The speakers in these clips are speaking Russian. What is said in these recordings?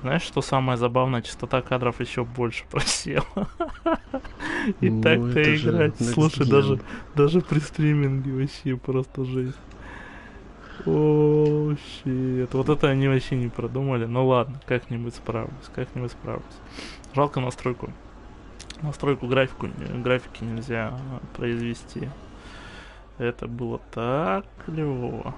Знаешь, что самое забавное? Частота кадров еще больше просела. И Ну, это так-то же играть. Next Слушай, Gen. даже при стриминге вообще просто жесть. О, щит. Вот это они вообще не продумали. Ну ладно, как-нибудь справлюсь, как-нибудь справлюсь. Жалко настройку. Графики нельзя произвести. Это было так клево.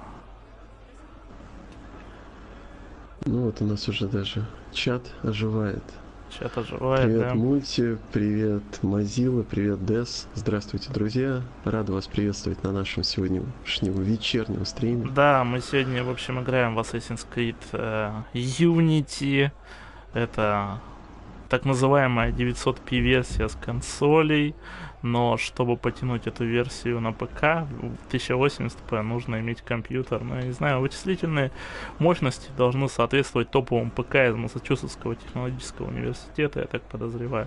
Ну вот у нас уже даже чат оживает. Чат оживает, Привет, да? Мульти, привет, Мазила, привет, Дес. Здравствуйте, друзья. Рад вас приветствовать на нашем сегодняшнем вечернем стриме. Да, мы сегодня, в общем, играем в Assassin's Creed Unity. Это так называемая 900p версия с консолей, но чтобы потянуть эту версию на ПК в 1080p нужно иметь компьютер. Ну, я не знаю, вычислительные мощности должны соответствовать топовым ПК из Массачусетского технологического университета, я так подозреваю,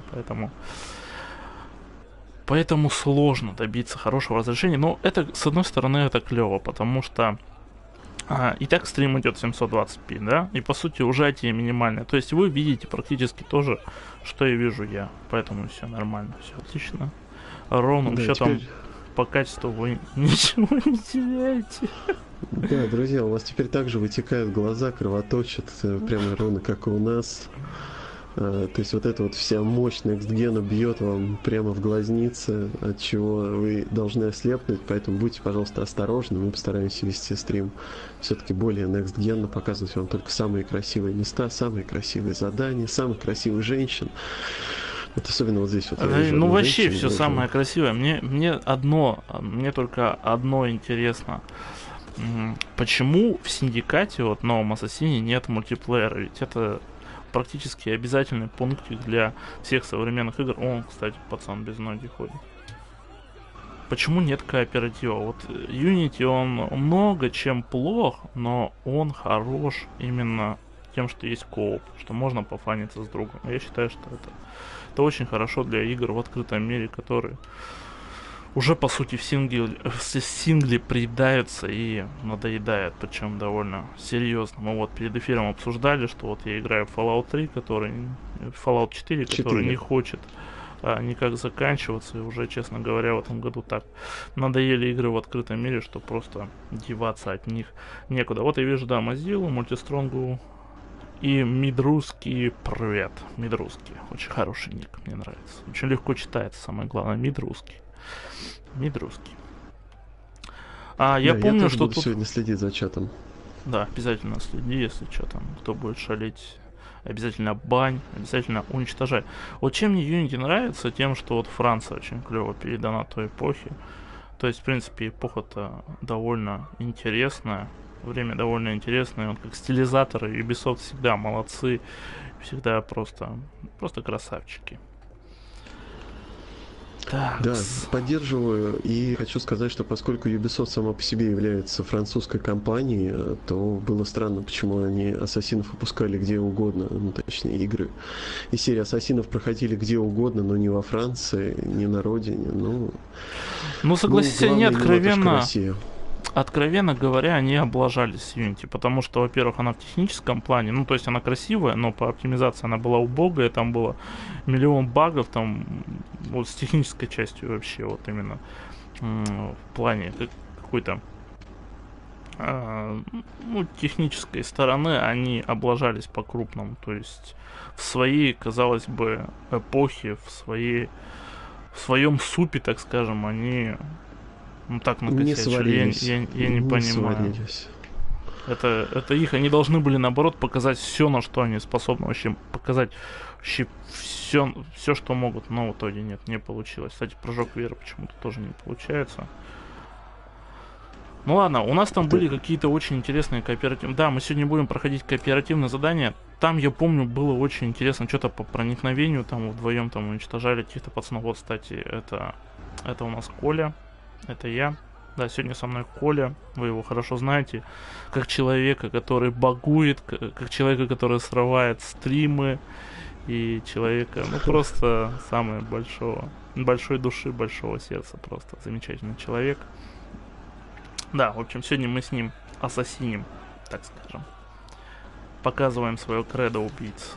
поэтому сложно добиться хорошего разрешения. Но это, с одной стороны, это клево, потому что и так стрим идет 720p, да? И по сути ужатие минимальное. То есть вы видите практически то же, что и вижу я. Поэтому все нормально, все отлично. Ровным Да, счетом теперь... по качеству вы ничего не теряете. Да, друзья, у вас теперь также вытекают глаза, кровоточат, прямо ровно как и у нас. То есть вот эта вот вся мощь Next Gen бьет вам прямо в глазницы, от чего вы должны ослепнуть, поэтому будьте, пожалуйста, осторожны, мы постараемся вести стрим все-таки более Next Gen, показывать вам только самые красивые места, самые красивые задания, самых красивых женщин. Вот особенно вот здесь вот я вижу Ну одну вообще женщину, все боже мой. самое красивое. Мне только одно интересно. Почему в Синдикате, вот новом Ассасине, нет мультиплеера? Ведь это практически обязательный пунктик для всех современных игр. О, кстати, пацан без ноги ходит. Почему нет кооператива? Вот Unity, он много чем плох, но он хорош именно тем, что есть кооп, что можно пофаниться с другом. Я считаю, что это очень хорошо для игр в открытом мире, которые уже по сути в сингле приедаются и надоедают, причем довольно серьезно. Мы вот перед эфиром обсуждали, что вот я играю в Fallout 3, Fallout 4, который не 4. хочет никак заканчиваться. И уже, честно говоря, в этом году так надоели игры в открытом мире, что просто деваться от них некуда. Вот я вижу, да, Mozilla, Мультистронгу и Мидрусский. Привет, Мидрусский. Очень хороший ник, мне нравится. Очень легко читается, самое главное, Мидрусский. Мидрусский. Я Да, я помню, тоже что буду тут... сегодня следить за чатом. Да, обязательно следи, если что там, кто будет шалить. Обязательно бань, обязательно уничтожай. Вот чем мне Unity нравится, тем, что вот Франция очень клево передана той эпохи. То есть, в принципе, эпоха-то довольно интересная. Время довольно интересное. Вот как стилизаторы Ubisoft всегда молодцы. Всегда просто красавчики. Да, Такс. поддерживаю и хочу сказать, что поскольку Ubisoft сама по себе является французской компанией, то было странно, почему они ассасинов выпускали где угодно, ну точнее игры. И серии ассасинов проходили где угодно, но не во Франции, не на родине. Ну, Ну согласись, они главное не матушка Россия. откровенно говоря, они облажались Unity, потому что, во-первых, она в техническом плане, ну, то есть она красивая, но по оптимизации она была убогая, там было миллион багов, там, вот с технической частью вообще, вот именно в плане какой-то технической стороны они облажались по-крупному, то есть в своей, казалось бы, эпохе, в своем супе, так скажем, они так Не накосячили. сварились. Я не Не понимаю. сварились. Это их, они должны были наоборот показать все, на что они способны, вообще показать вообще все, что могут, но в итоге нет, не получилось. Кстати, прыжок веры почему-то тоже не получается. Ну ладно, у нас там были какие-то очень интересные кооперативные... Да, мы сегодня будем проходить кооперативные задания. Там, я помню, было очень интересно, что-то по проникновению, там вдвоем там уничтожали каких-то пацанов. Вот, кстати, это у нас Коля, это я. Да, сегодня со мной Коля, вы его хорошо знаете, как человека, который багует, как человека, который срывает стримы, и человека, ну просто самого большой души, большого сердца, просто замечательный человек. Да, в общем, сегодня мы с ним ассасиним, так скажем. показываем свое кредо убийц.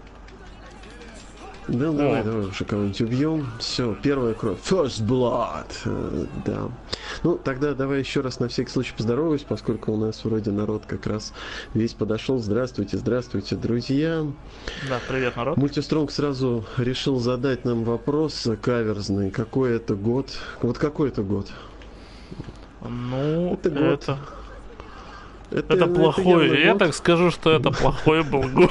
Да, давай уже кого-нибудь убьем. Все, первая кровь. First blood. Да. Ну, тогда давай еще раз на всякий случай поздороваюсь, поскольку у нас вроде народ как раз весь подошел. Здравствуйте, здравствуйте, друзья. Да, привет, народ. Мультистронг сразу решил задать нам вопрос каверзный. Какой это год? Вот какой это год? Ну, это год. Это плохой. Я так скажу, что это плохой был год.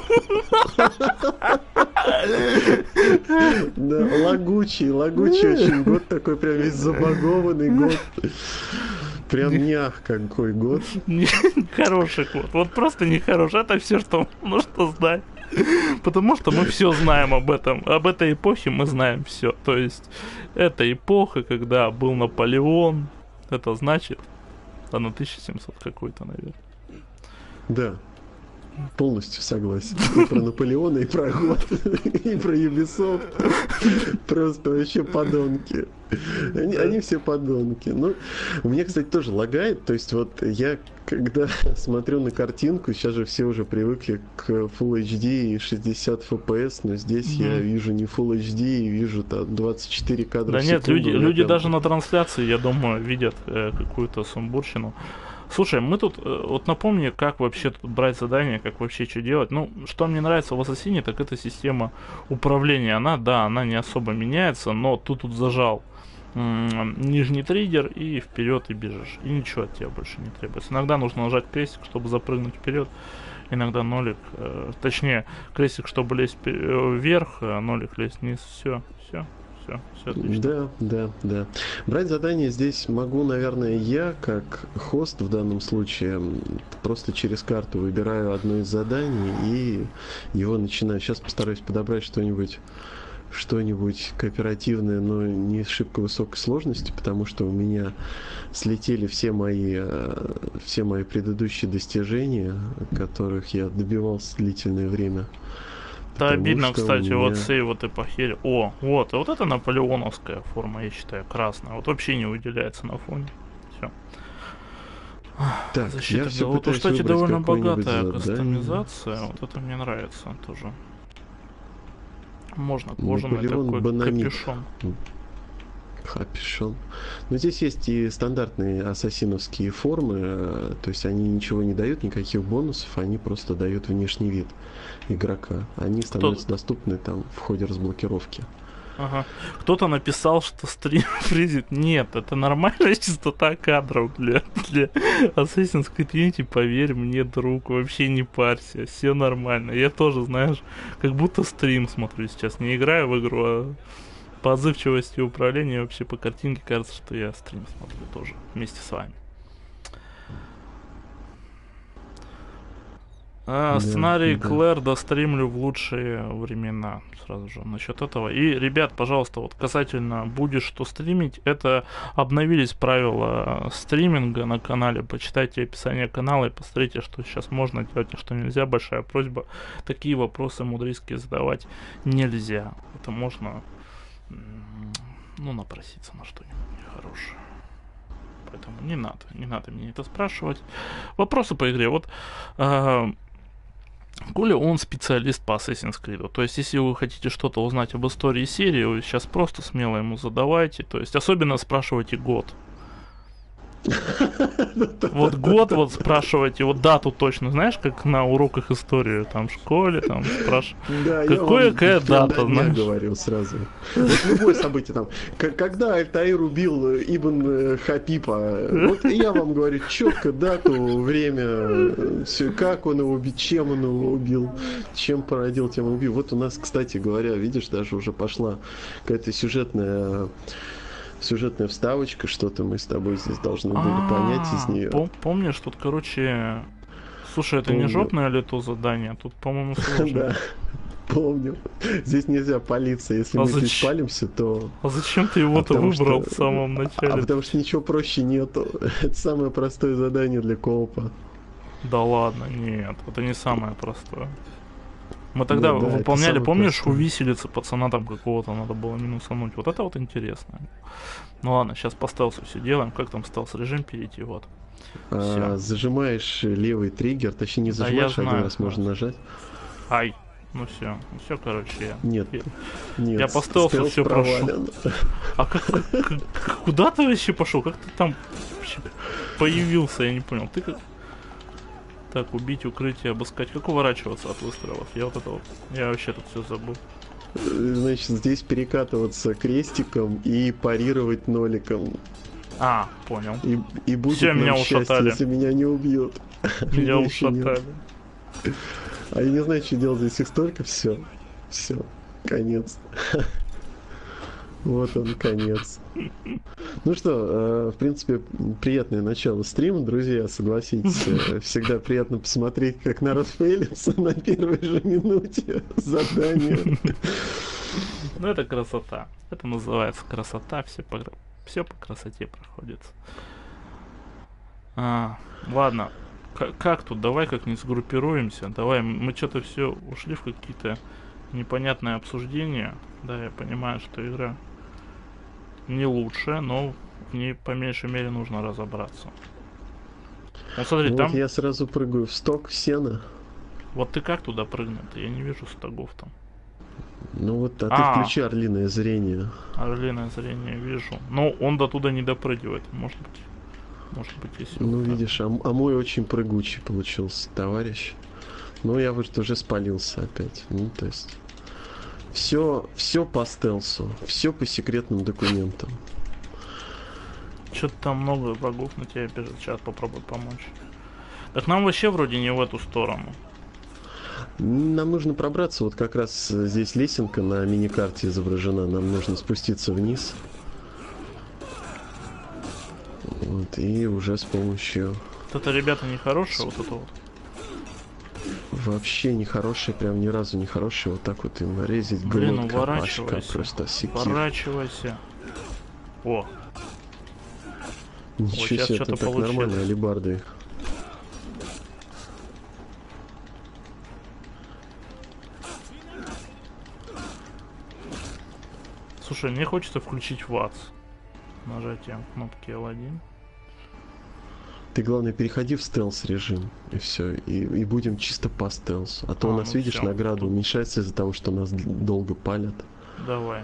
Да, лагучий очень год такой, прям весь забагованный год. Прям нях какой год. Хороший год. Вот просто нехороший. Это все, что нужно знать. Потому что мы все знаем об этом. Об этой эпохе мы знаем все. То есть, это эпоха, когда был Наполеон. Это значит, на 1700 какой-то, наверное. Да. Полностью согласен. И про Наполеона, и про год, и про Ubisoft. Просто вообще подонки. Они все подонки. Ну, мне, кстати, тоже лагает. То есть вот я, когда смотрю на картинку, сейчас же все уже привыкли к Full HD и 60 FPS, но здесь я вижу не Full HD, и вижу там 24 кадра в секунду. Да нет, люди даже на трансляции, я думаю, видят какую-то сумбурщину. Слушай, мы тут, вот напомни, как вообще тут брать задания, как вообще что делать. Ну, что мне нравится в Ассасине, так это система управления. Она не особо меняется, но ты тут зажал нижний триггер и вперед и бежишь. И ничего от тебя больше не требуется. Иногда нужно нажать крестик, чтобы запрыгнуть вперед. Иногда нолик, точнее, крестик, чтобы лезть вверх, а нолик лезть вниз. Все отлично. Да. Брать задание здесь могу, наверное, я, как хост в данном случае, просто через карту выбираю одно из заданий и его начинаю. Сейчас постараюсь подобрать что-нибудь кооперативное, но не шибко высокой сложности, потому что у меня слетели все мои предыдущие достижения, которых я добивался длительное время. Да, обидно, кстати, вот сей вот и похерил. О, вот это наполеоновская форма, я считаю, красная. Вот вообще не выделяется на фоне. Все. Так, защита. Вот, кстати, довольно богатая кастомизация. Вот это мне нравится тоже. Можно кожаный такой капюшон. Капюшон. Но здесь есть и стандартные ассасиновские формы, то есть они ничего не дают, никаких бонусов, они просто дают внешний вид игрока. Они становятся доступны там в ходе разблокировки. Ага. Кто-то написал, что стрим фризит. Нет, это нормальная частота кадров для Assassin's Creed Unity, поверь мне, друг, вообще не парься, все нормально. Я тоже, знаешь, как будто стрим смотрю сейчас, не играю в игру, а по отзывчивости управления, вообще по картинке кажется, что я стрим смотрю тоже вместе с вами. Сценарий Клэр достримлю в лучшие времена. Сразу же насчет этого. И, ребят, пожалуйста, вот касательно будешь что стримить, это обновились правила стриминга на канале. Почитайте описание канала и посмотрите, что сейчас можно делать и что нельзя. Большая просьба. Такие вопросы мудрийские задавать нельзя. Это можно, напроситься на что-нибудь нехорошее. Поэтому не надо меня это спрашивать. Вопросы по игре. Вот Коля, он специалист по Assassin's Creed. То есть, если вы хотите что-то узнать об истории серии, вы сейчас просто смело ему задавайте. То есть, особенно спрашивайте год. Вот год, вот спрашивайте, вот дату точно, знаешь, как на уроках истории, там, в школе, там, спрашивают. Какая дата, знаешь? Я говорил сразу. Вот любое событие, там, когда Альтаир убил Ибн Хапипа, вот я вам говорю четко дату, время, как он его убил, чем он его убил, чем породил, тем убил. Вот у нас, кстати говоря, видишь, даже уже пошла какая-то сюжетная вставочка, что-то мы с тобой здесь должны были понять из нее. Помнишь, тут, короче... Слушай, это не жопное ли то задание? Тут, по-моему, сложно. Да, помню. Здесь нельзя палиться. Если мы здесь палимся, то... А зачем ты его-то выбрал в самом начале? Потому что ничего проще нету. Это самое простое задание для коопа. Да ладно, нет. Это не самое простое. Мы тогда выполняли, помнишь, у виселицы пацана там какого-то надо было минусануть. Вот это вот интересно. Ну ладно, сейчас по стелсу все делаем. Как там стелс режим перейти? Вот. Все. Зажимаешь левый триггер, точнее не Да я зажимаешь, один знаю. раз можно нажать. Ай. Ну все. Ну все, короче, я. Нет, нет, Я по стелсу стелс все прошел. провален. А куда ты вообще пошел? Как ты там вообще появился? Я не понял. Ты как... Так, убить, укрытие, обыскать. Как уворачиваться от выстрелов? Я вот это вот. Я вообще тут все забыл. Значит, здесь перекатываться крестиком и парировать ноликом. А, понял. И будет Всё, нам меня счастье, ушатали. если меня не убьют. Меня еще нет. ушатали. А я не знаю, что делать, здесь их столько, все, конец. Вот он, конец. Ну что, в принципе, приятное начало стрима, друзья, согласитесь. Всегда приятно посмотреть, как народ фейлится на первой же минуте задания. Ну это красота. Это называется красота. Все по красоте проходит. Ладно. Как тут? Давай как-нибудь сгруппируемся. Давай, мы что-то все ушли в какие-то непонятные обсуждения. Да, я понимаю, что игра не лучшая, но в ней по меньшей мере нужно разобраться. Ну смотри, Вот там... я сразу прыгаю в сток, в сено. Вот ты как туда прыгнуть? Я не вижу стогов там. Ну вот, ты включи орлиное зрение. Орлиное зрение вижу. Но он до туда не допрыгивает. Может быть, если... Ну, вот видишь, а мой очень прыгучий получился, товарищ. Ну, я вот уже спалился опять. Ну, то есть... Все по стелсу, все по секретным документам. Что-то там много врагов на тебя бежит. Сейчас попробую помочь. Так нам вообще вроде не в эту сторону. Нам нужно пробраться, вот как раз здесь лесенка на миникарте изображена. Нам нужно спуститься вниз. Вот, и уже с помощью... Вот это ребята нехорошие, вот это вот. Вообще нехорошие, прям ни разу не хорошие. Вот так вот им резать. Блин, глотка, уворачивайся. башка, просто секир. Уворачивайся. О, Ничего сейчас себе, что-то это так получилось. нормально, алебарды. слушай, мне хочется включить ВАЦ. Нажатием кнопки L1. Ты, главное, переходи в стелс-режим, и все. И будем чисто по стелсу. А то у нас, ну видишь, всё, награда тут... уменьшается из-за того, что нас долго палят. Давай.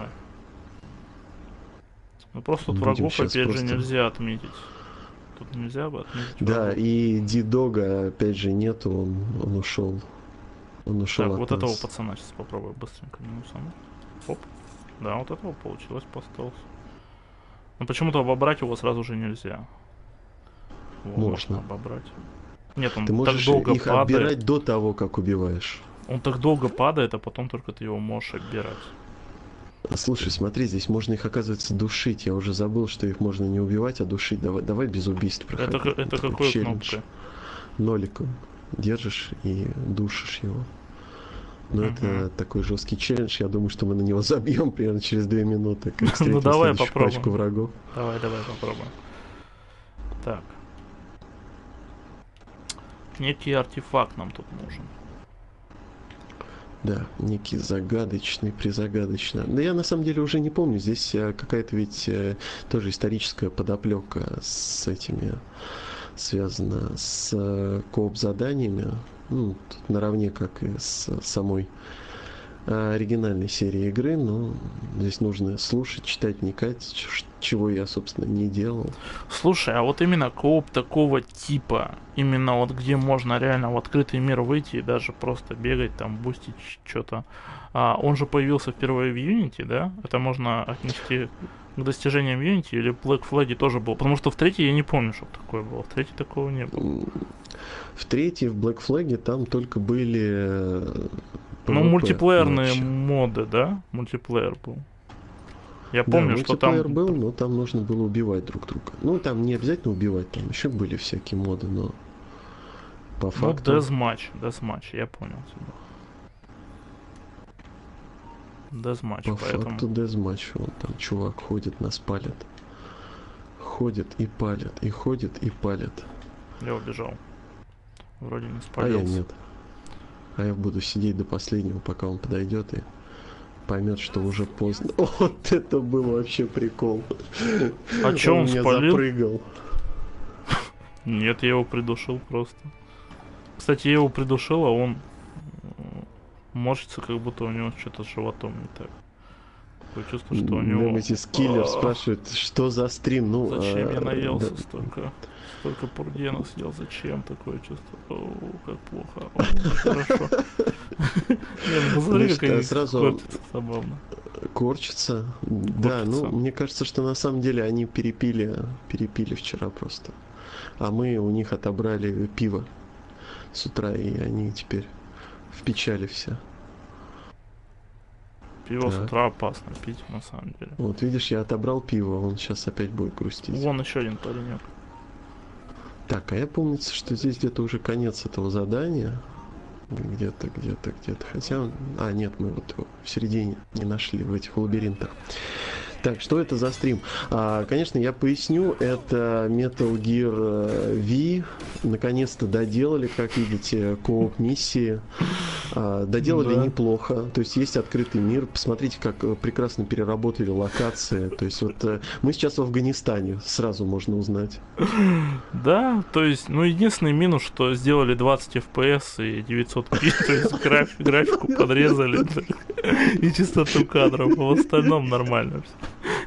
Ну просто тут Будем врагов щас опять просто- же нельзя отметить. Тут нельзя бы отметить Да, врагов. и Дидога, опять же, нету, он ушел. Он ушел Так, от вот нас. этого пацана сейчас попробую быстренько минусануть. Оп. Да, вот этого получилось по стелсу. Но почему-то обобрать его сразу же нельзя. Его Можно. обобрать. Нет, он Ты так можешь долго их падает. отбирать до того, как убиваешь. Он так долго падает, а потом только ты его можешь отбирать. Слушай, смотри, здесь можно их, оказывается, душить. Я уже забыл, что их можно не убивать, а душить. Давай без убийств проходить. Это Такой какой челлендж. кнопкой? Ноликом держишь и душишь его. Но это такой жесткий челлендж. Я думаю, что мы на него забьем примерно через 2 минуты. Как встретим Ну давай следующую попробуем. пачку врагов. Давай попробуем. Так. Некий артефакт нам тут нужен. Да, некий загадочный, призагадочный. Да я на самом деле уже не помню. Здесь какая-то ведь тоже историческая подоплека с этими связана с кооп-заданиями. Ну, тут наравне, как и с самой оригинальной серии игры, но здесь нужно слушать, читать, вникать, чего я, собственно, не делал. Слушай, а вот именно кооп такого типа, именно вот где можно реально в открытый мир выйти и даже просто бегать, там, бустить что-то, он же появился впервые в Unity, да? Это можно отнести к достижениям Unity или Black Flag тоже был? Потому что в третьей я не помню, чтобы такое было. В третьей такого не было. В третьей, в Black Flag, там только были... Ну, мультиплеерные матчи. моды, да? Мультиплеер был. Я помню, да, что там... мультиплеер был, но там нужно было убивать друг друга. Ну, там не обязательно убивать, там еще были всякие моды, но по факту... Deathmatch, я понял тебя. Deathmatch, По факту Deathmatch, вон там чувак ходит, нас палит. Ходит и палит, и ходит и палит. Я убежал. Вроде не А спалился. я нет. А я буду сидеть до последнего, пока он подойдет и поймет, что уже поздно. Вот это был вообще прикол. А чё он меня спалил? запрыгал. Нет, я его придушил просто. Кстати, я его придушил, а он морщится, как будто у него что-то с животом не так. Такое чувство, что у него... Nemesis Killer спрашивает, что за стрим? Ну, зачем я наелся да. столько пургена съел? Зачем такое чувство? О, как плохо. О, хорошо. Нет, посмотри, как они сразу забавно. корчится. Да, ну, мне кажется, что на самом деле они перепили вчера просто. А мы у них отобрали пиво с утра, и они теперь в печали все. Пиво с утра опасно пить, на самом деле. Вот видишь, я отобрал пиво, он сейчас опять будет грустить. Вон еще один паренек. Так, а я помню, что здесь где-то уже конец этого задания. Где-то. Хотя... А, нет, мы вот его в середине не нашли в этих лабиринтах. Так, что это за стрим? Конечно, я поясню. Это Metal Gear V. Наконец-то доделали, как видите, кооп миссии. Доделали неплохо. То есть есть открытый мир. Посмотрите, как прекрасно переработали локации. То есть вот мы сейчас в Афганистане. Сразу можно узнать. Да, то есть, ну, единственный минус, что сделали 20 FPS и 900p, то есть графику подрезали и частоту кадров, а в остальном нормально все.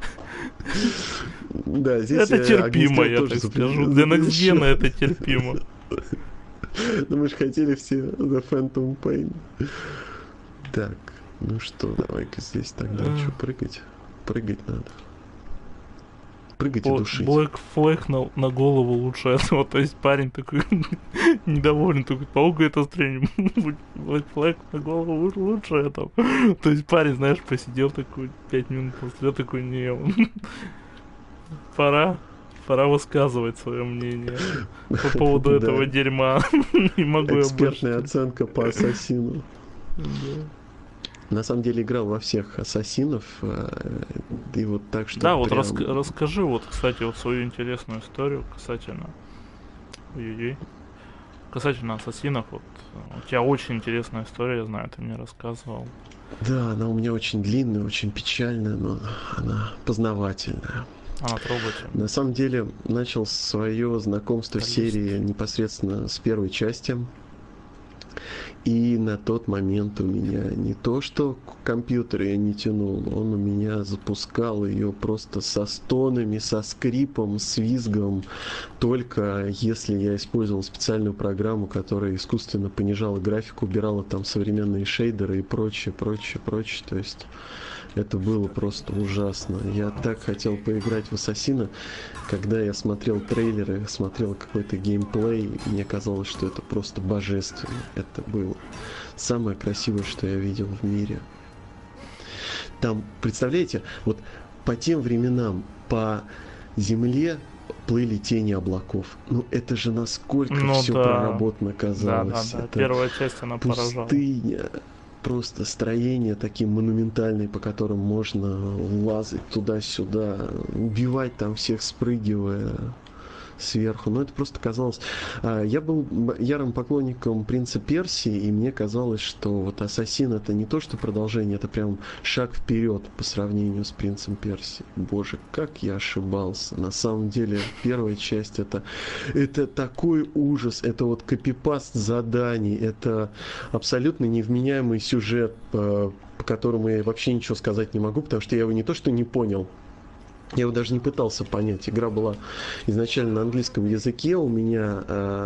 Да, здесь это терпимо, я так скажу. Для Next Gen это терпимо. Ну мы же хотели все The Phantom Pain. Так, ну что, давай-ка здесь тогда что, прыгать? Прыгать надо. Прыгать и душить. Black Flag на голову лучше этого. То есть парень такой недоволен, такой, паук это стрим. Black Flag на голову лучше этого. То есть парень, знаешь, посидел такой 5 минут, после такой, не, пора высказывать свое мнение по поводу этого дерьма. Не могу я больше. Экспертная оценка по Ассасину. На самом деле играл во всех Ассасинов, и вот так что... Да, вот расскажи, вот, кстати, вот свою интересную историю касательно... Касательно Ассасинов, вот, у тебя очень интересная история, я знаю, ты мне рассказывал. Да, она у меня очень длинная, очень печальная, но она познавательная. Она трогательная. На самом деле, начал свое знакомство с серией непосредственно с первой части. И на тот момент у меня не то, что компьютер я не тянул, он у меня запускал ее просто со стонами, со скрипом, с визгом, только если я использовал специальную программу, которая искусственно понижала графику, убирала там современные шейдеры и прочее. То есть это было просто ужасно. Я так хотел поиграть в Ассасина, когда я смотрел трейлеры, смотрел какой-то геймплей, и мне казалось, что это просто божественно. Это было самое красивое, что я видел в мире. Там, представляете, вот по тем временам по земле плыли тени облаков. Ну это же насколько все проработано казалось. Да. Первая часть, она поражала. Пустыня. Просто строение такие монументальные, по которым можно лазать туда-сюда, убивать там всех, спрыгивая сверху. Но это просто казалось... Я был ярым поклонником «Принца Персии», и мне казалось, что вот «Ассасин» — это не то, что продолжение, это прям шаг вперед по сравнению с «Принцем Персии». Боже, как я ошибался. На самом деле, первая часть — это такой ужас, это вот копипаст заданий, это абсолютно невменяемый сюжет, по которому я вообще ничего сказать не могу, потому что я его не то, что не понял, я его даже не пытался понять. Игра была изначально на английском языке. У меня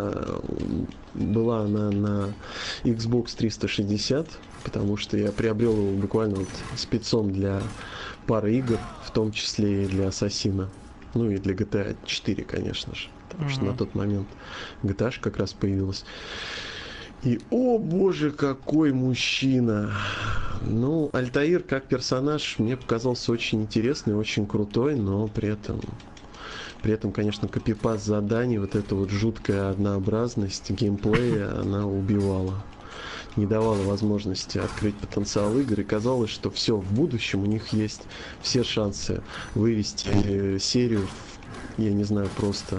была она на Xbox 360, потому что я приобрел его буквально вот спецом для пары игр, в том числе и для Ассасина. Ну и для GTA 4, конечно же. Потому что на тот момент GTA как раз появилась. И, о боже, какой мужчина! Ну, Альтаир как персонаж мне показался очень интересный, очень крутой, но при этом, конечно, копипаст заданий, вот эта вот жуткая однообразность геймплея, она убивала. Не давала возможности открыть потенциал игр, и казалось, что все, в будущем у них есть все шансы вывести серию, я не знаю, просто...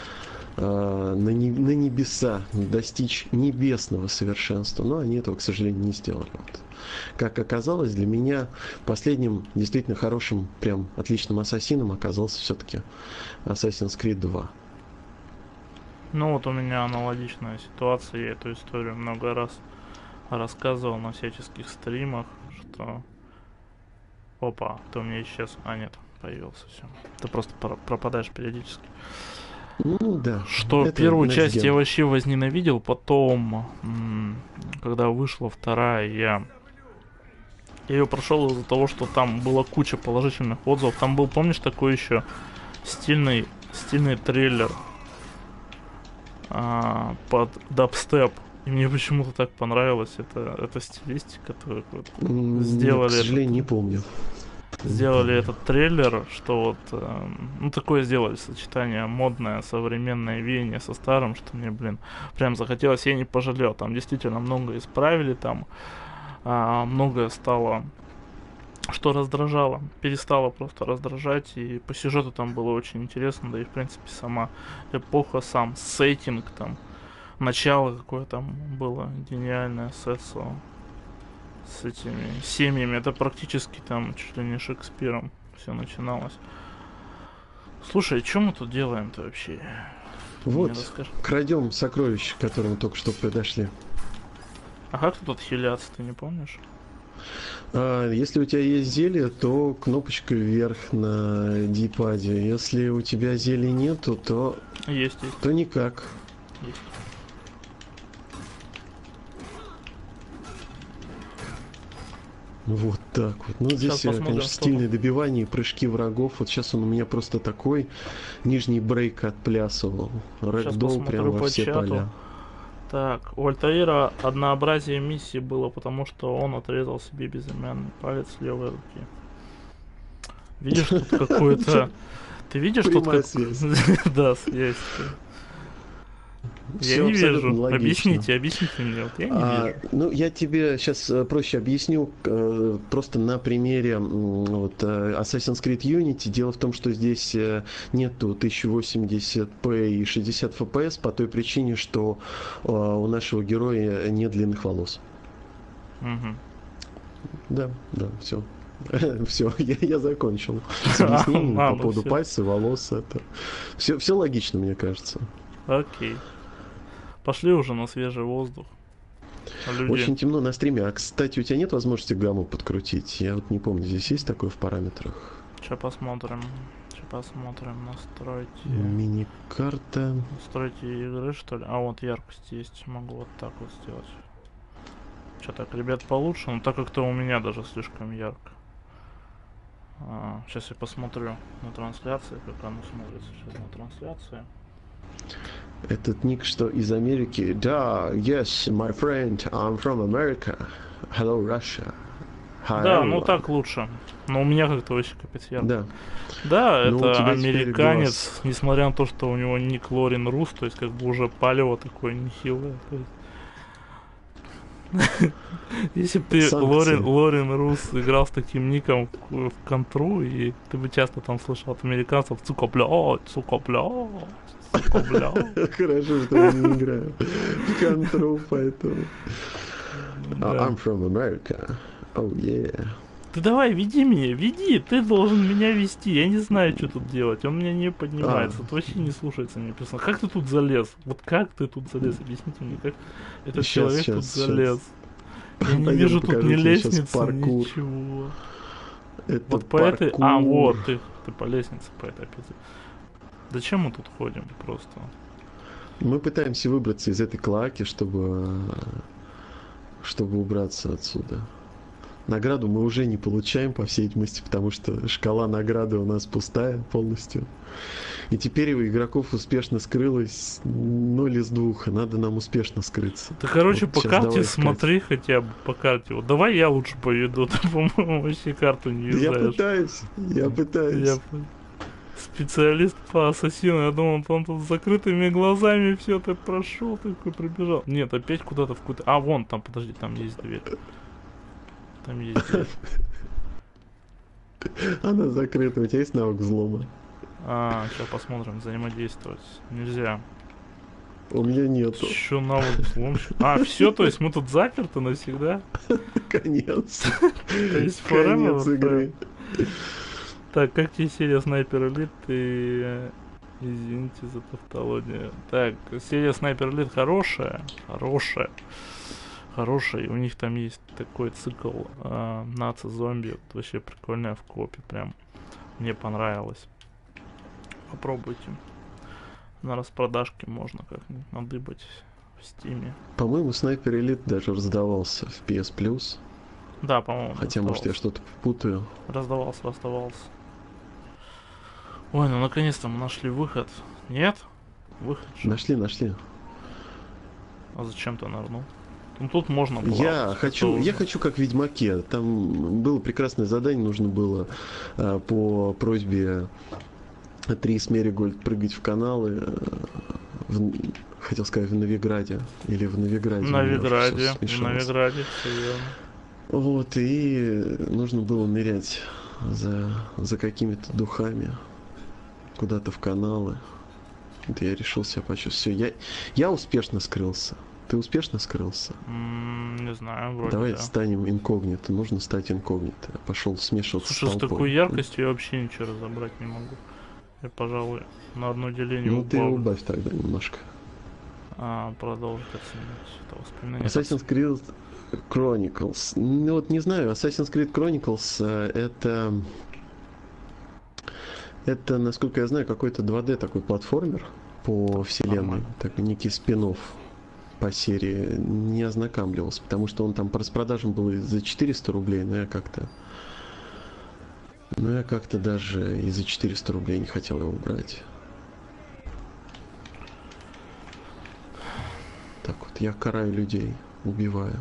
на небеса, достичь небесного совершенства, но они этого, к сожалению, не сделали. Вот. Как оказалось, для меня последним действительно хорошим, прям отличным ассасином оказался все-таки Assassin's Creed 2. Ну вот у меня аналогичная ситуация, я эту историю много раз рассказывал на всяческих стримах, что... Опа, ты у меня исчез. А, нет, появился, все. Ты просто пропадаешь периодически. Ну да, Что это первую Next часть Gen. я вообще возненавидел, потом, когда вышла вторая, я ее прошел из-за того, что там была куча положительных отзывов. Там был, помнишь, такой еще стильный трейлер под дабстеп. И мне почему-то так понравилась эта стилистика. Вот, сделали к сожалению, не помню. Сделали этот трейлер, что вот, ну такое сделали сочетание модное, современное веяние со старым, что мне, блин, прям захотелось, я не пожалел. Там действительно много исправили, там многое стало, что раздражало, перестало просто раздражать, и по сюжету там было очень интересно, да и в принципе сама эпоха, сам сеттинг там, начало какое там было гениальное, сетсо с этими семьями, это практически там чуть ли не Шекспиром все начиналось. Слушай, что мы тут делаем-то вообще? Вот, крадем сокровища, к которым только что подошли. А как тут отхиляться, ты не помнишь? Если у тебя есть зелье, то кнопочка вверх на дипаде. Если у тебя зелья нету, то... Есть. То никак. Есть. Вот так вот. Ну, здесь, конечно, стильное добивание и прыжки врагов. Вот сейчас он у меня просто такой нижний брейк отплясывал. Рэгдолл прям во все поля. Так, у Альтаира однообразие миссии было, потому что он отрезал себе безымянный палец левой руки. Видишь, тут какой-то... Ты видишь, тут как... Да, связь. Я не вижу. Объясните мне. Вот я не вижу. Ну, я тебе сейчас проще объясню, просто на примере вот, Assassin's Creed Unity. Дело в том, что здесь нету 1080p и 60 FPS по той причине, что у нашего героя нет длинных волос. Угу. Да, все. Все, я закончил с объяснением по поводу пальцев, волос. Это все логично, мне кажется. Окей. Пошли уже на свежий воздух. Очень темно на стриме. А, кстати, у тебя нет возможности гамму подкрутить? Я вот не помню, здесь есть такое в параметрах? Сейчас посмотрим. Настройте. Мини-карта. Настройте игры, что ли? А, вот яркость есть. Могу вот так вот сделать. Что так, ребят, получше? Ну, так как-то у меня даже слишком ярко. Сейчас я посмотрю на трансляции, как оно смотрится сейчас на трансляции. Этот ник, что из Америки. Да, yes, my friend, I'm from America. Hello, Russia. Hi, да, everyone. Ну так лучше. Но у меня как-то вообще капец ярко. Да, это американец, несмотря на то, что у него ник Лорин Рус, то есть как бы уже палево такое нехилое. Если бы ты Лорин Рус играл с таким ником в контру, и ты бы часто там слышал от американцев цукоблядь. Хорошо, что я не играю в контру, поэтому... I'm from America. Oh yeah. Ты давай, веди меня, ты должен меня вести. Я не знаю, что тут делать, он меня не поднимается, это вообще не слушается мне персонаж. Как ты тут залез? Вот как ты тут залез? Объясните мне, как этот человек тут залез. Я не вижу тут ни лестницы, ничего. Вот по этой... вот, ты по лестнице по этой опять. Зачем мы тут ходим просто? Мы пытаемся выбраться из этой клоаки, чтобы убраться отсюда. Награду мы уже не получаем, по всей видимости, потому что шкала награды у нас пустая полностью. И теперь у игроков успешно скрылось 0 из 2. Надо нам успешно скрыться. Ты, короче, вот по карте смотри хотя бы, по карте. Вот давай я лучше поведу, ты, по-моему, вообще карту не юзаешь. Я пытаюсь. Специалист по ассасину, я думал, он тут с закрытыми глазами все ты прошел, такой пробежал. Нет, опять куда-то в какую-то... А, вон там, подожди, там есть дверь. Она закрыта, у тебя есть навык взлома? Сейчас посмотрим, взаимодействовать. Нельзя. У меня нету. Еще навык взломщик. Все, то есть мы тут заперты навсегда? Конец. То есть конец игры. Так, как тебе серия Снайпер Элит? Ты Извините за тавтологию. Так, серия Sniper Elite хорошая. Хорошая. Хорошая. И у них там есть такой цикл наци-зомби. Вот вообще прикольная в копе. Прям мне понравилось. Попробуйте. На распродажке можно как-нибудь надыбать в стиме. По-моему, Снайпер Элит даже раздавался в PS Plus. Да, по-моему. Хотя, может, я что-то путаю. Раздавался. Ой, ну наконец-то мы нашли выход. Нет? Выход же. Нашли. А зачем ты нырнул? Ну тут можно было. Я хочу как в Ведьмаке. Там было прекрасное задание, нужно было по просьбе Трис Меригольд прыгать в каналы. Хотел сказать в Новиграде. Или в Новиграде. В Новиграде, все верно. Вот, и нужно было нырять за какими-то духами куда-то в каналы. Вот я решил себя почувствовать. Все, я успешно скрылся. Ты успешно скрылся? Не знаю, вроде Давай да. станем инкогнито. Нужно стать инкогнито. Я пошел смешиваться с толпой. Слушай, с такой яркостью я вообще ничего разобрать не могу. Я, пожалуй, на одно деление Ну ты убавлю. убавь тогда немножко. Продолжить оценивать это воспоминание. Assassin's Creed Chronicles. Ну вот не знаю, Assassin's Creed Chronicles это, насколько я знаю, какой-то 2D такой платформер по вселенной. Так, некий спин-офф по серии. Не ознакомливался, потому что он там по распродажам был за 400 рублей, но я как-то даже и за 400 рублей не хотел его брать. Так вот, я караю людей, убиваю.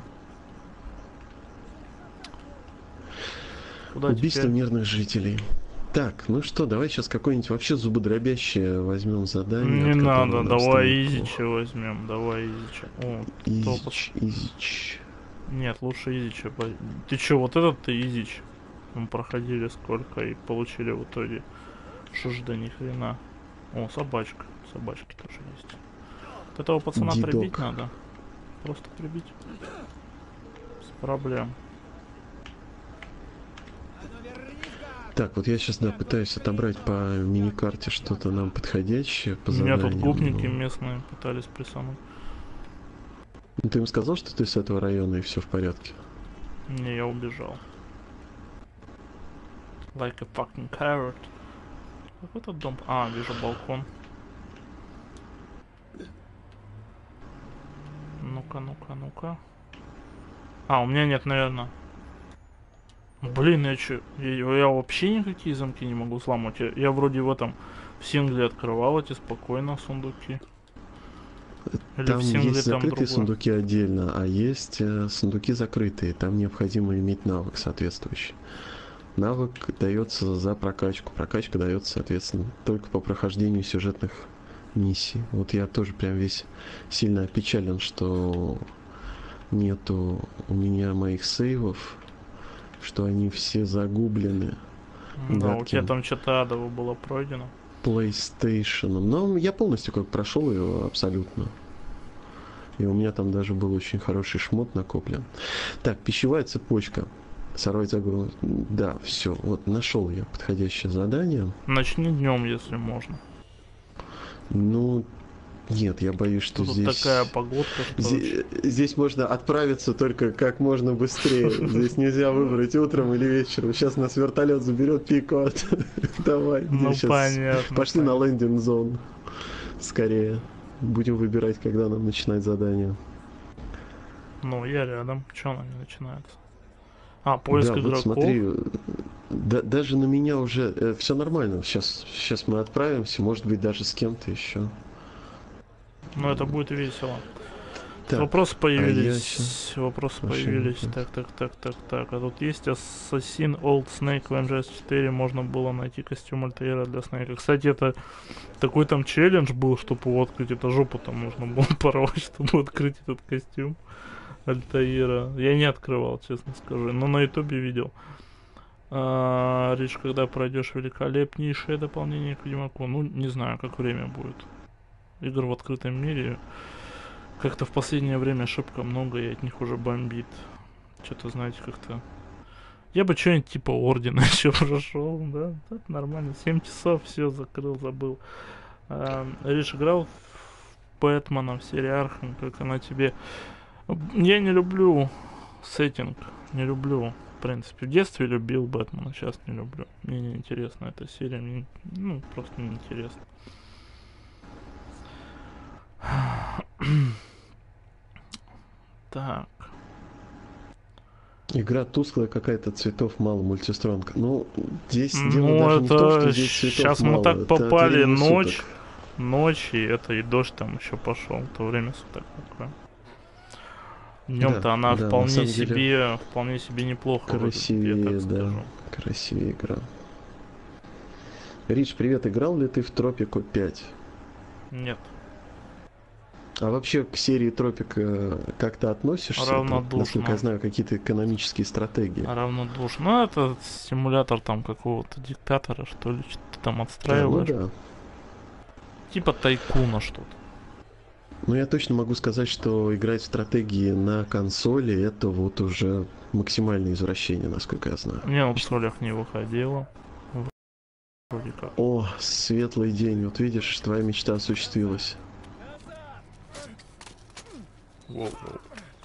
Куда Убийство теперь? мирных жителей. Так, ну что, давай сейчас какое-нибудь вообще зубодробящее возьмем задание. Не надо, давай изича возьмем, давай изича. О, Изич. Нет, лучше изича. Ты чё, вот этот ты изич? Мы проходили сколько и получили в итоге. Что ж да ни хрена. О, собачка. Собачки тоже есть. Вот этого пацана Дидок. прибить надо. Просто прибить. Без проблем. Так, вот я сейчас, пытаюсь отобрать по миникарте что-то нам подходящее по Меня заданиям. тут гопники местные пытались присануть. Ну, ты им сказал, что ты с этого района и все в порядке? Не, я убежал. Like a fucking carrot. Как этот дом? Вижу балкон. Ну-ка. У меня нет, наверное. Блин, я вообще никакие замки не могу сломать. Я вроде в этом в сингле открывал эти спокойно сундуки. Или там в сингле есть там закрытые другое? сундуки отдельно, а есть сундуки закрытые. Там необходимо иметь навык соответствующий. Навык дается за прокачку. Прокачка дается, соответственно, только по прохождению сюжетных миссий. Вот я тоже прям весь сильно опечален, что нету у меня моих сейвов, что они все загублены. Да, у тебя там что-то адово было пройдено. PlayStation. Но я полностью как прошел его абсолютно. И у меня там даже был очень хороший шмот накоплен. Так, пищевая цепочка. Сорвать огонь. Да, все. Вот нашел я подходящее задание. Начни днем, если можно. Ну, нет, я боюсь, что Тут здесь... такая погодка, что... Здесь можно отправиться только как можно быстрее. Здесь нельзя выбрать утром или вечером. Сейчас нас вертолет заберет, пикот. Давай. Ну, понятно. Пошли на лендинг зон. Скорее. Будем выбирать, когда нам начинать задание. Ну, я рядом. Че она не начинается? Поиск да, игроков. Вот смотри, даже на меня уже все нормально. Сейчас мы отправимся, может быть, даже с кем-то еще. Ну, это будет весело. Так, Вопросы появились. Машина. Так. А тут есть Assassin Old Snake в MGS4. Можно было найти костюм Альтаира для Снейка. Кстати, это такой там челлендж был, чтобы его открыть. Это жопу там нужно было порвать, чтобы открыть этот костюм Альтаира. Я не открывал, честно скажу. Но на ютубе видел. Речь, когда пройдешь великолепнейшее дополнение к Ведьмаку. Ну, не знаю, как время будет. Игр в открытом мире как-то в последнее время ошибка много, и от них уже бомбит. Что-то, знаете, как-то... Я бы что-нибудь типа Ордена еще прошел, да? Так нормально. 7 часов, все, закрыл, забыл. Риш играл в Бэтмена в серии Архам, как она тебе... Я не люблю сеттинг, не люблю. В принципе, в детстве любил Бэтмена, сейчас не люблю. Мне не интересна эта серия, мне просто не интересно. Так. Игра тусклая какая-то, цветов мало, мультистронка. Ну, здесь дело даже не в том, что здесь цветов сейчас мало. мы так попали ночь, и это и дождь там еще пошел. В то время суток такое. Днем-то да, она да, вполне себе неплохо красивее, выглядит, я так да, скажу. красивее игра. Рич, привет, играл ли ты в Тропику 5? Нет. А вообще к серии Тропик как-то относишься? Равнодушно. Насколько я знаю, какие-то экономические стратегии. Равнодушно. Ну, это симулятор там какого-то диктатора, что ли, что-то там отстраиваешь. Ну да. Типа тайкуна что-то. Ну, я точно могу сказать, что играть в стратегии на консоли это вот уже максимальное извращение, насколько я знаю. Не, на консолях не выходило. Вроде как. О, светлый день. Вот видишь, твоя мечта осуществилась. Воу-воу.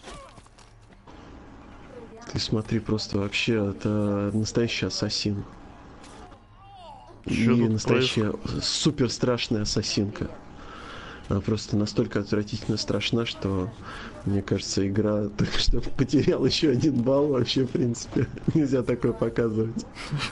Ты смотри, просто вообще это настоящий ассасин. Чё И тут настоящая супер страшная ассасинка. Она просто настолько отвратительно страшна, что, мне кажется, игра только что потеряла еще 1 балл. Вообще, в принципе, нельзя такое показывать.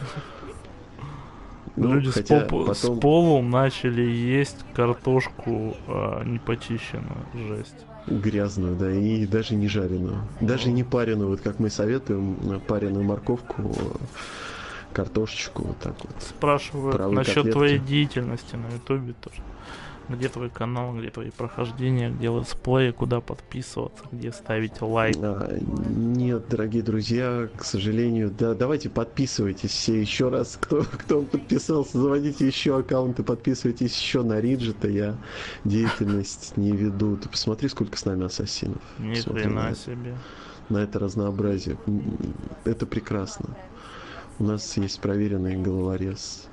Люди с полу начали есть картошку непочищенную. Жесть. Грязную, да, и даже не жареную. Даже не пареную, вот как мы советуем, пареную морковку, картошечку, вот так вот. Спрашивают насчет твоей деятельности на ютубе тоже. Где твой канал, где твои прохождения, где летсплеи, куда подписываться, где ставить лайк. Нет, дорогие друзья, к сожалению, да, давайте подписывайтесь все еще раз, кто подписался, заводите еще аккаунты, подписывайтесь еще на Риджета, я деятельность не веду. Ты посмотри, сколько с нами ассасинов. Ни хрена себе. На это разнообразие. Это прекрасно. У нас есть проверенный головорез.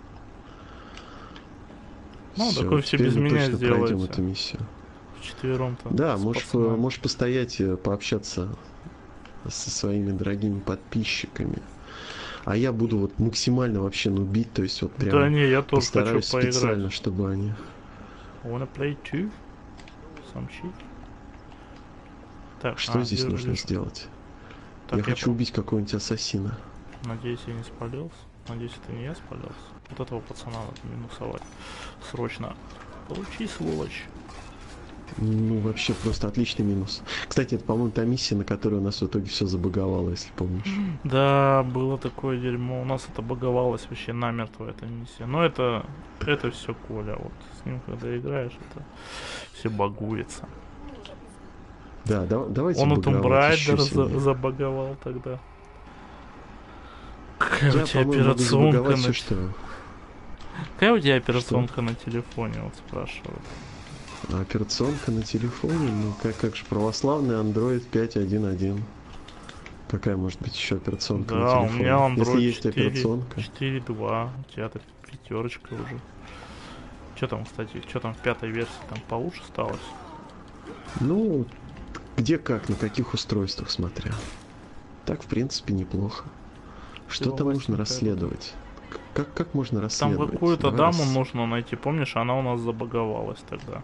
Ну, такой все без меня сделаете. Эту миссию. Вчетвером-то. Да, можешь постоять, пообщаться со своими дорогими подписчиками. А я буду вот максимально вообще нубить, то есть вот прям да не, я тоже постараюсь хочу поиграть. специально, чтобы они... Wanna play too? Some shit? Так, что здесь нужно сделать? Так, я хочу убить какого-нибудь ассасина. Надеюсь, я не спалился. Надеюсь, это не я спалился. Вот этого пацана надо минусовать. Срочно. Получи, сволочь. Ну, вообще просто отличный минус. Кстати, это, по-моему, та миссия, на которой у нас в итоге все забаговало, если помнишь. Да, было такое дерьмо. У нас это баговалось вообще намертво, эта миссия. Но это все Коля. Вот с ним, когда играешь, это все багуется. Да, давайте. Он и Tomb Raider забаговал тогда. Какая у тебя операционка Какая у тебя операционка на телефоне, вот спрашивают. Операционка на телефоне? Ну, как же, православный Android 5.1.1. Какая может быть еще операционка на телефоне? Да, у меня Android если есть операционка. 4.2, у тебя-то пятерочка уже. Что там, кстати, в 5-й версии там получше сталось? Ну, где как, на каких устройствах смотря. Так, в принципе, неплохо. Что там нужно расследовать? Как можно расследовать? Там какую-то даму нужно найти. Помнишь, она у нас забаговалась тогда.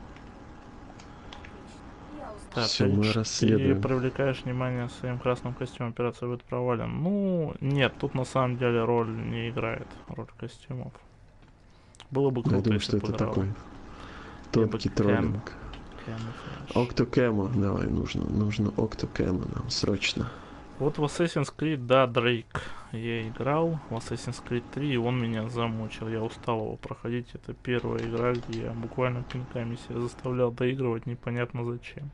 Так, все, мы расследуем. Ты привлекаешь внимание своим красным костюмом, операция будет провалена. Ну, нет, тут на самом деле роль не играет. Роль костюмов. Было бы круто, я думаю, что это такой тонкий троллинг. Октокэмо, давай, нужно Октокэмо нам, срочно. Вот в Assassin's Creed, да, Дрейк. Я играл в Assassin's Creed 3, и он меня замучил. Я устал его проходить. Это первая игра, где я буквально пинками себя заставлял доигрывать, непонятно зачем.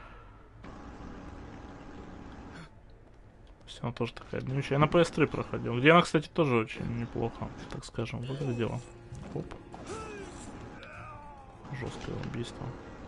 Все, она тоже такая длиннющая. Я на PS3 проходил, где она, кстати, тоже очень неплохо, так скажем, выглядела. Оп. Жесткое убийство.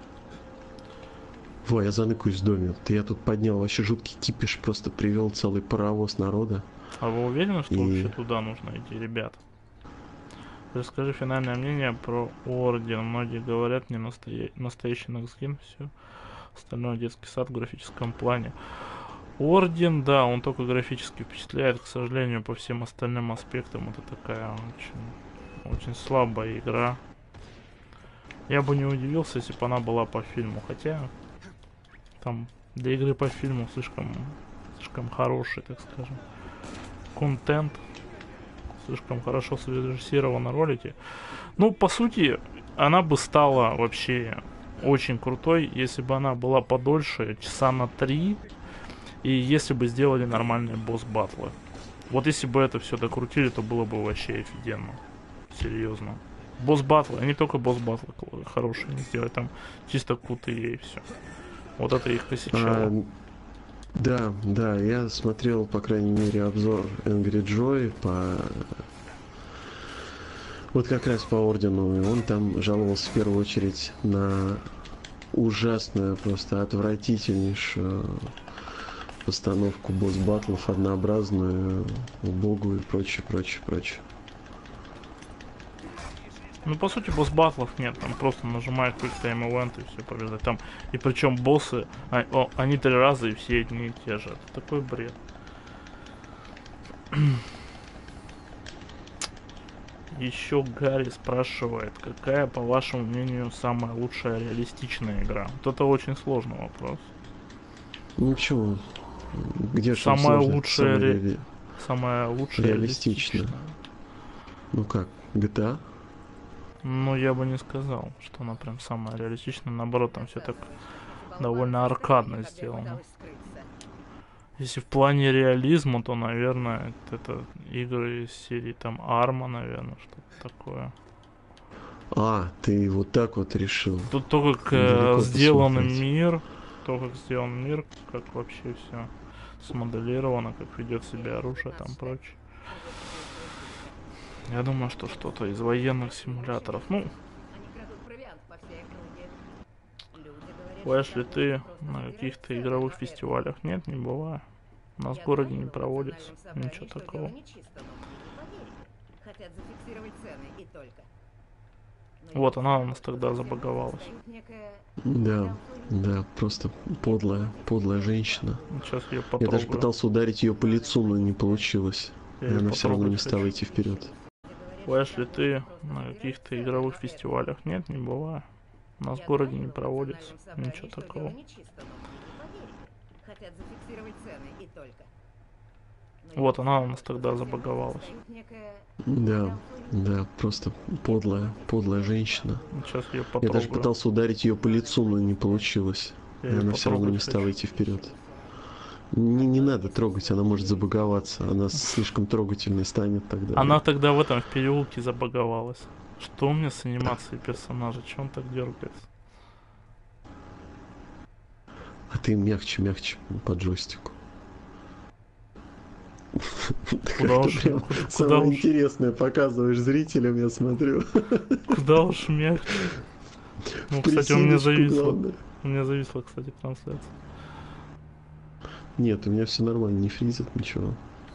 Во, я заныкаюсь в доме. Я тут поднял вообще жуткий кипиш, просто привел целый паровоз народа. А вы уверены, что вообще туда нужно идти, ребят? Расскажи финальное мнение про Орден. Многие говорят, не настоящий Наксгейм, все остальное детский сад в графическом плане. Орден, да, он только графически впечатляет, к сожалению, по всем остальным аспектам это такая очень слабая игра. Я бы не удивился, если бы она была по фильму, хотя там для игры по фильму слишком хороший, так скажем, контент, слишком хорошо срежиссированы ролики. Ну, по сути, она бы стала вообще очень крутой, если бы она была подольше, часа на 3, и если бы сделали нормальные босс-баттлы. Вот если бы это все докрутили, то было бы вообще офигенно. Серьезно. Босс-баттлы, а не только босс-баттлы хорошие не сделать, там чисто крутые и все. Вот это их посещало. Да, да, я смотрел, по крайней мере, обзор Angry Joy по... Вот как раз по Ордену, и он там жаловался в первую очередь на ужасную, просто отвратительнейшую постановку босс-баттлов, однообразную, убогую и прочее, прочее, прочее. Ну, по сути, босс-баттлов нет, там просто нажимаешь Quick Time Event и все побеждать. Там, и причем боссы, они 3 раза и все одни и те же. Это такой бред. Еще Гарри спрашивает, какая, по вашему мнению, самая лучшая реалистичная игра? Вот это очень сложный вопрос. Ну почему? Где же самая лучшая самая лучшая реалистичная? Ну как, GTA? Ну, я бы не сказал, что она прям самая реалистичная. Наоборот, там все так довольно аркадно сделано. Если в плане реализма, то, наверное, это игры из серии там Арма, наверное, что-то такое. А, ты вот так вот решил. Тут то, как сделан мир, как вообще все смоделировано, как ведет себя оружие, там прочее. Я думаю, что что-то из военных симуляторов. Ну, бываешь ли ты на каких-то игровых фестивалях? Нет, не бываю. У нас в городе не проводится ничего такого. Вот она у нас тогда забаговалась. Да, да, просто подлая женщина. Сейчас ее потрогаю. Я даже пытался ударить ее по лицу, но не получилось. И она все равно не стала идти вперед. Бываешь ли ты на каких-то игровых фестивалях? Нет, не бываю. У нас в городе не проводится ничего такого. Вот она у нас тогда забаговалась. Да, да, просто подлая женщина. Сейчас ее потрогаю. Я даже пытался ударить ее по лицу, но не получилось. И она все равно не стала идти вперед. Не надо трогать, она может забаговаться. Она слишком трогательной станет тогда. Она тогда в переулке забаговалась. Что у меня с анимацией персонажа? Че он так дергается? А ты мягче по джойстику. Самое интересное показываешь зрителям, я смотрю. Куда уж мягче. Ну, кстати, у меня зависло. У меня зависла, кстати, трансляция. Нет, у меня все нормально, не фризит ничего.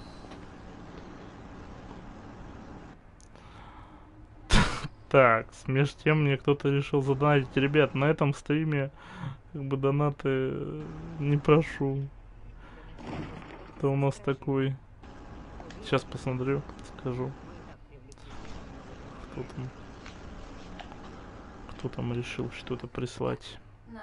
Так, меж тем мне кто-то решил задонатить. Ребят, на этом стриме как бы донаты не прошу. Это у нас такой... Сейчас посмотрю, скажу. Кто там решил что-то прислать.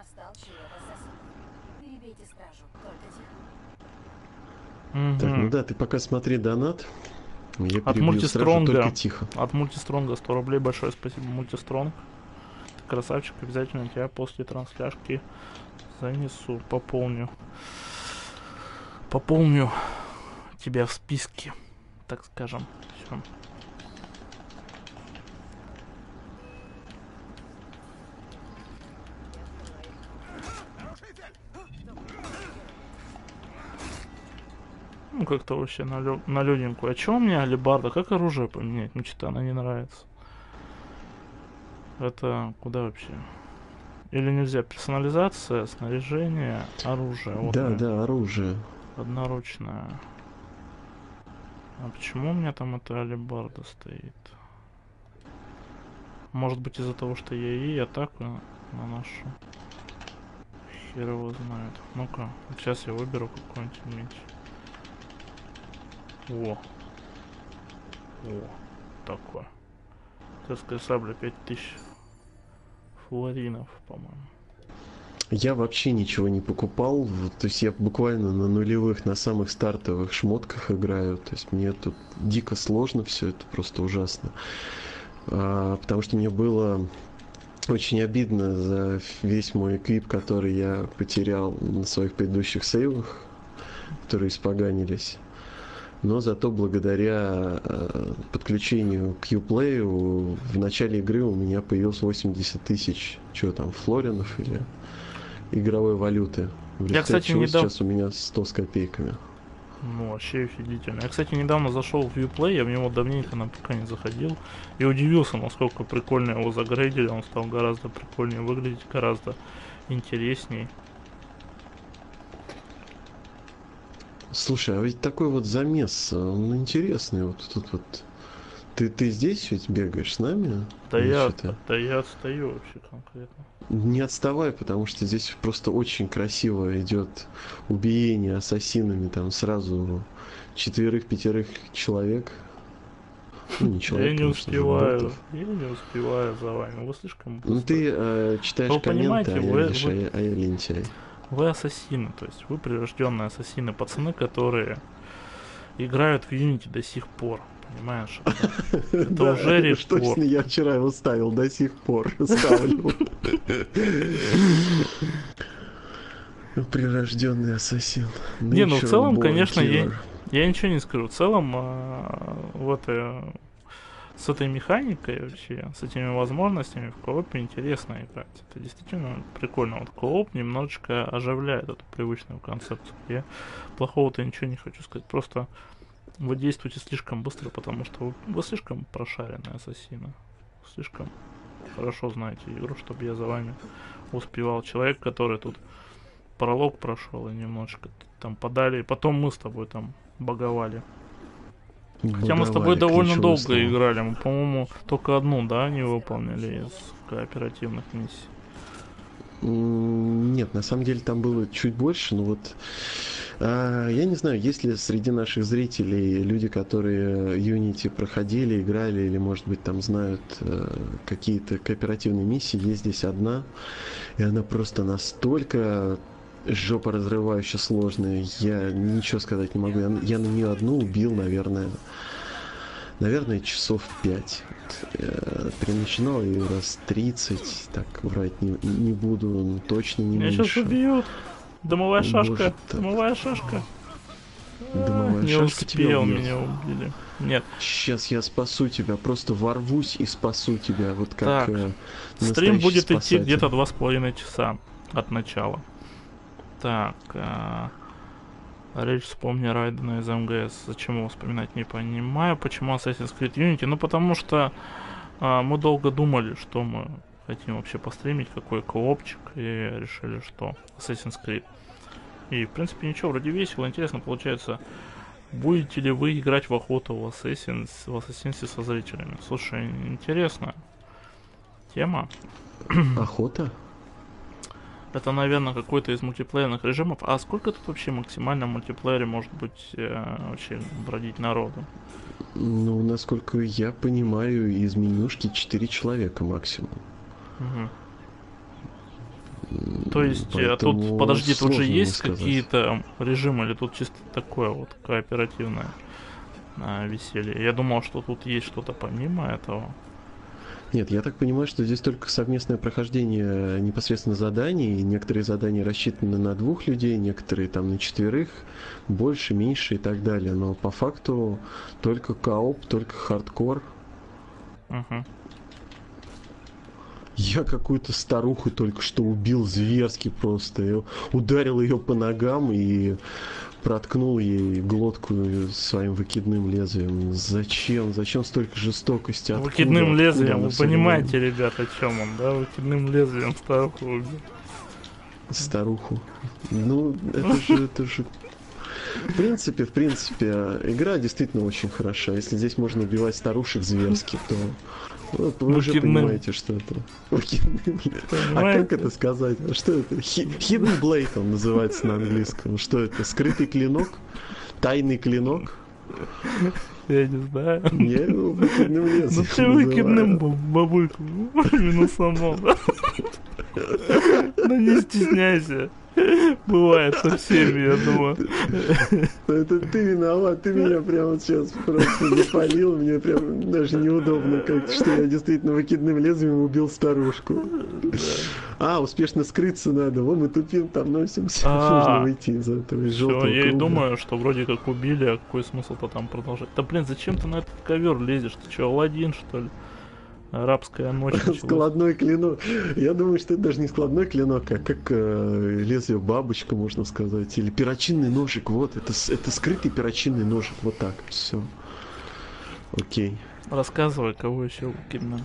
Так, ну да, ты пока смотри донат. Я от Мультистронга. Тихо. От Мультистронга 100 рублей. Большое спасибо, Мультистронг. Ты красавчик, обязательно тебя после трансляшки занесу, пополню тебя в списке, так скажем. Все. Ну, как-то вообще на лёденькую. А чё у меня алебарда? Как оружие поменять? Мне что-то она не нравится. Это куда вообще? Или нельзя? Персонализация, снаряжение, оружие. Вот да, оружие. Одноручное. А почему у меня там эта алебарда стоит? Может быть из-за того, что я и атаку наношу. Хер его знает. Ну-ка, сейчас я выберу какой-нибудь меч. О, такой. Царская сабля 5000 флоринов, по-моему. Я вообще ничего не покупал, то есть я буквально на нулевых, на самых стартовых шмотках играю, то есть мне тут дико сложно все, это просто ужасно. Потому что мне было очень обидно за весь мой эквип, который я потерял на своих предыдущих сейвах, которые испоганились. Но зато благодаря подключению к Uplay в начале игры у меня появилось 80 тысяч, что там, флоринов или игровой валюты. В Я, кстати, чего недавно... сейчас у меня 100 с копейками. Ну, вообще офигительно. Я, кстати, недавно зашел в Uplay, я в него давненько на ПК не заходил. И удивился, насколько прикольно его загрейдили. Он стал гораздо прикольнее выглядеть, гораздо интересней. Слушай, а ведь такой вот замес, он интересный. Вот тут вот. Ты здесь ведь бегаешь с нами? Да я отстаю вообще конкретно. Не отставай, потому что здесь просто очень красиво идет убиение ассасинами, там сразу 4-5 человек. Ну, не человек, я не конечно, успеваю. Я не успеваю за вами. Вы слишком быстро. Ну ты читаешь вы комменты, понимаете, а я лентяй. Вы ассасины, то есть вы прирожденные ассасины, пацаны, которые играют в Unity до сих пор. Понимаешь? Это уже рекорд. Точно, я вчера его ставил, до сих пор ставлю. Прирожденный ассасин. Не, ну в целом, конечно, я ничего не скажу. В целом, вот с этой механикой вообще, с этими возможностями в коопе интересно играть. Это действительно прикольно. Вот кооп немножечко оживляет эту привычную концепцию. Я плохого-то ничего не хочу сказать. Просто вы действуете слишком быстро, потому что вы слишком прошаренные ассасины. Слишком хорошо знаете игру, чтобы я за вами успевал. Человек, который тут пролог прошел и немножечко там подали, и потом мы с тобой там боговали. Хотя мы с тобой довольно долго играли. Мы, по-моему, только одну, да, не выполнили из кооперативных миссий. Нет, на самом деле там было чуть больше, но вот я не знаю, есть ли среди наших зрителей люди, которые Unity проходили, играли, или, может быть, там знают какие-то кооперативные миссии. Есть здесь одна, и она просто настолько жопоразрывающе сложная. Я ничего сказать не могу. Я на нее одну убил, наверное, часов 5. Переначинал ее раз 30. Так, врать не буду, но точно не меньше. Меня сейчас убьют. Дымовая шашка. Дымовая шашка. Дымовая не шашка успел, меня убили. Нет. Сейчас я спасу тебя. Просто ворвусь и спасу тебя. Вот как стрим будет идти где-то 2,5 часа от начала. Так, речь вспомни Райдена из МГС. Зачем его вспоминать, не понимаю. Почему Assassin's Creed Unity? Ну, потому что мы долго думали, что мы хотим вообще постримить, какой коопчик, и решили, что Assassin's Creed. И, в принципе, ничего, вроде весело, интересно получается. Будете ли вы играть в охоту в Assassin's со зрителями? Слушай, интересная тема. Охота? Это, наверное, какой-то из мультиплеерных режимов. А сколько тут вообще максимально в мультиплеере может быть вообще бродить народу? Ну, насколько я понимаю, из менюшки 4 человека максимум. Угу. То есть, тут, подожди, тут же есть какие-то режимы, или тут чисто такое вот кооперативное веселье? Я думал, что тут есть что-то помимо этого. Нет, я так понимаю, что здесь только совместное прохождение непосредственно заданий. Некоторые задания рассчитаны на 2 людей, некоторые там на 4, больше, меньше и так далее. Но по факту только кооп, только хардкор. Угу. Я какую-то старуху только что убил зверски просто. Я ударил ее по ногам и проткнул ей глотку своим выкидным лезвием. Зачем? Зачем столько жестокости? Выкидным лезвием, вы понимаете, ребят, о чем он, да? Выкидным лезвием старуху убил. Старуху. Ну, это же В принципе, игра действительно очень хороша. Если здесь можно убивать старушек зверски, то вот вы уже понимаете, что это. А как это сказать? А что это? Hidden Blade он называется на английском. Что это? Скрытый клинок? Тайный клинок? Я не знаю. Я его выкидным лезвием. Ну ты выкидным бабульком. Минусомом. Ну не стесняйся. Бывает со всеми, я думаю. Это ты виноват, ты меня прямо сейчас просто запалил, мне прям даже неудобно как-то, что я действительно выкидным лезвием убил старушку. А, успешно скрыться надо, вон мы тупим, там носимся, нужно выйти из этого желтого круга. Я и думаю, что вроде как убили, а какой смысл-то там продолжать? Да блин, зачем ты на этот ковер лезешь? Ты что, Аладдин, что ли? Арабская ночь. Складной клинок. Я думаю, что это даже не складной клинок, а как лезвие бабочка, можно сказать. Или перочинный ножик. Вот, это скрытый перочинный ножик. Вот так. Все. Окей. Рассказывай, кого еще выкидно.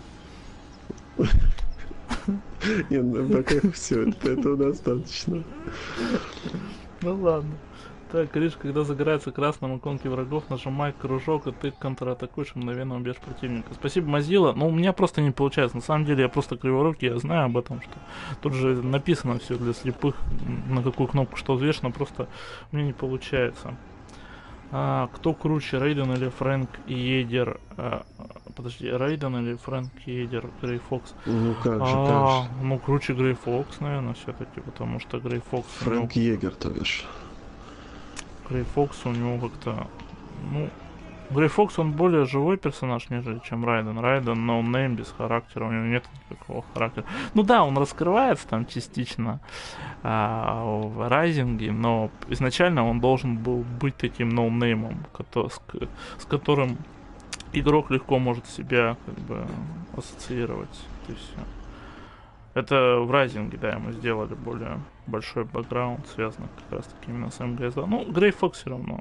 Не, ну пока все. Этого достаточно. Ну ладно. Так, Гриш, когда загорается красным иконки врагов, нажимай кружок, и ты контратакуешь, мгновенно убьешь противника. Спасибо, Мазила. Но у меня просто не получается. На самом деле я просто криворукий, я знаю об этом, что тут же написано все для слепых, на какую кнопку что взвешено, просто мне не получается. Кто круче, Рейден или Фрэнк Йедер? Подожди, Рейден или Фрэнк Йедер, Грей Фокс? Ну как же. Ну круче Грей Фокс, наверное, все-таки, потому что Грей Фокс... Фрэнк Йегер, то бишь. Грей Фокс у него как-то... Ну, Грей Фокс, он более живой персонаж, нежели чем Райден. Райден ноунейм, без характера, у него нет никакого характера. Ну да, он раскрывается там частично в Райзинге, но изначально он должен был быть таким ноунеймом, с которым игрок легко может себя как бы ассоциировать. И все. Это в Райзинге, да, ему сделали более большой бэкграунд, связанный как раз таки именно с МГС. Ну, Грей Фокс все равно.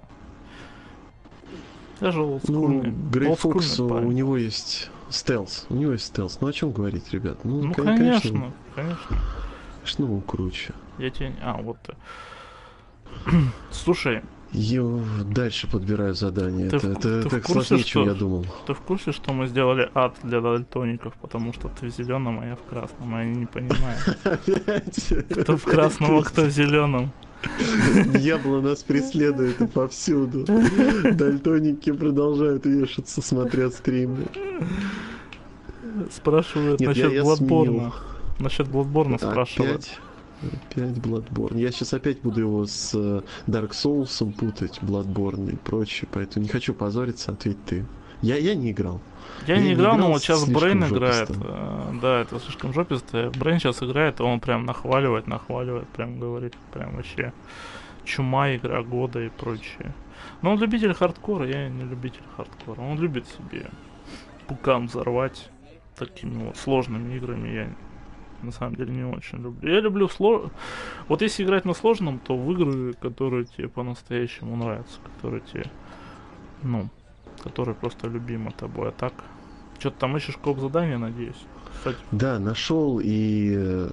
Даже олдскульный. Ну, Грей Фокс, у него есть стелс. Ну о чем говорить, ребят? Ну конечно. Конечно, он круче. Я тебе... вот ты. Слушай. Я дальше подбираю задание. Это так сложнее, чем я думал. Ты в курсе, что мы сделали ад для дальтоников, потому что ты в зеленом, а я в красном, а они не понимают. Кто в красном, а кто в зеленом. Дьявол нас преследует и повсюду. Дальтоники продолжают вешаться, смотря стримы. Спрашивают насчет Bloodborne. Насчет Bloodborne спрашивают. Опять Bloodborne. Я сейчас опять буду его с Dark Souls путать, Bloodborne и прочее, поэтому не хочу позориться, ответь ты. Я не играл. Я не играл, но вот сейчас Брейн играет. Да, это слишком жописто. Брейн сейчас играет, и он прям нахваливает, прям говорит, прям вообще чума, игра года и прочее. Но он любитель хардкора, я не любитель хардкора. Он любит себе пукан взорвать такими вот сложными играми. Я на самом деле не очень люблю. Я люблю вот если играть на сложном, то в игры, которые тебе по-настоящему нравятся, которые тебе, которые просто любимы тобой. А так, что-то там ищешь коп задания, надеюсь. Кстати. Да, нашел, и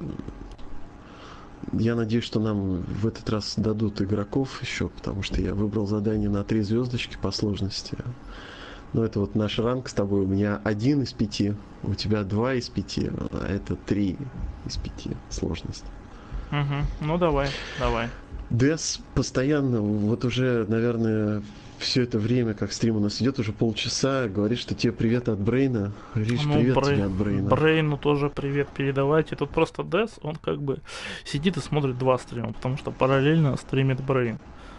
я надеюсь, что нам в этот раз дадут игроков еще, потому что я выбрал задание на 3 звездочки по сложности. Но это вот наш ранг с тобой. У меня 1 из 5, у тебя 2 из 5, а это 3 из 5 сложность. Ну давай. Дес постоянно, вот уже, наверное, все это время, как стрим у нас идет, уже полчаса, говорит, что тебе привет от Брейна. Риш, привет тебе от Брейна. Брейну тоже привет передавайте. Тут просто Дес, он как бы сидит и смотрит 2 стрима, потому что параллельно стримит Брейн.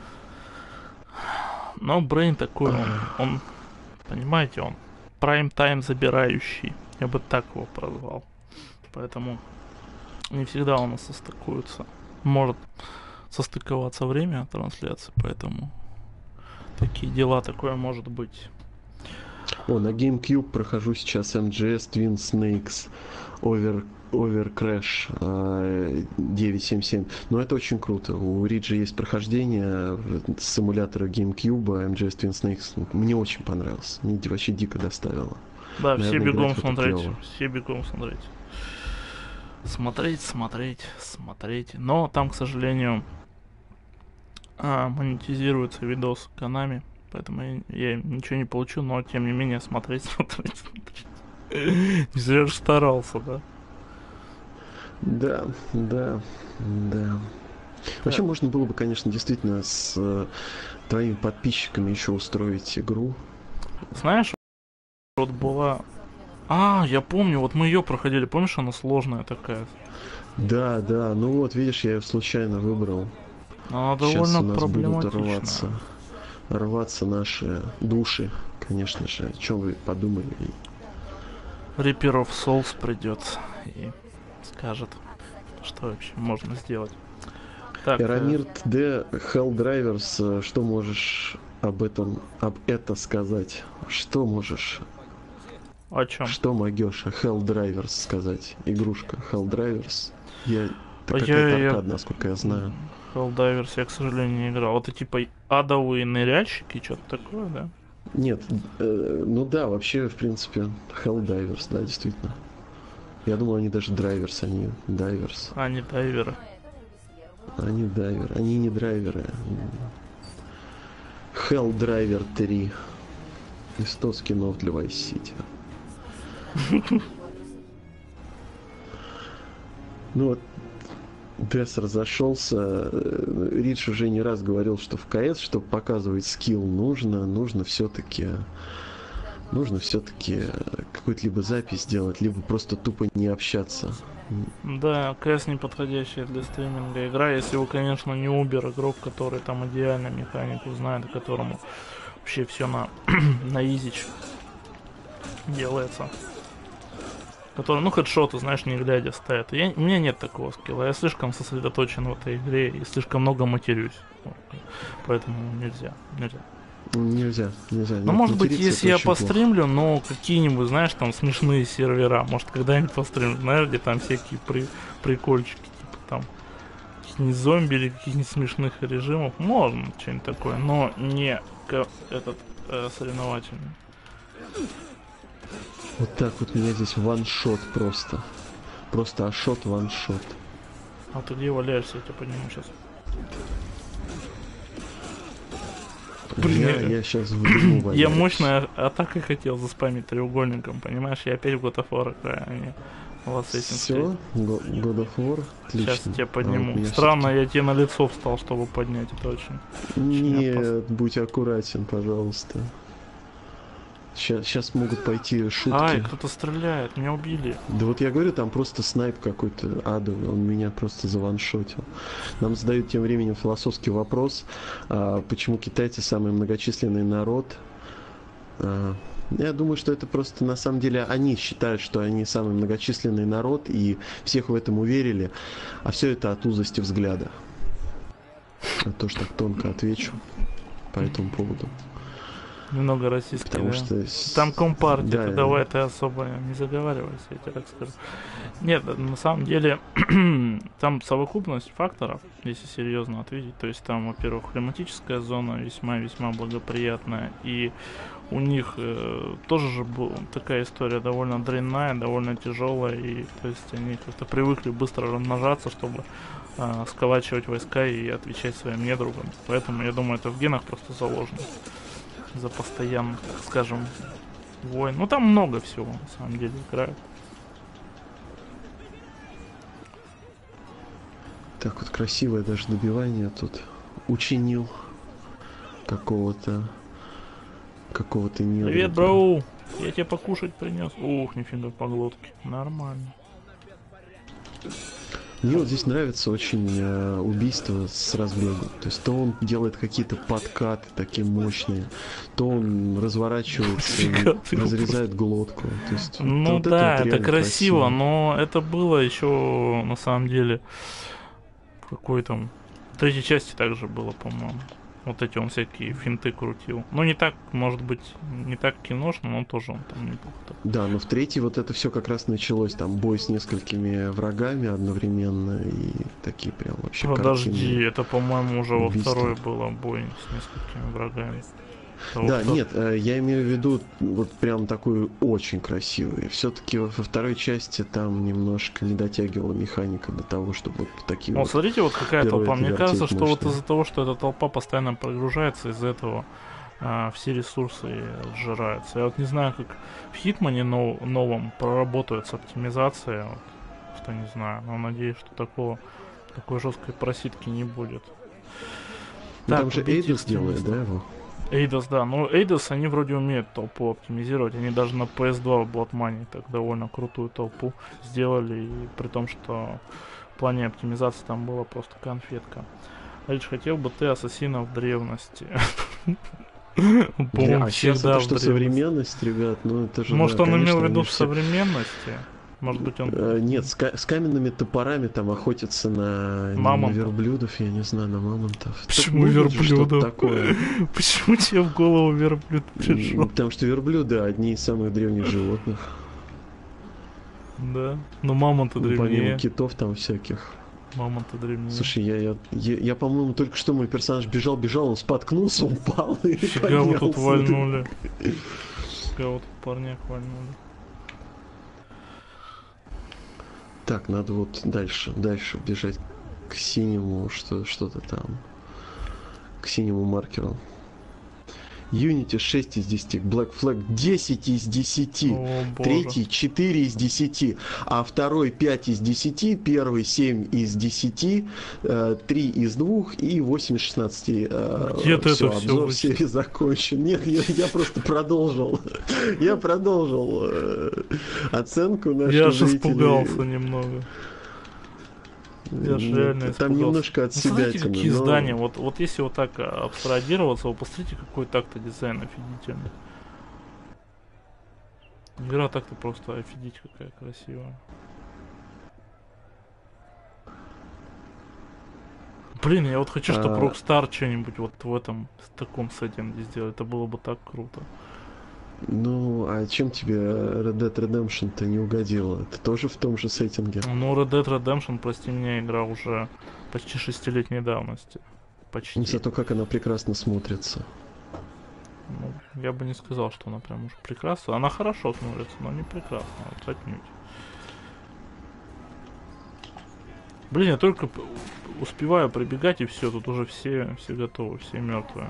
Но Брейн такой, он понимаете, он прайм-тайм забирающий. Я бы так его прозвал. Поэтому не всегда у нас состыкуются. Может состыковаться время трансляции, поэтому такие дела, такое может быть. На GameCube прохожу сейчас MGS Twin Snakes Over Crash 977. Но это очень круто. У Риджи есть прохождение с симулятора GameCube MGS Twin Snakes. Мне очень понравилось. Мне вообще дико доставило. Да, наверное, все бегом смотреть. Смотреть. Но там, к сожалению, монетизируется видос Konami, поэтому я ничего не получу, но тем не менее смотреть. Не зря же старался, да? Да, да, да. Вообще можно было бы, конечно, действительно с твоими подписчиками еще устроить игру. Знаешь, вот была... я помню, вот мы ее проходили, помнишь, она сложная такая? Да, да, ну вот, видишь, я ее случайно выбрал. Она Сейчас довольно у нас будут проблематичная. рваться наши души, конечно же. О чем вы подумали? Reaper of Souls придет и скажет, что вообще можно сделать. Так, Эрамирт Д. Helldivers, что можешь об это сказать? Что можешь? о чем? Что могешь о Helldivers сказать? Игрушка Helldivers. Это Я- какая-то аркад, насколько я знаю. Helldivers я, к сожалению, не играл. Это типа адовые ныряльщики, что-то такое, да? Нет, ну да, вообще, в принципе, Helldivers, да, действительно. Я думал, они даже драйверс, они дайверс. Не дайверы. Они дайверы, они не драйверы. Helldiver 3. И 100 скинов для Vice City. Ну вот, Дес разошелся. Ридж уже не раз говорил, что в КС, чтобы показывать скилл, нужно все-таки какую-то либо запись делать, либо просто тупо не общаться. Да, КС не подходящая для стриминга игра, если вы, конечно, не Uber игрок, который там идеально механику знает, которому вообще все на изич делается. Который, хедшоты, знаешь, не глядя ставит. У меня нет такого скилла, я слишком сосредоточен в этой игре и слишком много матерюсь. Поэтому нельзя. Нельзя. Ну, может быть, если я постримлю, но какие-нибудь, знаешь, там смешные сервера, может, когда-нибудь постримлю, знаешь, где там всякие прикольчики, типа там каких-нибудь зомби или каких-нибудь смешных режимов, можно что-нибудь такое, но не соревновательный. Вот так вот у меня здесь ваншот просто. Просто ашот ваншот. А ты где валяешься, я тебя подниму сейчас. Блин, я сейчас в дыму валяюсь. Я мощной атакой хотел заспамить треугольником, понимаешь? Я опять в God of War играю, а не в Assassin's Creed. Все, God of War, отлично. Сейчас тебя подниму. Вот Странно, я тебе на лицо встал, чтобы поднять, это очень... Нет, будь аккуратен, пожалуйста. Сейчас могут пойти шутки. Кто-то стреляет, меня убили. Да вот я говорю, там просто снайп какой-то адовый, он меня просто заваншотил. Нам задают тем временем философский вопрос, почему китайцы самый многочисленный народ. Я думаю, что это просто на самом деле они считают, что они самый многочисленный народ, и всех в этом уверили, а все это от узости взгляда. Я тоже так тонко отвечу по этому поводу. Немного российский, потому да? что... Там компартия, да, давай ты особо не заговаривайся, я тебе так скажу. Нет, на самом деле, там совокупность факторов, если серьезно ответить. То есть там, во-первых, климатическая зона весьма-весьма благоприятная, и у них тоже же такая история довольно дрянная, довольно тяжелая, и то есть они как-то привыкли быстро размножаться, чтобы сколачивать войска и отвечать своим недругам. Поэтому, я думаю, это в генах просто заложено. За постоянных, так скажем, войн. Ну там много всего, на самом деле, играют. Так вот красивое даже добивание тут учинил какого-то не. Привет, броу! Я тебе покушать принес. Ух, нифига по глотке. Нормально. Мне вот здесь нравится очень убийство с разбегу. То есть то он делает какие-то подкаты такие мощные, то он разворачивается и разрезает глотку. То есть, ну вот да, это красиво, красиво, но это было еще на самом деле в какой там третьей части также было, по-моему. Вот эти он всякие финты крутил. Ну, не так, может быть, не так киношно, но тоже он там неплохо. Да, но в третьей вот это все как раз началось. Там бой с несколькими врагами одновременно и такие прям вообще Подожди, картины. это, по-моему, уже убийства. во второй было бой с несколькими врагами. Да, нет, я имею в виду вот прям такой очень красивый. Все-таки во второй части там немножко не дотягивала механика до того, чтобы вот такие Ну, вот смотрите, вот какая толпа. Мне кажется, вертеть что вот мощные. из-за того, что эта толпа постоянно прогружается, из-за этого все ресурсы сжираются. Я вот не знаю, как в Хитмане новом проработают с оптимизацией. Вот, что не знаю, но надеюсь, что такой жесткой просидки не будет. Ну, там же Эйдос делает, да, его? Эйдос, да. Ну, Эйдос, они вроде умеют толпу оптимизировать. Они даже на PS2 в Blood Money так довольно крутую толпу сделали. И при том, что в плане оптимизации там была просто конфетка. Лишь хотел бы ты ассасинов древности. А сейчас это что, современность, ребят? Ну, это же, может, он имел в виду в современности? Может быть, он... Нет, с каменными топорами там охотятся на верблюдов, я не знаю, на мамонтов. Почему верблюдов? Такое. Почему тебе в голову верблюд пришел? Потому что верблюды одни из самых древних животных. Да, но мамонты древнее. Помимо китов там всяких. Мамонты древнее. Слушай, я по-моему, только что мой персонаж бежал, он споткнулся, упал и фига вы тут вальнули. Фига вот парняк вальнули. Так, надо вот дальше бежать к синему, что-то там. К синему маркеру. Unity 6 из 10, Black Flag 10 из 10, третий 4 из 10, а второй 5 из 10, первый 7 из 10, 3 из 2 и 8 из 16. Где-то все, это обзор серии закончен. Нет, я просто продолжил. Я продолжил оценку наших зрителей. Я же испугался немного. Я же реально испугался. Там немножко от себя. Смотрите, какие здания. Вот если вот так абстрагироваться, вы посмотрите, какой так-то дизайн офигительный. Игра так-то просто офигеть какая красивая. Блин, я вот хочу, чтобы Rockstar что-нибудь вот в этом, в таком сеттинге сделал. Это было бы так круто. Ну, а чем тебе Red Dead Redemption-то не угодило? Это тоже в том же сеттинге? Ну, Red Dead Redemption, прости меня, игра уже почти 6-летней давности. Почти. Зато как она прекрасно смотрится. Ну, я бы не сказал, что она прям уж прекрасна. Она хорошо смотрится, но не прекрасно. Вот отнюдь. Блин, я только успеваю пробегать, и все, тут уже все готовы, все мертвые.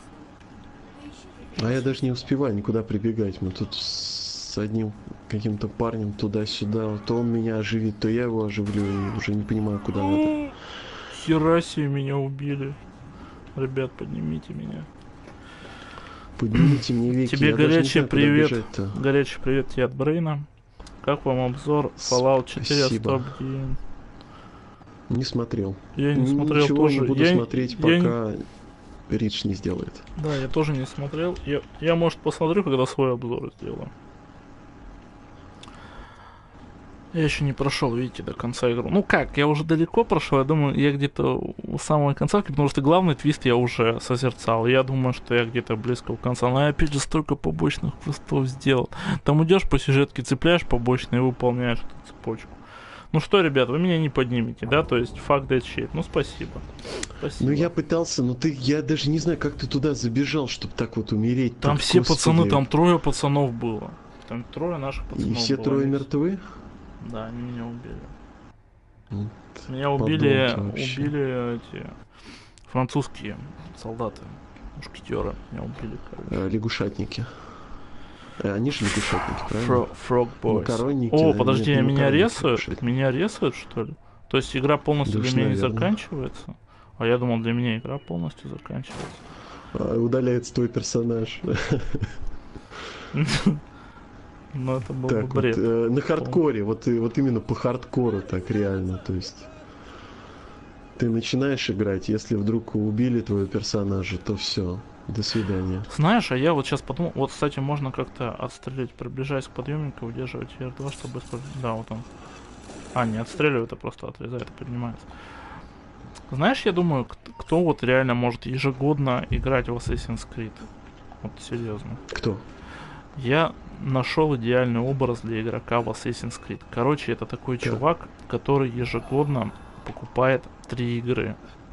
А я даже не успеваю никуда прибегать. Мы тут с одним каким-то парнем туда-сюда. То он меня оживит, то я его оживлю. И уже не понимаю, куда надо. Хера себе, меня убили. Ребят, поднимите меня. Поднимите мне веки. Тебе горячий привет. Горячий привет тебе от Брейна. Как вам обзор Fallout 4 Stop Game? Не смотрел. Я не смотрел Ничего тоже. Не буду смотреть, пока Рич не сделает. Да, я тоже не смотрел. Я может, посмотрю, когда свой обзор сделаю. Я еще не прошел, видите, до конца игру. Ну как, я уже далеко прошел. Я думаю, я где-то у самого конца, потому что главный твист я уже созерцал. Я думаю, что я где-то близко у конца. Но я опять же столько побочных квестов сделал. Там идешь по сюжетке, цепляешь побочные и выполняешь эту цепочку. Ну что, ребят, вы меня не поднимете, да? То есть, fuck that shit. Ну, спасибо. Ну, я пытался, но я даже не знаю, как ты туда забежал, чтобы так вот умереть. Там все пацаны, там 3 пацанов было. Там 3 наших пацанов. И все было. 3 мертвы? Да, они меня убили. Вот. Меня убили эти французские солдаты, мушкетеры. Меня убили, короче. Лягушатники. Они же лягушатники, правильно? Frog Boys. Макаронники. О, подожди, меня ресают? Меня ресают, что ли? То есть игра полностью для меня не заканчивается? А я думал, для меня игра полностью заканчивается. Удаляется твой персонаж. Ну, это был бы бред. На хардкоре, вот именно по хардкору так реально, то есть ты начинаешь играть, если вдруг убили твоего персонажа, то все, до свидания. Знаешь, а я вот сейчас подумал, вот, кстати, можно как-то отстрелить, приближаясь к подъемнику, удерживать R2, чтобы... Да, вот он. А, не отстреливает, а просто отрезает и поднимается. Знаешь, я думаю, кто вот реально может ежегодно играть в Assassin's Creed? Вот серьезно. Кто? Я нашел идеальный образ для игрока в Assassin's Creed. Короче, это такой чувак, который ежегодно покупает 3 игры.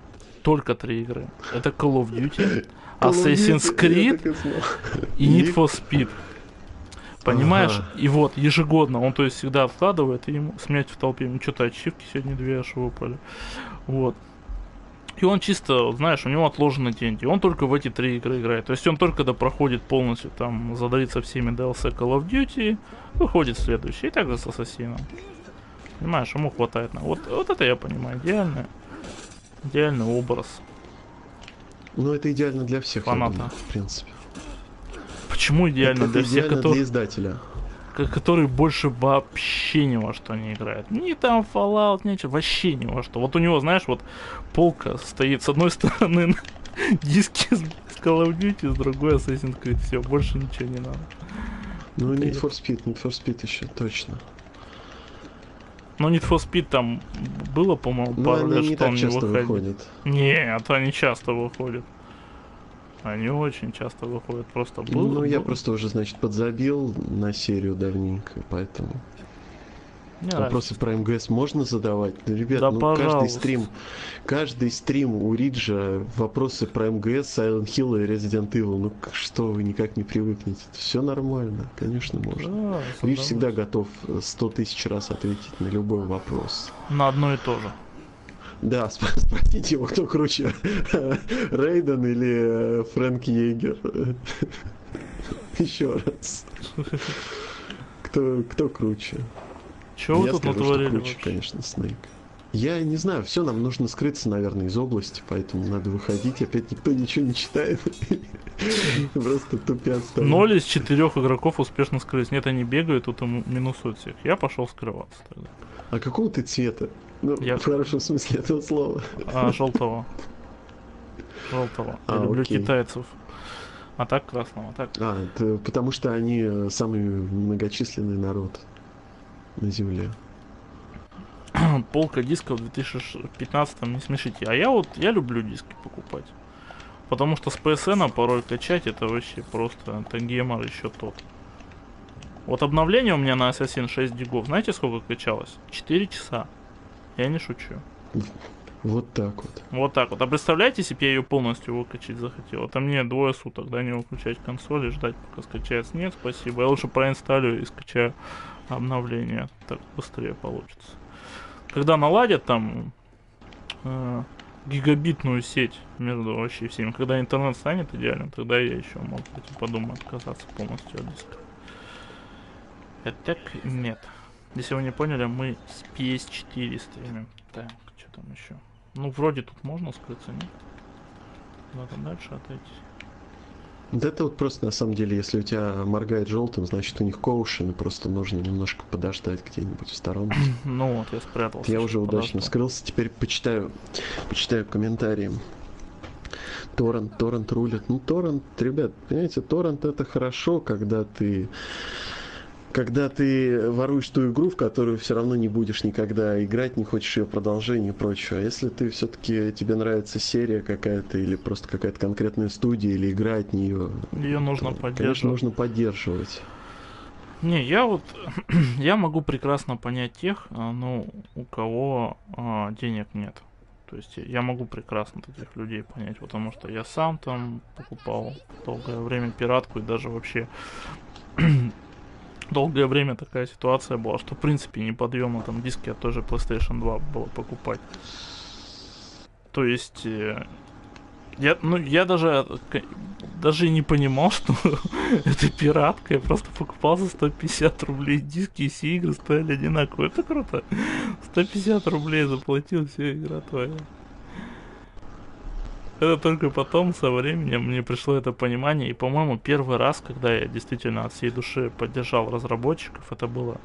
только 3 игры. Это Call of Duty, Call of Assassin's Duty, я Creed так и знал. и Need for Speed. Понимаешь? Ага. И вот, ежегодно, он то есть всегда откладывает, и ему смять в толпе, ну что-то ачивки сегодня 2 аж выпали. Вот. И он чисто, вот, знаешь, у него отложены деньги. Он только в эти 3 игры играет. То есть он только проходит полностью, там, задавится всеми DLC Call of Duty, выходит следующий. И так же с Ассасином. Понимаешь, ему хватает на. Вот это я понимаю, идеальный образ Ну, это идеально для всех, я фаната. думаю, в принципе. Почему идеально Это для всех, идеально которые... для издателя. Который больше вообще ни во что не играет. Ни там Fallout, ничего, вообще ни во что. Вот у него, знаешь, вот полка стоит с одной стороны диски с Call of Duty, с другой Assassin's Creed. Все, больше ничего не надо. Ну, Need for Speed еще, точно. Но Need for Speed там было, по-моему, Но пару они лет, не что так он не часто выходил. выходят. Нет, они часто выходят. Они очень часто выходят. Просто было. Ну, я просто уже, значит, подзабил на серию давненько, поэтому... Мне Вопросы про МГС можно задавать? Ну, ребят, Да, ну пожалуйста. каждый стрим у Риджа вопросы про МГС, Silent Hill и Resident Evil. Ну что вы никак не привыкнете? Все нормально, конечно, можно. Да, Ридж всегда готов 100 тысяч раз ответить на любой вопрос. на одно и то же. Да, спросите его, кто круче, Рейден или Фрэнк Йегер. Еще раз. Кто круче? Чего вы Я тут скажу, натворили что круче, вообще? конечно, Снейк. Я не знаю, все, нам нужно скрыться, наверное, из области, поэтому надо выходить. Опять никто ничего не читает. Просто тупят стоят. 0 из 4 игроков успешно скрылись. Нет, они бегают, тут им минусуют всех. Я пошел скрываться тогда. А какого ты цвета? Ну, Я- в хорошем смысле этого слова. Желтого. Желтого. Я А, люблю окей. китайцев. А так красного. Так. Это потому что они самый многочисленный народ на Земле. Полка дисков в 2015 не смешите. А я люблю диски покупать. Потому что с PSN порой качать это вообще просто, это гемор еще тот. Вот обновление у меня на Assassin 6 гигов, знаете сколько качалось? 4 часа. Я не шучу. Вот так вот. Вот так вот. А представляете, если бы я ее полностью выкачать захотел? Это мне 2 суток, да, не выключать консоль и ждать, пока скачается. Нет, спасибо. Я лучше проинсталлю и скачаю обновление. Так быстрее получится. Когда наладят там гигабитную сеть между вообще всеми, когда интернет станет идеальным, тогда я еще, может быть, подумаю отказаться полностью от диска. Это так нет. Если вы не поняли, мы с PS4 стримим. Так, что там еще? Ну, вроде тут можно скрыться, нет? Надо дальше отойти. Вот это вот просто на самом деле, если у тебя моргает желтым, значит у них коушен, и просто нужно немножко подождать где-нибудь в сторонке. Ну вот, я спрятался. Я ещё уже удачно подождал. скрылся, теперь почитаю комментарии. Торрент рулит. Ну, торрент, ребят, понимаете, торрент это хорошо, когда ты воруешь ту игру, в которую все равно не будешь никогда играть, не хочешь ее продолжения и прочее. А если ты все-таки, тебе нравится серия какая-то или просто какая-то конкретная студия или игра от нее, Ее нужно то, поддерживать. конечно, нужно поддерживать. Не, я вот я могу прекрасно понять тех, ну, у кого денег нет. То есть я могу прекрасно таких людей понять, потому что я сам там покупал долгое время пиратку и даже вообще долгое время такая ситуация была, что в принципе неподъемно там диски от той же PlayStation 2 было покупать. То есть я даже и не понимал, что это пиратка. Я просто покупал за 150 рублей диски, и все игры стояли одинаково. Это круто. 150 рублей заплатил, все, игра твоя. Это только потом, со временем, мне пришло это понимание. И, по-моему, первый раз, когда я действительно от всей души поддержал разработчиков, это было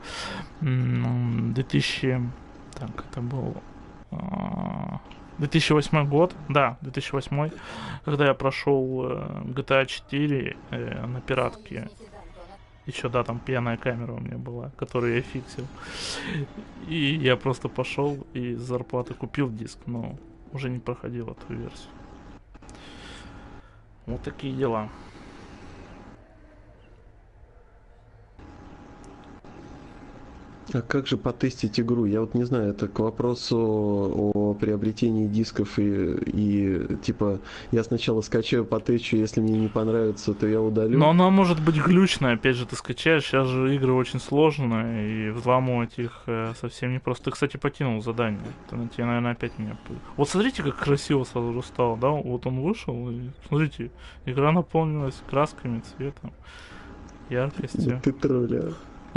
2008 год, да, 2008, когда я прошел GTA 4 на пиратке. Еще, да, там пьяная камера у меня была, которую я фиксил. И я просто пошел и с зарплаты купил диск, но уже не проходил эту версию. Вот такие дела. А как же потестить игру? Я вот не знаю, это к вопросу о приобретении дисков и типа я сначала скачаю, потещу, если мне не понравится, то я удалю. Но она может быть глючная, опять же, ты скачаешь, сейчас же игры очень сложные, и взламывать их совсем непросто. Ты, кстати, покинул задание, тебе, наверное, опять меня... Вот смотрите, как красиво сразу же стало, да? Вот он вышел, и смотрите, игра наполнилась красками, цветом, яркостью. Ты тролль, а.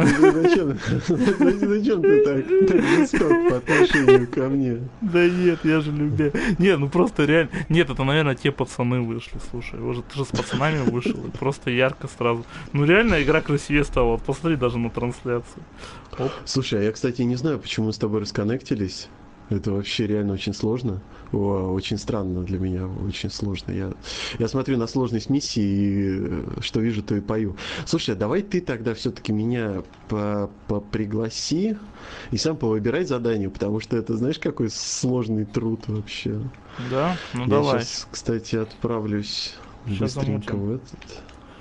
Зачем ты так жесток по отношению ко мне? Да нет, я же любя. Нет, ну просто реально. Нет, это, наверное, те пацаны вышли, слушай. Ты же с пацанами вышел, и просто ярко сразу. Ну реально игра красивее стала. Вот посмотри даже на трансляцию. Оп. Слушай, а я, кстати, не знаю, почему мы с тобой расконнектились. Это вообще реально очень сложно. Очень странно для меня, очень сложно. Я смотрю на сложность миссии и что вижу, то и пою. Слушай, а давай ты тогда все-таки меня пригласи и сам повыбирай задание, потому что это, знаешь, какой сложный труд вообще. Да? Ну я давай. Сейчас, кстати, отправлюсь Сейчас быстренько замутим. в этот.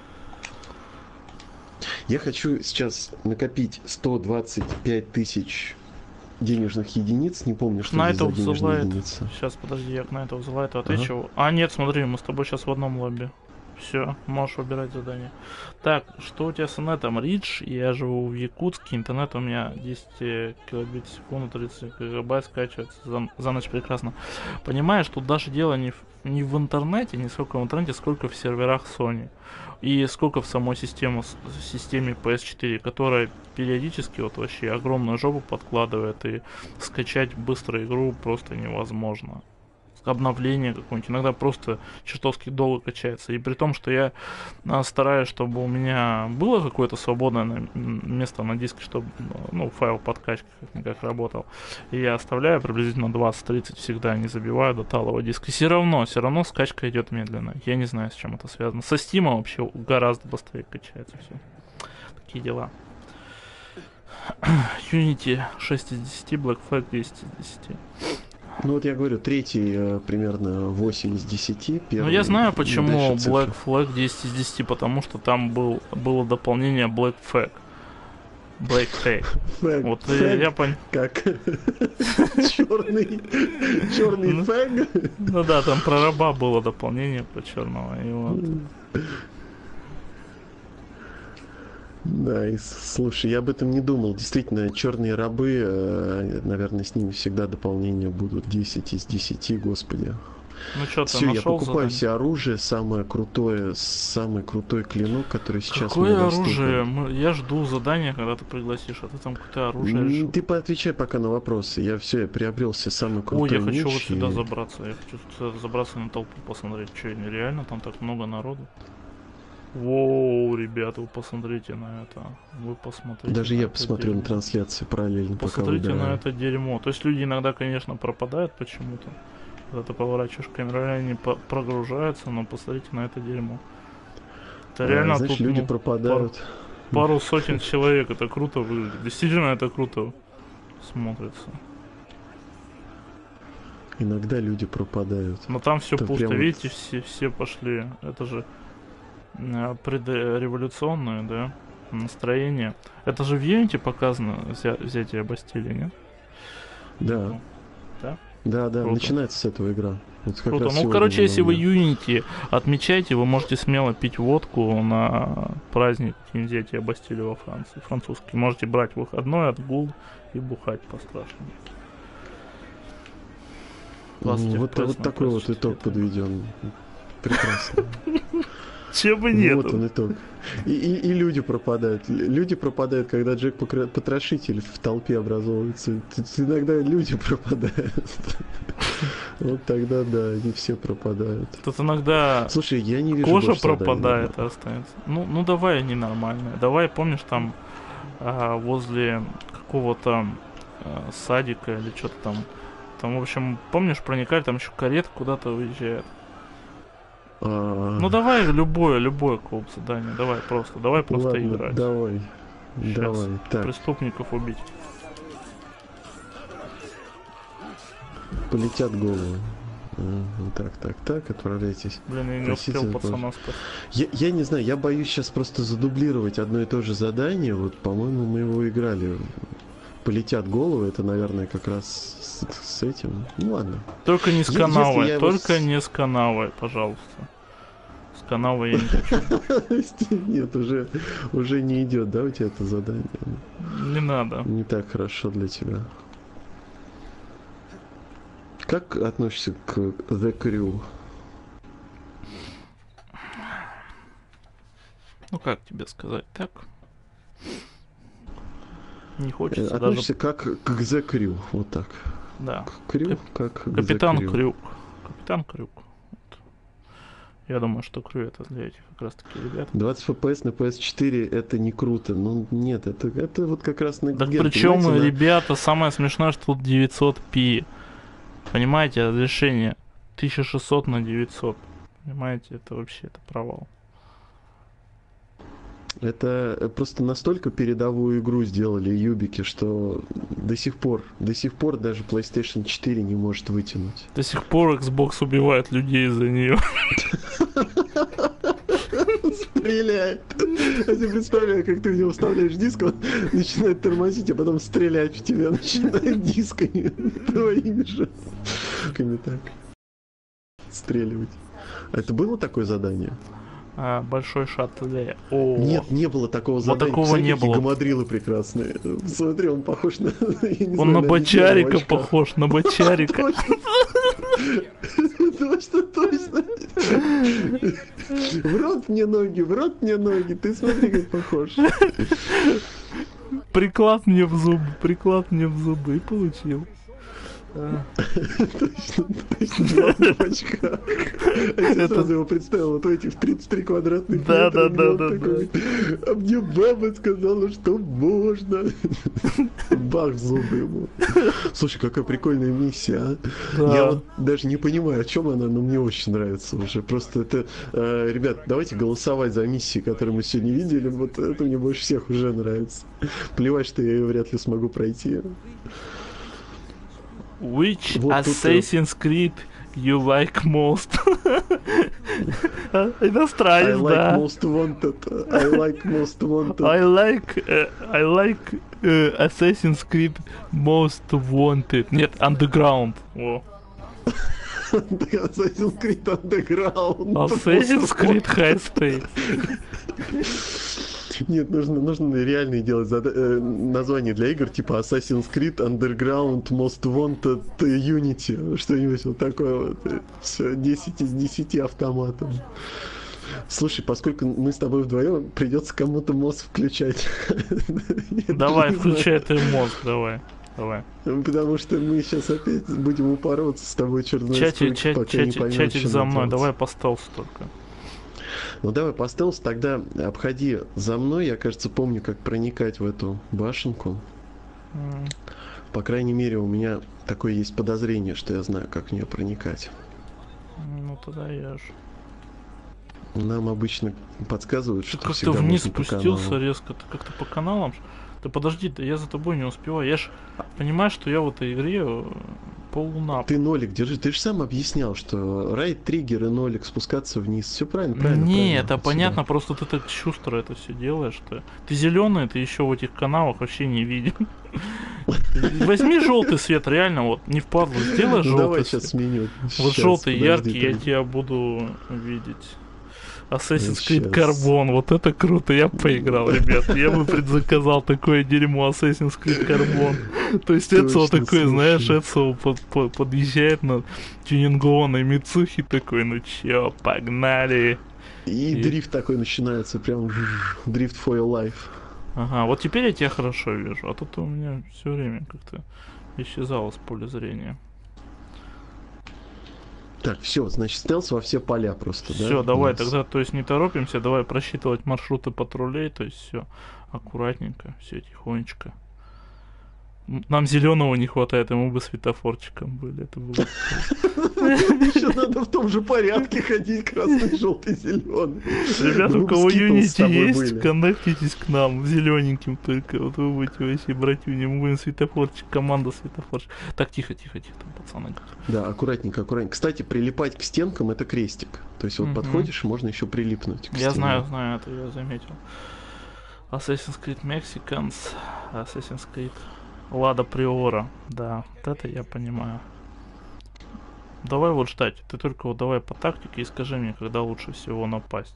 Я хочу сейчас накопить 125 тысяч денежных единиц, не помню, что это за денежная единица. Сейчас, подожди, я на это вызывает, отвечу. Ага. А, нет, смотри, мы с тобой сейчас в одном лобби. Все, можешь выбирать задание. Так, что у тебя с интернетом? Ридж, я живу в Якутске, интернет у меня 10 килобит в секунду, 30 гигабайт скачивается за ночь прекрасно. Понимаешь, тут даже дело не в интернете, не сколько в интернете, сколько в серверах Sony. И сколько в самой системе PS4, которая периодически вот вообще огромную жопу подкладывает, и скачать быстро игру просто невозможно. Обновление какое-нибудь, иногда просто чертовски долго качается. И при том, что я стараюсь, чтобы у меня было какое-то свободное место на диске, чтобы файл подкачки как-никак работал. И я оставляю приблизительно 20-30 всегда, не забиваю до талого диска. И все равно скачка идет медленно. Я не знаю, с чем это связано. Со Steam вообще гораздо быстрее качается все. Такие дела. Unity 6 из 10, Black Flag 10 из 10. Ну вот я говорю, третий примерно 8 из 10. Ну я знаю, почему Black Flag 10 из 10, потому что там было дополнение Black Flag. Black Flag. Вот я понял. Как? Черный фэг? Ну да, там про раба было дополнение про черного. И вот. Да, и слушай, я об этом не думал. Действительно, черные рабы, наверное, с ними всегда дополнения будут 10 из 10, господи. Ну что, все, я покупаю себе оружие, самый крутой клинок, который сейчас Какое оружие? Я жду задания, когда ты пригласишь, а ты там какое-то оружие решил. Ты поотвечай пока на вопросы. Я приобрел себе самый крутой меч. Ой, я хочу вот сюда и... забраться. Я хочу сюда забраться на толпу посмотреть. Что, нереально? Там так много народу. Воу, ребята, вы посмотрите на это. Вы посмотрите. Даже я посмотрю на трансляции параллельно. Посмотрите на это дерьмо. То есть люди иногда, конечно, пропадают почему-то. Когда ты поворачиваешь камеру, они прогружаются, но посмотрите на это дерьмо. Это реально знаешь, тут, люди пропадают. Пару сотен человек, это круто выглядит. Действительно, это круто смотрится. Иногда люди пропадают. Но там все пусто, прям... видите, все пошли. Это же предреволюционное, да, настроение. Это же в Unity показано взятие Бастилии, нет? Да. Да? Да, Круто. Начинается с этого игра. Вот круто. Ну, короче, если вы Unity отмечаете, вы можете смело пить водку на праздник День взятия Бастилии во Франции. Французский. Можете брать выходной, отгул и бухать по-страшному. Вот такой вот итог подведен. Прекрасно. Чего бы нет. Вот он итог. И люди пропадают. Люди пропадают, когда Джек Потрошитель в толпе образовывается. Иногда люди пропадают. Вот тогда, да, они все пропадают. Тут иногда слушай, я не вижу кожа пропадает и останется. Ну давай ненормальная. Давай, помнишь, там возле какого-то садика или что-то там. Там, в общем, помнишь, проникали, там еще карета куда-то уезжает. Ну давай любое клуб задание, давай просто играть. Давай. Так. Преступников убить. Полетят головы. Так, отправляйтесь. Блин, я не успел пацана спасти. Я не знаю, я боюсь сейчас просто задублировать одно и то же задание. Вот, по-моему, мы его играли полетят головы, это, наверное, как раз с этим. Ну ладно. Только не с канавой, его только не с канавой, пожалуйста. С канавой я не хочу. Нет, уже не идет, да, у тебя это задание? Не надо. Не так хорошо для тебя. Как относишься к The Crew? Ну как тебе сказать, так? Не хочется относишься даже... как к The Crew, вот так. Да. Крюк, как Капитан The Crew. Крюк. Капитан Крюк. Вот. Я думаю, что Крю это для этих как раз таки ребят. 20 FPS на PS4 это не круто. Ну нет, это вот как раз на Так причем, ребята, самое смешное, что тут 900p. Понимаете, разрешение 1600 на 900. Понимаете, это вообще это провал. Это просто настолько передовую игру сделали юбики, что до сих пор даже PlayStation 4 не может вытянуть. До сих пор Xbox убивает людей из-за нее. Стреляет. Я себе представляю, как ты в него вставляешь диск, он начинает тормозить, а потом стрелять в тебя начинает дисками твоими же. Так. Стреливать. А это было такое задание? Большой шаттле. Нет, не было такого задания. Вот такого не было. Гамадрилы прекрасные. Смотри, он похож на... Он на бочарика похож, на бочарика. Точно. В рот мне ноги. Ты смотри, как похож. Приклад мне в зубы и получил. Точно, главный в очках. Я сразу его представил, вот у этих 33 квадратных метра. Да. А мне баба сказала, что можно. Бах, зубы ему. Слушай, какая прикольная миссия, а. Да. Я вот даже не понимаю, о чем она, но мне очень нравится уже. Просто это... Ребят, давайте голосовать за миссии, которые мы сегодня видели. Вот это мне больше всех уже нравится. Плевать, что я ее вряд ли смогу пройти. Which вот Assassin's Creed you like most? Иностранец, да. I like most wanted. I like Assassin's Creed most wanted. Нет, Underground. О. Assassin's Creed Underground. Assassin's Creed High Space. Нет, нужно реальные делать названия для игр, типа Assassin's Creed, Underground, Most Wanted, Unity, что-нибудь вот такое вот. Все, 10 из 10 автоматом. Слушай, поскольку мы с тобой вдвоем, придется кому-то мозг включать. Давай, включай ты мозг, давай. Потому что мы сейчас опять будем упороться с тобой черной скрыть, пока не поймем, чатик за мной, давай по стелсу только. Ну давай по стелсу, тогда обходи за мной. Я, кажется, помню, как проникать в эту башенку. По крайней мере, у меня такое есть подозрение, что я знаю, как в нее проникать. Ну тогда я ж. Нам обычно подсказывают, что как-то вниз спустился резко, ты как-то по каналам. Да подожди, да я за тобой не успеваю. Я ж понимаю, что я в этой игре поллуна. Ты нолик держи. Ты же сам объяснял, что райд триггер и нолик спускаться вниз. Все правильно. Не, это понятно, просто ты так шустро это все делаешь. Ты зеленый, ты еще в этих каналах вообще не виден. Возьми желтый свет, реально, вот не впадло, сделай желтый. Давай сейчас сменю. Вот желтый яркий, я тебя буду видеть. Assassin's Creed Carbon, вот это круто, я поиграл, ребят. Я бы предзаказал такое дерьмо Assassin's Creed Carbon. То есть Эцио такой, знаешь, Эцио подъезжает на тюнингованной Мицухи такой, ну чё, погнали. И дрифт такой начинается, прям дрифт for your life. Ага, вот теперь я тебя хорошо вижу, а тут у меня все время как-то исчезало с поля зрения. Так, все, значит, стелс во все поля просто, да? Все, давай, тогда, то есть не торопимся, давай просчитывать маршруты патрулей, то есть все аккуратненько, все тихонечко. Нам зеленого не хватает, и мы бы светофорчиком были. Это было. Еще надо в том же порядке ходить, красный, желтый, зеленый. Ребята, у кого Unity есть, коннектитесь к нам, зелененьким только. Вот вы будете вообще братюни, мы будем светофорчик, команда светофорчик. Так, тихо, там пацаны. Да, аккуратненько. Кстати, прилипать к стенкам — это крестик. То есть вот подходишь, можно еще прилипнуть к стене. Я знаю, это я заметил. Assassin's Creed Mexicans, Assassin's Creed Лада Приора. Да, вот это я понимаю. Давай вот ждать. Ты только вот давай по тактике и скажи мне, когда лучше всего напасть.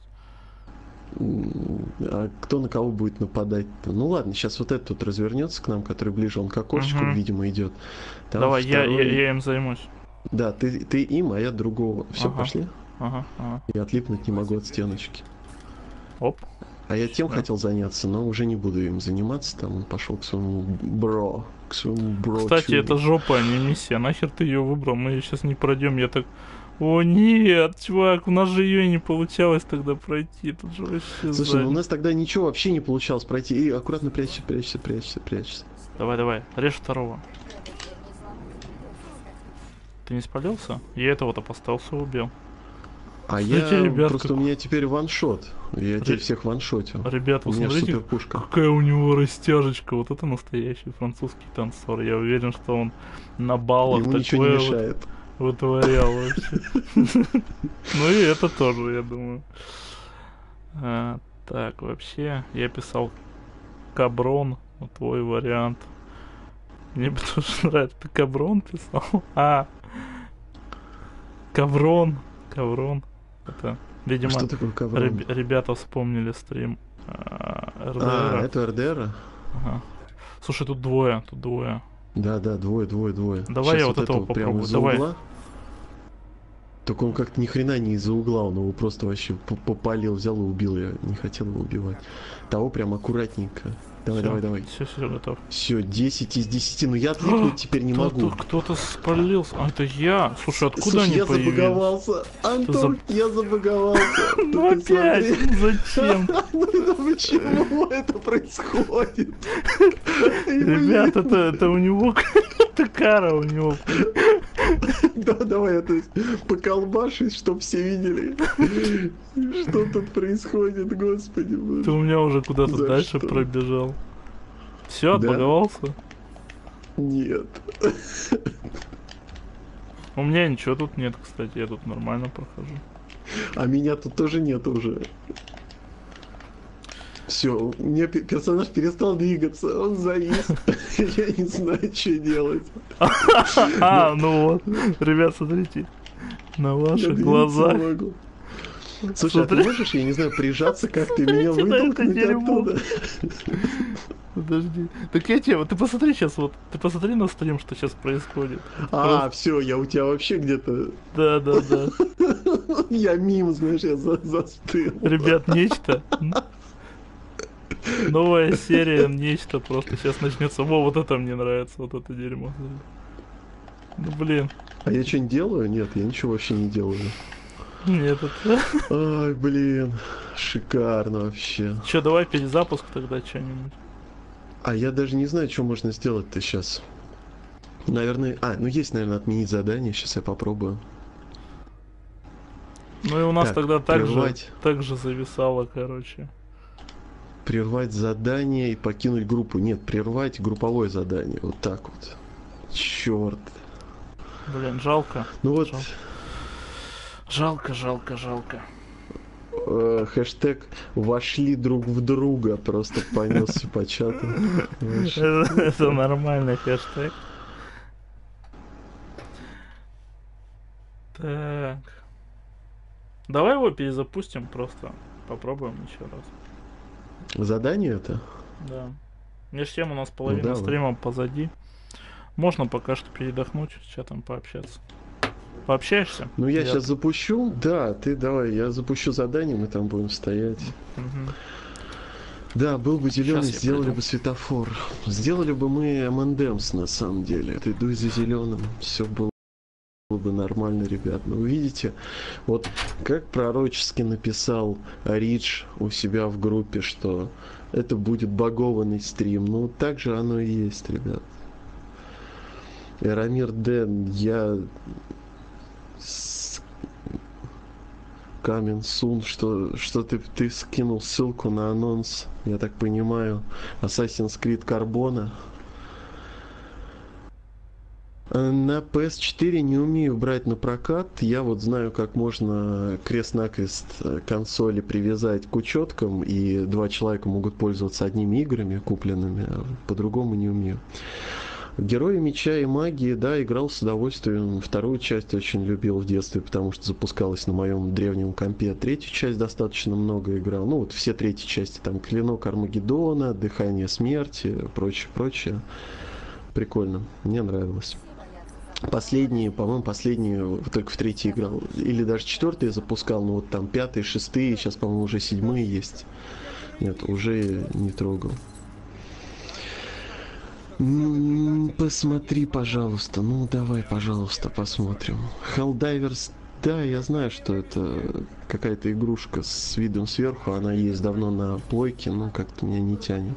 А кто на кого будет нападать-то? Ну ладно, сейчас вот этот вот развернется к нам, который ближе, он к окошечку, видимо, идет. Там давай, второй... я им займусь. Да, ты им, а я другого. Все, пошли? Ага. Я отлипнуть не могу от стеночки. Оп. А я тем хотел заняться, но уже не буду им заниматься. Там он пошел к своему бро. Кстати, это жопа, а не миссия. Нахер ты ее выбрал? Мы ее сейчас не пройдем. Я так... О нет, чувак, у нас же ее и не получалось тогда пройти. Тут же вообще Слушай, ну у нас тогда ничего вообще не получалось пройти. И аккуратно прячься. Давай, режь второго. Ты не спалился? Я этого-то поставился, убил. А я просто у меня теперь ваншот. Я теперь всех ваншотил. Ребята, смотрите, какая у него растяжечка. Вот это настоящий французский танцор. Я уверен, что он на баллах ему ничего не мешает. Вытворял вообще. Ну и это тоже, я думаю. Так, вообще, я писал Каброн, твой вариант. Мне бы тоже нравится. Ты Каброн писал? Каврон. Это, видимо, что такое Каврон? Ребята вспомнили стрим РДР. Это РДР? Ага. Слушай, тут двое. Да, двое. Давай сейчас я вот этого попробую. Давай. Угла. Так он как-то ни хрена не из-за угла, он его просто вообще попалил, взял и убил. Я не хотел его убивать. Того прям аккуратненько. Давай. Все, готов. Все, 10 из 10. Но я отлипнуть теперь не могу. Кто-то спалился. Это я. Слушай, откуда они я появились? Забаговался. Антон, я забаговался. Ну опять? Зачем? Ну почему это происходит? Ребят, это у него... Это кара у него. Да, давай я поколбашусь, чтоб все видели, что тут происходит, господи боже. Ты у меня уже куда-то дальше пробежал. Все, отбаговался? Нет. У меня ничего тут нет, кстати, я тут нормально прохожу. А меня тут тоже нет уже. Все, у меня персонаж перестал двигаться, он завис. Я не знаю, что делать. Ну вот. Ребят, смотрите. На ваших глазах. Слушай, а ты можешь, я не знаю, прижаться как-то и меня вытолкнуть оттуда? Подожди. Так я тебе, ты посмотри сейчас, вот, ты посмотри на стрим, что сейчас происходит. Все, я у тебя вообще где-то... Да. Я мимо, знаешь, я застыл. Ребят, нечто. Новая серия, нечто просто сейчас начнется. Вот это мне нравится, вот это дерьмо. Ну блин. А я что-нибудь делаю? Нет, я ничего вообще не делаю. Нет, это... Ай, блин, шикарно вообще. Че, давай перезапуск тогда что-нибудь. А я даже не знаю, что можно сделать-то сейчас. Наверное... есть, наверное, отменить задание. Сейчас я попробую. Ну и у нас тогда так же зависало, короче. Прервать задание и покинуть группу. Нет, прервать групповое задание. Вот так вот. Черт. Блин, жалко. Ну вот. Жалко. Хэштег «Вошли друг в друга» просто понесся по чату. Это нормальный хэштег. Так. Давай его перезапустим просто. Попробуем еще раз. Задание это? Да. Между тем у нас половина стрима позади. Можно пока что передохнуть, с чатом пообщаться. Пообщаешься? Ну я сейчас запущу. Да, ты давай, я запущу задание, мы там будем стоять. Угу. Да, был бы зеленый, сделали бы светофор. Сделали бы мы M&M's на самом деле. Ты иду за зеленым, все было бы нормально, ребят. Но вы видите, вот как пророчески написал Ридж у себя в группе, что это будет багованный стрим. Ну, так же оно и есть, ребят. Эрамир Дэн, я... Камен Сун, что ты скинул ссылку на анонс, я так понимаю, Assassin's Creed Carbona. На PS4 не умею брать на прокат. Я вот знаю, как можно крест-накрест консоли привязать к учеткам, и два человека могут пользоваться одними играми купленными, а по-другому не умею. Герои меча и магии, да, играл с удовольствием. Вторую часть очень любил в детстве, потому что запускалась на моем древнем компе. Третью часть достаточно много играл. Ну, вот все третьи части, там, Клинок Армагеддона, Дыхание смерти, прочее, прочее. Прикольно, мне нравилось. Последние, по-моему, последние только в третий играл. Или даже четвертый запускал, но вот там пятый, шестые, сейчас, по-моему, уже седьмые есть. Нет, уже не трогал. Посмотри, пожалуйста. Ну, давай, пожалуйста, посмотрим. Helldivers, да, я знаю, что это какая-то игрушка с видом сверху. Она есть давно на плойке, но как-то меня не тянет.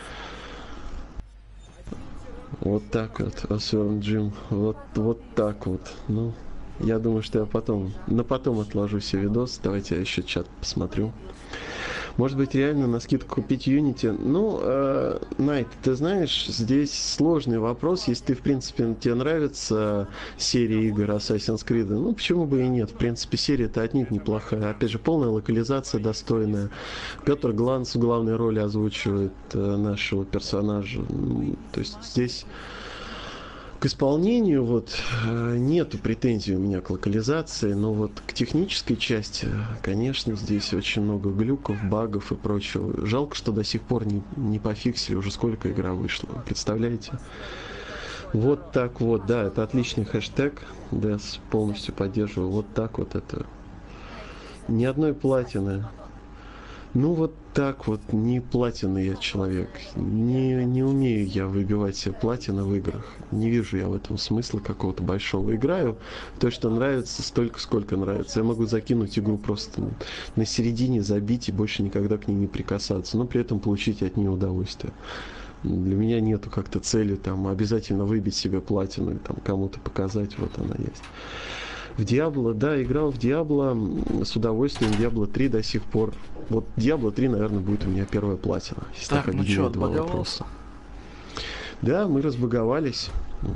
Вот так вот, Earthworm Jim. Вот так вот. Ну, я думаю, что я потом отложу все видосы. Давайте я еще чат посмотрю. Может быть, реально на скидку купить Unity? Ну, Найт, ты знаешь, здесь сложный вопрос. Если ты, в принципе, тебе нравится серия игр Assassin's Creed, ну, почему бы и нет? В принципе, серия-то отнюдь неплохая. Опять же, полная локализация достойная. Петр Гланс в главной роли озвучивает нашего персонажа. То есть здесь... К исполнению вот нету претензий у меня к локализации, но вот к технической части, конечно, здесь очень много глюков, багов и прочего. Жалко, что до сих пор не пофиксили, уже сколько игра вышла, представляете? Вот так вот, да, это отличный хэштег, Дэс, полностью поддерживаю, вот так вот это. Ни одной платины. Ну вот так вот, не платиный я человек. Не умею я выбивать себе платины в играх. Не вижу я в этом смысла какого-то большого. Играю то, что нравится, столько, сколько нравится. Я могу закинуть игру просто на середине, забить и больше никогда к ней не прикасаться, но при этом получить от нее удовольствие. Для меня нету как-то цели там обязательно выбить себе платину и там кому-то показать, вот она есть. В Diablo, да, играл в Diablo с удовольствием. Diablo 3 до сих пор. Вот Diablo 3, наверное, будет у меня первая платина. Если Так, ну что, два вопроса. Да, мы разбаговались.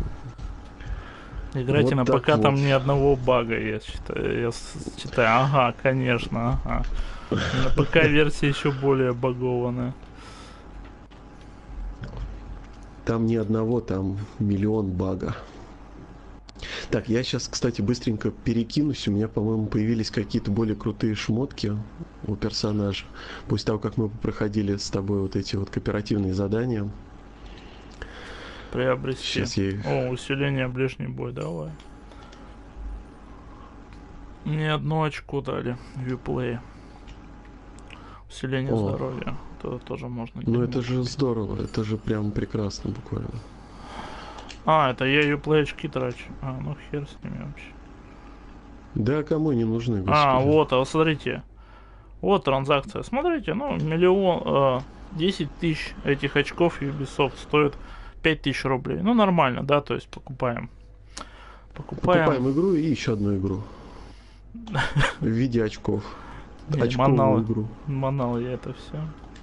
Играйте вот на ПК, вот. там ни одного бага, я считаю. Ага, конечно, ага. На ПК версия еще более багованная. Там ни одного, там миллион бага. Так, я сейчас, кстати, быстренько перекинусь. У меня, по-моему, появились какие-то более крутые шмотки у персонажа. После того, как мы проходили с тобой вот эти вот кооперативные задания. Приобрести. Сейчас я их... О, усиление ближний бой, давай. Мне одно очко дали в Uplay. Усиление здоровья. Это тоже можно. Ну это же здорово, это же прям прекрасно буквально. А, это я Uplay очки трачу. А, ну хер с ними вообще. Да, кому не нужны, господи. А, вот, а смотрите. Вот транзакция. Смотрите, ну, 10 тысяч этих очков Ubisoft стоит 5000 рублей. Ну, нормально, да, то есть покупаем. Покупаем игру и еще одну игру. В виде очков. Очковую игру. Манал я это все.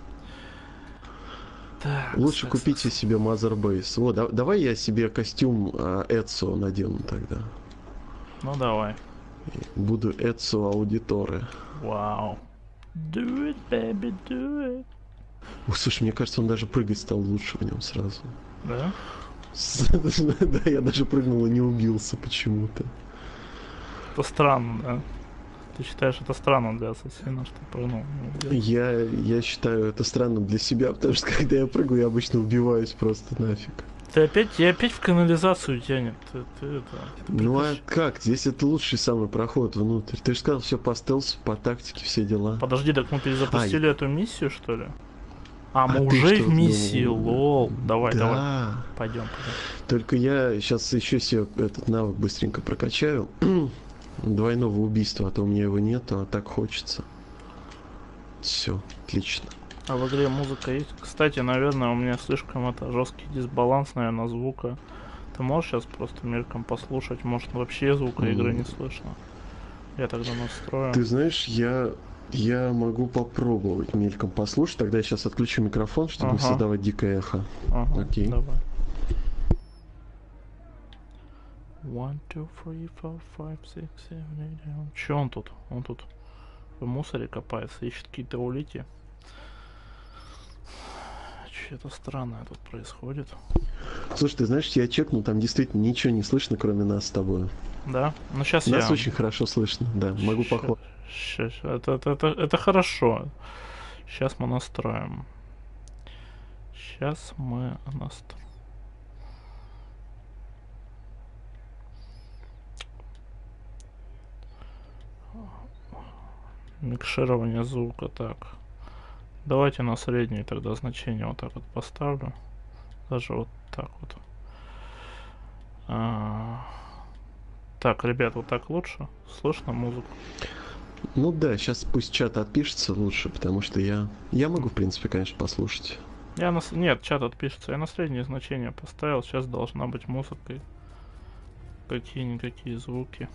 Так, лучше купите себе Mother Base. Вот, давай я себе костюм Эцио надену тогда. Ну давай. Буду Эцио Аудиторе. Вау. Do it, baby, do it. Слушай, мне кажется, он даже прыгать стал лучше в нем сразу. Да? Да, я даже прыгнул и не убился почему-то. Это странно, да? Ты считаешь это странно для ассасина, что прыгнул? Я считаю это странным для себя, потому что когда я прыгаю, я обычно убиваюсь просто нафиг. Ты опять в канализацию тянет. Ну а как? Здесь это лучший самый проход внутрь. Ты же сказал, все по стелсу, по тактике, все дела. Подожди, так мы перезапустили эту миссию, что ли? А мы уже в миссии, лол. Давай. Пойдем. Только я сейчас еще себе этот навык быстренько прокачаю. Двойного убийства, а то у меня его нету, а так хочется. Все, отлично. А в игре музыка есть? Кстати, наверное, у меня слишком жесткий дисбаланс, наверное, звука. Ты можешь сейчас просто мельком послушать? Может, вообще звука игры не слышно? Я тогда настрою. Ты знаешь, я могу попробовать мельком послушать. Тогда я сейчас отключу микрофон, чтобы не создавать дикое эхо. Окей. Давай. 1, 2, 3, 4, 5, 6, 7, 8, 9. Че он тут? Он тут в мусоре копается, ищет какие-то улики. Что-то странное тут происходит. Слушай, ты знаешь, я чекнул, там действительно ничего не слышно, кроме нас с тобой. Да? Ну сейчас Нас я... очень хорошо слышно, да. Могу похвалить. Это хорошо. Сейчас мы настроим. Сейчас мы настроим. Микширование звука, так. Давайте на среднее тогда значение вот так вот поставлю. Даже вот так вот. Так, ребят, вот так лучше? Слышно музыку? Ну да, сейчас пусть чат отпишется лучше, потому что я могу, в принципе, конечно, послушать. Нет, чат отпишется. Я на среднее значение поставил. Сейчас должна быть музыка. Какие-никакие звуки.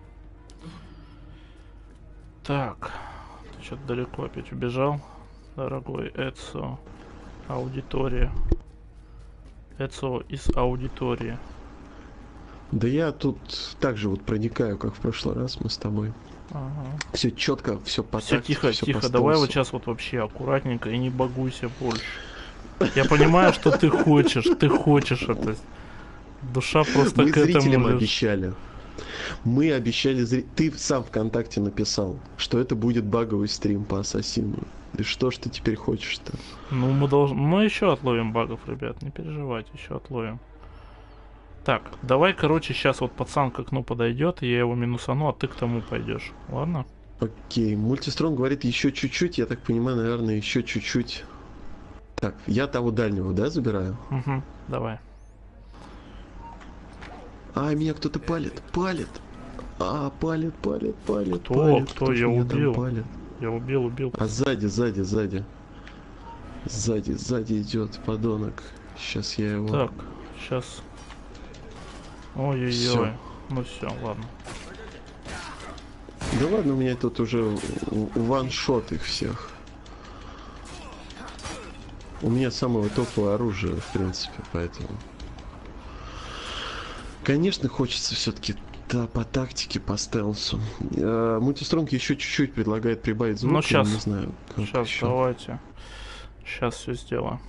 Так. Ты что-то далеко опять убежал. Дорогой Эцо. Аудитория. Эцо из аудитории. Да я тут так же вот проникаю, как в прошлый раз мы с тобой. Ага. Все четко, все по Все тактике, тихо, всё тихо. по Давай стелсу. вот сейчас вот вообще аккуратненько и не багуйся больше. Я понимаю, что ты хочешь это. Душа просто Мы к этому зрителям лежит. обещали. Мы обещали, ты сам ВКонтакте написал, что это будет баговый стрим по Ассасину. И что ж ты теперь хочешь-то? Ну, мы должны... Мы еще отловим багов, ребят. Не переживайте, еще отловим. Так, давай, короче, сейчас вот пацан к окну подойдет, и я его минусану, а ты к тому пойдешь. Ладно? Окей, Мультистрон говорит еще чуть-чуть, я так понимаю, наверное, еще чуть-чуть. Так, я того дальнего, да, забираю? Угу, давай. А, меня кто-то палит. Палит. Кто? ж Я меня там убил. палит? Я убил. А сзади. Сзади идет подонок. Сейчас я его... Так, сейчас. Ой-ой-ой. Всё. Ну все, ладно. Да ладно, у меня тут уже ваншот их всех. У меня самое топовое оружие, в принципе, поэтому... Конечно, хочется все-таки по тактике, по стелсу. Мультистронг еще чуть-чуть предлагает прибавить звук. Ну, щас. Не знаю, как Сейчас, еще. давайте. Сейчас все сделаю.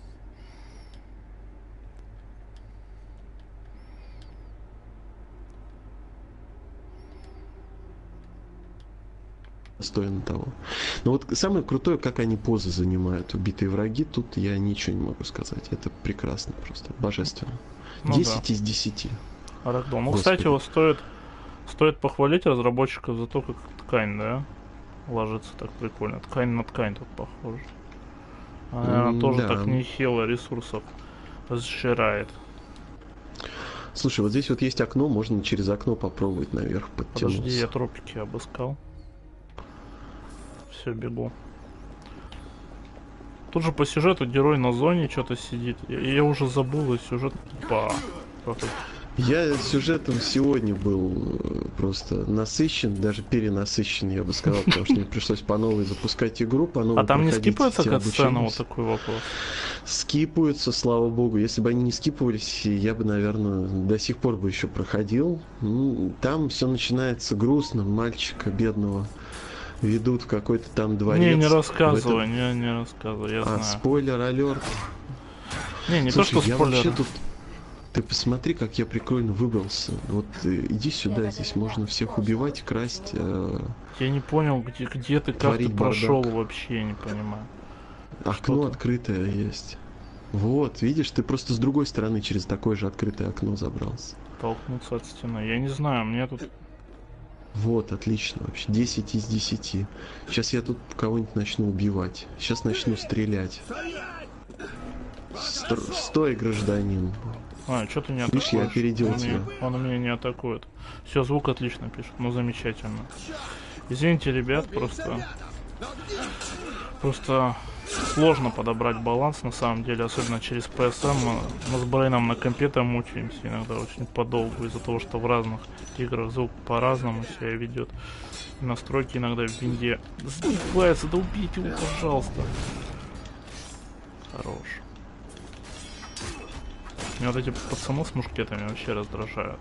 Достойно того. Но вот самое крутое, как они позы занимают, убитые враги, тут я ничего не могу сказать. Это прекрасно просто, божественно. Ну 10 из 10. Рагдон. Ну, Господи. кстати, вот стоит похвалить разработчиков за то, как ткань, да, ложится так прикольно. Ткань на ткань тут похоже. Она тоже Да. так нехило ресурсов сжирает. Слушай, вот здесь вот есть окно, можно через окно попробовать наверх подтянуться. Подожди, я тропики обыскал. Все, бегу. Тут же по сюжету герой на зоне что-то сидит. Я уже забыл, и сюжет... Я сюжетом сегодня был просто насыщен, даже перенасыщен, я бы сказал, потому что мне пришлось по новой запускать игру, по новой А там не проходить скипается эти катсцена? обучения. Вот такой вопрос. Скипаются, слава богу. Если бы они не скипывались, я бы, наверное, до сих пор бы еще проходил. Там все начинается грустно. Мальчика бедного ведут в какой-то там дворец. Не рассказывай, не рассказывай, я знаю. Спойлер-алерт. Не Слушай, то, что я спойлер. вообще тут... Ты посмотри, как я прикольно выбрался. Вот иди сюда, здесь можно всех убивать, красть. Я не понял, где ты, как ты творить прошел бардак. вообще, я не понимаю. Окно Что-то. открытое есть. Вот, видишь, ты просто с другой стороны через такое же открытое окно забрался. Толкнуться от стены. Я не знаю, мне тут... Вот, отлично вообще. 10 из 10. Сейчас я тут кого-нибудь начну убивать. Сейчас начну стрелять. Стой, гражданин. Что ты не Видишь, атакуешь? я опередил тебя. Он меня не атакует. Все, звук отлично пишет. Ну, замечательно. Извините, ребят, просто сложно подобрать баланс, на самом деле, особенно через PSM. Мы с Брейном на компе там мучаемся иногда очень подолгу, из-за того, что в разных играх звук по-разному себя ведет. И настройки иногда в винде сбиваются. Да убейте его, пожалуйста. Хорош. Меня вот эти пацаны с мушкетами вообще раздражают.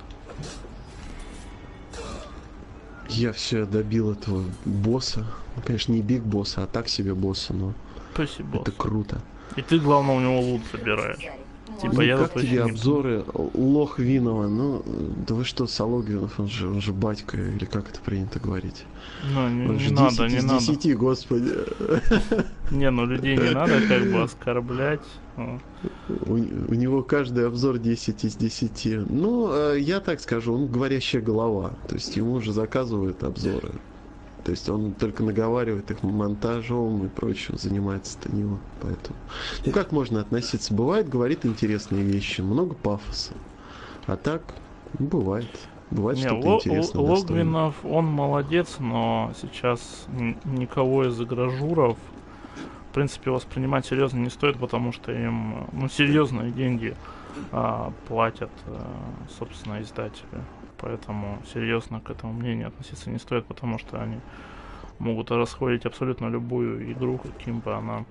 Я все добил этого босса. Ну, конечно, не биг босса, а так себе босса, но Спасибо. Это круто. И ты, главное, у него лут собираешь. Типа, Ну, я как тут тебе вообще не... обзоры Лох Винова? Ну, да вы что, Сологвинов, он же батька, или как это принято говорить? Ну, Он не же надо, 10 не из надо. 10, господи. Не, ну людей не надо как бы оскорблять. Ну. У него каждый обзор 10 из 10. Ну, я так скажу, он говорящая голова. То есть ему уже заказывают обзоры. То есть он только наговаривает их монтажом и прочим, занимается-то не он. Поэтому. Ну как можно относиться? Бывает, говорит интересные вещи, много пафоса. А так, ну, бывает. Бывает Не, что-то интересное. Логвинов, он молодец, но сейчас никого из игражуров, в принципе, воспринимать серьезно не стоит, потому что им, ну, серьезные деньги платят, собственно, издатели. Поэтому серьезно к этому мнению относиться не стоит, потому что они могут расходить абсолютно любую игру, каким бы она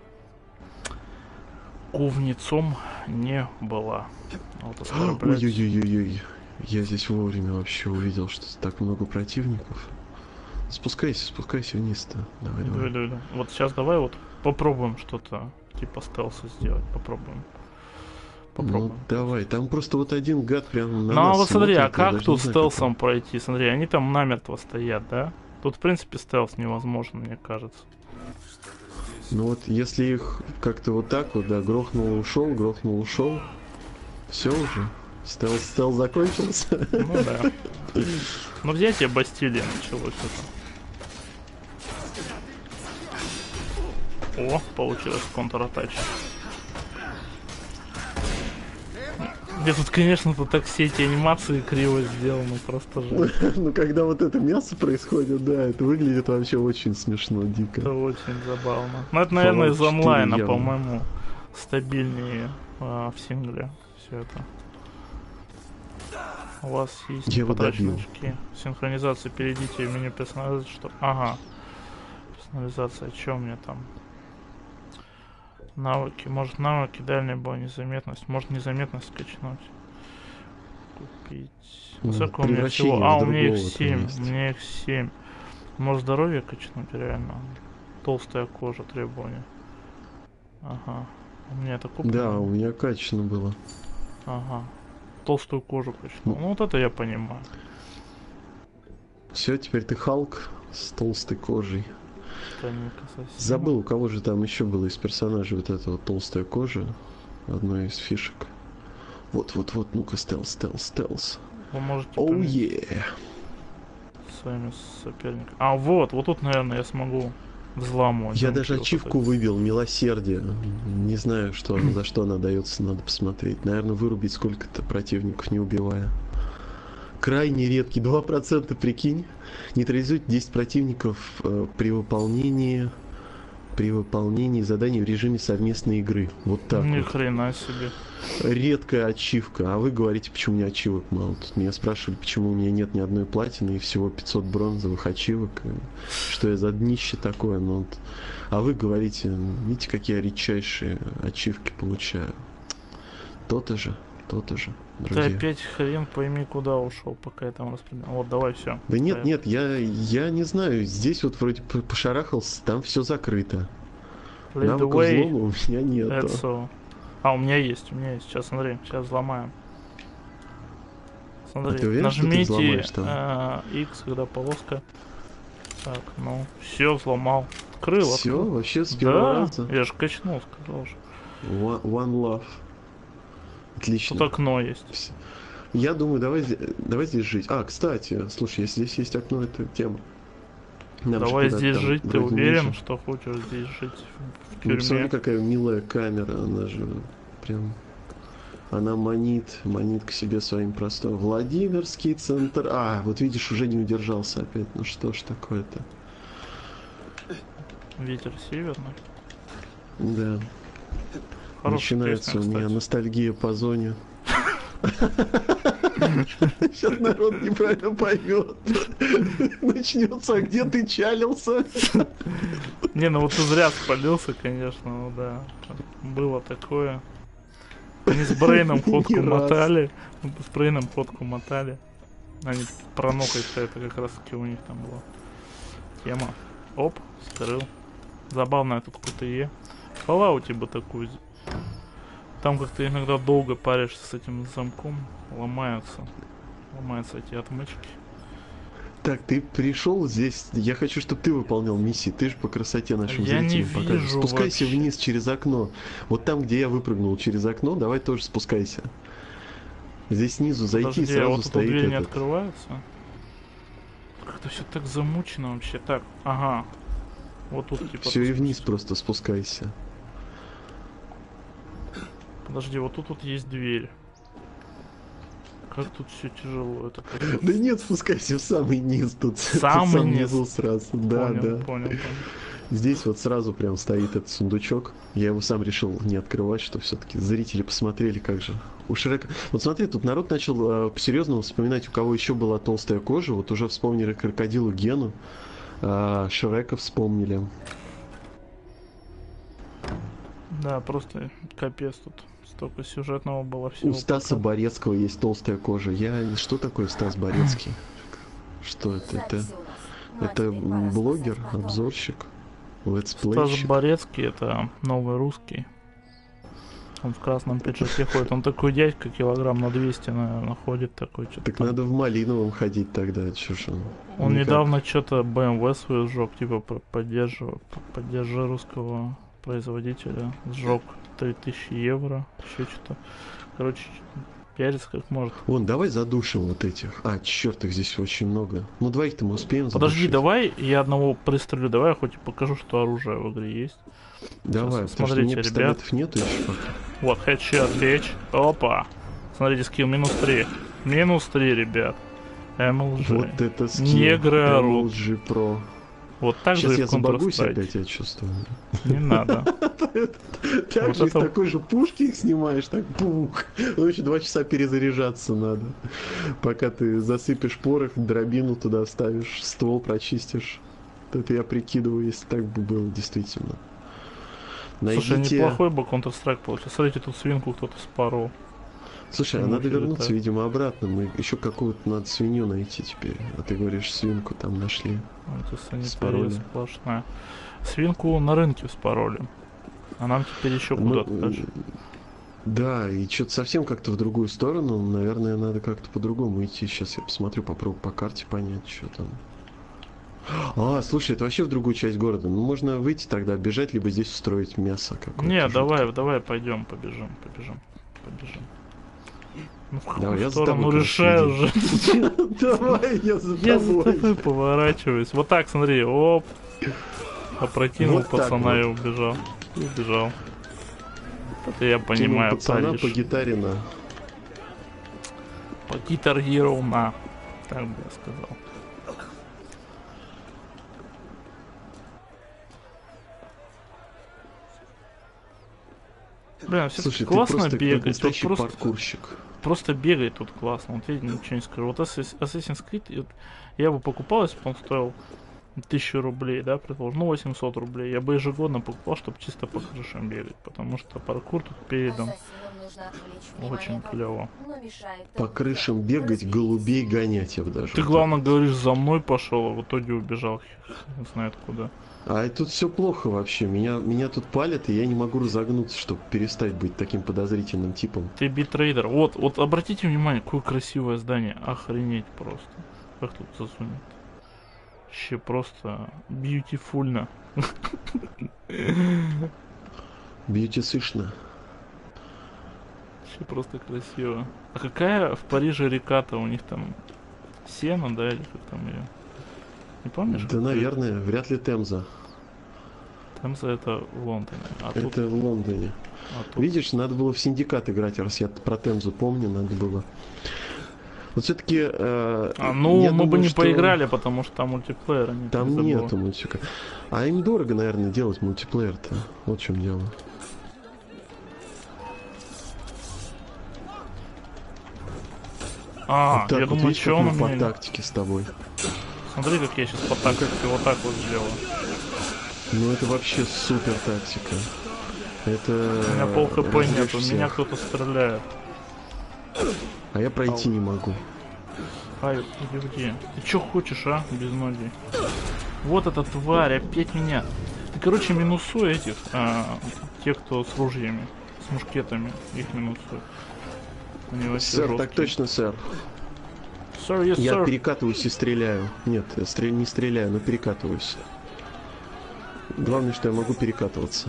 говнецом не была. Вот оскорблять. Ой-ой-ой-ой-ой. Я здесь вовремя вообще увидел, что так много противников. Спускайся вниз-то. Давай. Да. Вот сейчас давай вот попробуем что-то типа стелса сделать. Попробуем. Ну давай, там просто вот один гад прям на Ну а нас вот смотри, смотрит, а я как даже тут не знаю, стелсом пройти? Смотри, они там намертво стоят, да? Тут в принципе стелс невозможно, мне кажется. Ну вот если их как-то вот так вот, да, грохнул, ушел, все уже. Стелс закончился. Ну да. Ну взятие Бастилии началось это. О, получилось контратач. Где тут, конечно, тут так все эти анимации криво сделаны, просто же. Ну когда вот это мясо происходит, да, это выглядит вообще очень смешно, дико. Это очень забавно. Ну это, наверное, из онлайна, по-моему, стабильнее в сингле все это. У вас есть подарочки. Синхронизация, перейдите в меню персонализации, что... Ага. Персонализация, что у меня там? Навыки. Может навыки, дальний бой, незаметность. Может незаметность скачнуть. Купить. Сколько у меня всего? У меня их 7. У меня их 7. Может здоровье качнуть, реально. Толстая кожа, требования. Ага. У меня это куплено? Да, у меня качано было. Ага. Толстую кожу качнул. Ну вот это я понимаю. Все, теперь ты Халк с толстой кожей. Забыл, у кого же там еще было из персонажей вот эта вот толстая кожа. Одной из фишек. Вот, ну-ка, стелс. Вы можете своими соперниками. А вот тут, наверное, я смогу взламывать. Я даже ачивку выбил, милосердие. Не знаю, за что она дается, надо посмотреть. Наверное, вырубить сколько-то противников, не убивая. Крайне редкий, 2%, прикинь. Нейтрализует 10 противников при выполнении заданий в режиме совместной игры. Вот так. Ни хрена себе. Редкая ачивка. А вы говорите, почему у меня ачивок мало. Тут меня спрашивали, почему у меня нет ни одной платины и всего 500 бронзовых ачивок. Что я за днище такое. А вы говорите, видите, какие я редчайшие ачивки получаю. То-то же. Друзья. Ты опять хрен пойми куда ушел, пока я там распределил. Вот, давай все. Да нет, я не знаю. Здесь вот вроде пошарахался, там все закрыто. Навыков взлома у меня нет. У меня есть. Сейчас, смотри, сейчас взломаем. Смотри, ты уверен, нажмите X, когда полоска. Так, ну, все, взломал. Крыло. Все, вообще с первого раза. Я же качнул, сказал же. One love. Отлично. Тут окно есть. Я думаю, давай здесь жить. Кстати, слушай, если здесь есть окно, это тема. Давай здесь жить, ты уверен, что хочешь здесь жить в тюрьме? Смотри, какая милая камера, она же прям... Она манит к себе своим простым. Владимирский центр. Вот видишь, уже не удержался опять. Ну что ж такое-то? Ветер северный. Да. Хорошая начинается песня, у меня ностальгия по зоне. Сейчас народ неправильно поймет. Начнется, где ты чалился? Не, ну вот ты зря спалился, конечно, ну да. Было такое. Они с Брейном ходку мотали. С Брейном ходку мотали. Они пронокают, это как раз таки у них там была тема. Оп, скрыл. Забавная тут QTE. В Fallout бы такую. Там как-то иногда долго паришься с этим замком, ломаются эти отмычки. Так, ты пришел здесь, я хочу, чтобы ты выполнял миссии, ты же по красоте нашим Я зрителям не покажешь. вижу Спускайся вообще. вниз через окно. Вот там, где я выпрыгнул через окно, давай тоже спускайся. Здесь снизу зайти, Подожди, сразу вот эта стоит дверь не этот. открывается? Как-то все так замучено вообще. Так, ага. Вот тут типа... Все, и вниз просто спускайся. Подожди, вот тут вот есть дверь. Как тут все тяжело, это как... Да нет, спускайся в самый низ тут. Самый тут низ? внизу сразу. Да, Понял, да. понял. Здесь вот сразу прям стоит этот сундучок. Я его сам решил не открывать, что все-таки зрители посмотрели, как же у Шрека. Вот смотри, тут народ начал по-серьезному вспоминать, у кого еще была толстая кожа. Вот уже вспомнили крокодилу Гену, Шрека вспомнили. Да, просто капец тут. Столько сюжетного было всего. У Стаса Борецкого есть толстая кожа. Что такое Стас Борецкий? Что это? Это блогер, обзорщик, летсплейщик. Стас Борецкий — это новый русский. Он в красном пиджаке ходит. Он такой дядька, килограмм на 200, наверное, ходит такой. Так надо в малиновом ходить тогда, чё ж он. Он недавно что-то BMW свою сжег, типа поддержи русского производителя. Сжег 3000 евро, еще что-то. Короче, пиарится как может. Вон, давай задушим вот этих. Черт, их здесь очень много. Ну, двоих-то мы успеем задушить. Подожди, давай я одного пристрелю, давай я хоть и покажу, что оружие в игре есть. Давай, Сейчас, потому что у меня пистолетов нету еще пока. Вот, хедшот, бич. Опа. Смотрите, скилл минус 3. Минус 3, ребят. MLG. Вот это скилл. Негры орут. MLG Pro. Вот так Сейчас же и я в забагусь Counter-Strike. опять, я чувствую. Не надо. Так Вот же из это- такой же пушки их снимаешь, так пух. Ну еще 2 часа перезаряжаться надо. Пока ты засыпешь порох, дробину туда вставишь, ствол прочистишь. Это я прикидываю, если так бы было действительно. Слушай, Найдите... неплохой бы Counter-Strike получился. Смотрите, тут свинку кто-то спорол. Слушай, а Ну, надо вообще вернуться, так. видимо, обратно. Мы еще какую-то надо свинью найти теперь. А ты говоришь, свинку там нашли. Это санитария Спороли. сплошная. Свинку на рынке вспороли. А нам теперь еще Ну, куда-то дальше. Да, и что-то совсем как-то в другую сторону. Наверное, надо как-то по-другому идти. Сейчас я посмотрю, попробую по карте понять, что там. Слушай, это вообще в другую часть города. Ну, можно выйти тогда, бежать, либо здесь устроить мясо какое-то. Не, жуткое. давай, пойдем, побежим. Ну, в Давай, какую я за сторону тобой, решай короче, уже. Давай, я за Я за тобой. тобой поворачиваюсь. Вот так, смотри, оп. Опрокинул Вот так пацана и вот. убежал. Это я Кинул понимаю, пацана Париж. по гитаре на. По Guitar Hero на. Так бы я сказал. Блин, все Слушай, ты классно просто как бегать. настоящий Вот паркурщик. просто бегать тут классно. Вот я ничего не скажу. Вот Assassin's Creed, я бы покупал, если бы он стоил 1000 рублей, да, предположим, ну 800 рублей. Я бы ежегодно покупал, чтобы чисто по крышам бегать. Потому что паркур тут передан очень клево. По крышам бегать, голубей гонять, я бы даже. Ты, главное, говоришь, за мной пошел, а в итоге убежал. Не знает куда. А тут все плохо вообще. Меня тут палят, и я не могу разогнуться, чтобы перестать быть таким подозрительным типом. Ты битрейдер. Вот обратите внимание, какое красивое здание. Охренеть просто. Как тут засунет? Вообще просто бьютифульно. Бьюти сышно. Вообще просто красиво. А какая в Париже река-то у них там? Сена, да, или как там ее? Не помнишь? Да, какая? наверное, вряд ли Темза. Темза это в Лондоне. А тут, Это в Лондоне. а тут Видишь, надо было в Синдикат играть, раз я про Темзу помню, надо было. Вот все-таки. мы бы не поиграли, потому что там мультиплеера нет. Там не забыл. нету мультика. А им дорого, наверное, делать мультиплеер-то. Вот в чем дело. А, так я вот, думаю, видишь, что как он мы у по меня... тактике с тобой. Смотри, как я сейчас по тактике вот так вот сделаю. Ну это вообще супер тактика. Это... У меня пол хп разрежь нет, у меня всех. кто-то стреляет. А я пройти не могу. Ай, где? Ты чё хочешь, а, без ноги? Вот эта тварь, опять меня. короче, минусую этих, те, кто с ружьями, с мушкетами, их минусую. Они вообще Сэр, жесткие. так точно, сэр. Sir, yes, Я sir. перекатываюсь и стреляю. Нет, я не стреляю, но перекатываюсь. Главное, что я могу перекатываться.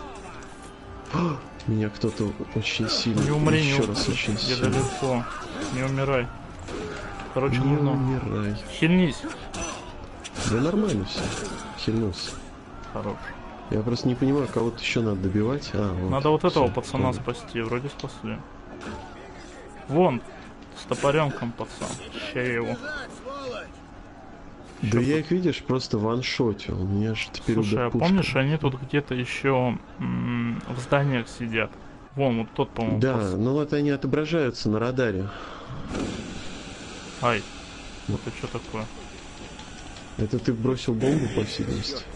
Меня кто-то очень сильно... Не умри, еще не раз очень Я сильно. далеко. Не умирай. Короче, Не нужно... умирай. Хильнись. Да нормально все. Хильнулся. Хорош. Я просто не понимаю, кого-то еще надо добивать. Вот, Надо вот этого всё, пацана понял. спасти. Вроде спасли. Вон. С топоренком пацан. Ща я его. Да я их, видишь, просто ваншотил. У меня же теперь Слушай, а пушка. помнишь, они тут где-то еще в зданиях сидят. Вон, вот тот, по-моему, Да, пацан. ну вот они отображаются на радаре. Ай. Это что такое? Это ты бросил бомбу, по всей видимости.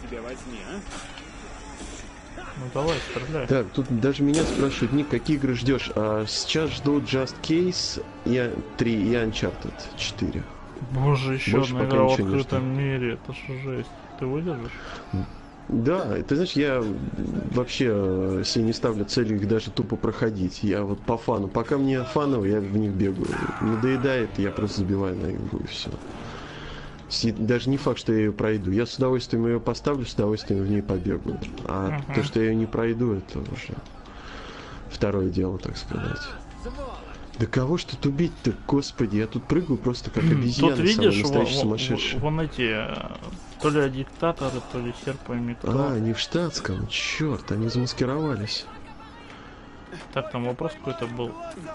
Ну давай, стреляй. Так, тут даже меня спрашивают, Ник, какие игры ждешь? Сейчас жду Just Case 3 и Uncharted 4. Боже, еще Больше одна пока игра в ничего не открытом мире. Это же жесть. Ты выдержишь? Да, ты знаешь, я вообще себе не ставлю целью их даже тупо проходить. Я вот по фану. Пока мне фаново, я в них бегаю. Надоедает, я просто забиваю на игру и все. Даже не факт, что я ее пройду. Я с удовольствием ее поставлю, с удовольствием в ней побегаю. А то, что я ее не пройду, это уже второе дело, так сказать. Да кого ж тут убить-то, господи, я тут прыгаю просто как обезьяна, Тут видишь, самый настоящий сумасшедший. вон эти, то ли диктаторы, то ли хер пойми кто. Они в штатском, черт, они замаскировались. Так, там вопрос какой-то был.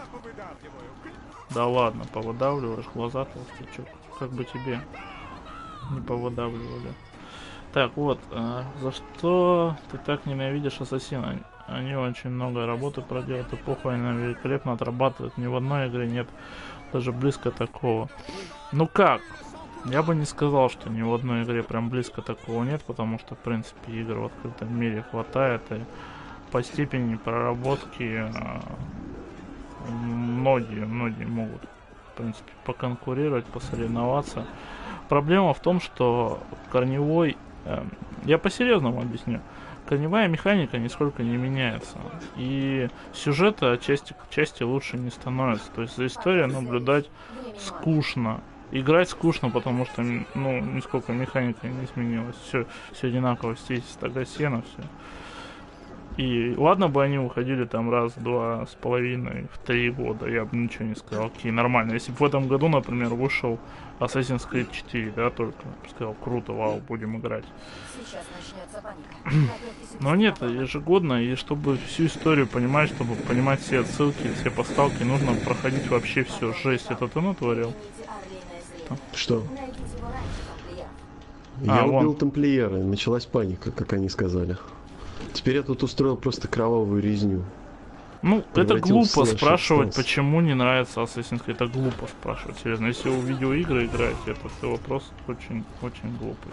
Да ладно, повыдавливаешь глаза, толстячок. Как бы тебе не повыдавливали. Так, вот, за что ты так ненавидишь Ассасина? Они очень много работы проделают, и похуй, они великолепно отрабатывают. Ни в одной игре нет даже близко такого. Ну как? Я бы не сказал, что ни в одной игре прям близко такого нет, потому что, в принципе, игр в открытом мире хватает, и по степени проработки многие могут, в принципе, поконкурировать, посоревноваться. Проблема в том, что корневой... я по-серьезному объясню. Корневая механика нисколько не меняется. И сюжета части к части лучше не становится. То есть за историей наблюдать скучно. Играть скучно, потому что, ну, нисколько механика не изменилась. Все одинаково, здесь стагасена, все. И ладно бы они уходили там раз, 2,5, в 3 года, я бы ничего не сказал, окей, нормально. Если бы в этом году, например, вышел Assassin's Creed 4, да, только сказал, круто, вау, будем играть. Но нет, ежегодно, и чтобы всю историю понимать, чтобы понимать все отсылки, все поставки, нужно проходить вообще все. Жесть, это ты натворил? Что? Я вон. убил тамплиера, и началась паника, как они сказали. Теперь я тут устроил просто кровавую резню. Ну, это глупо слэшер спрашивать, стелс. почему не нравится Assassin's Creed. Это глупо спрашивать, серьезно. Если вы в видеоигры играете, это все вопрос очень глупый.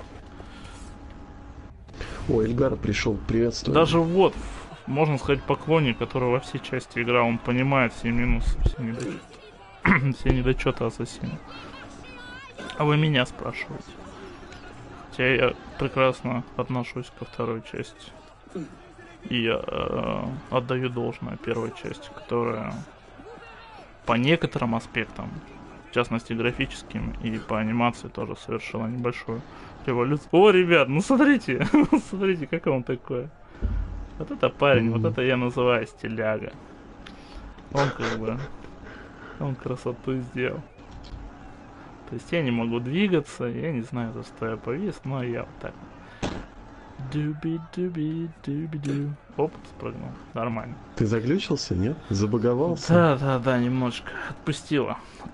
О, Эльгар пришел, приветствую. Даже вот, можно сказать, поклонник, который во все части играл, он понимает все минусы, все недочеты, все недочеты Ассасина. А вы меня спрашиваете. Хотя я прекрасно отношусь ко второй части. И отдаю должное первой части, которая по некоторым аспектам, в частности графическим и по анимации, тоже совершила небольшую революцию. О, ребят, ну смотрите, смотрите, как он такой. Вот это парень, вот это я называю стиляга. Он как бы, он красоту сделал. То есть я не могу двигаться, я не знаю, за что я повис, но я вот так. Дуби-дуби-дуби-ду. Оп, спрыгнул. Нормально. Ты заглючился, нет? Забаговался? Да, немножко. Отпустила.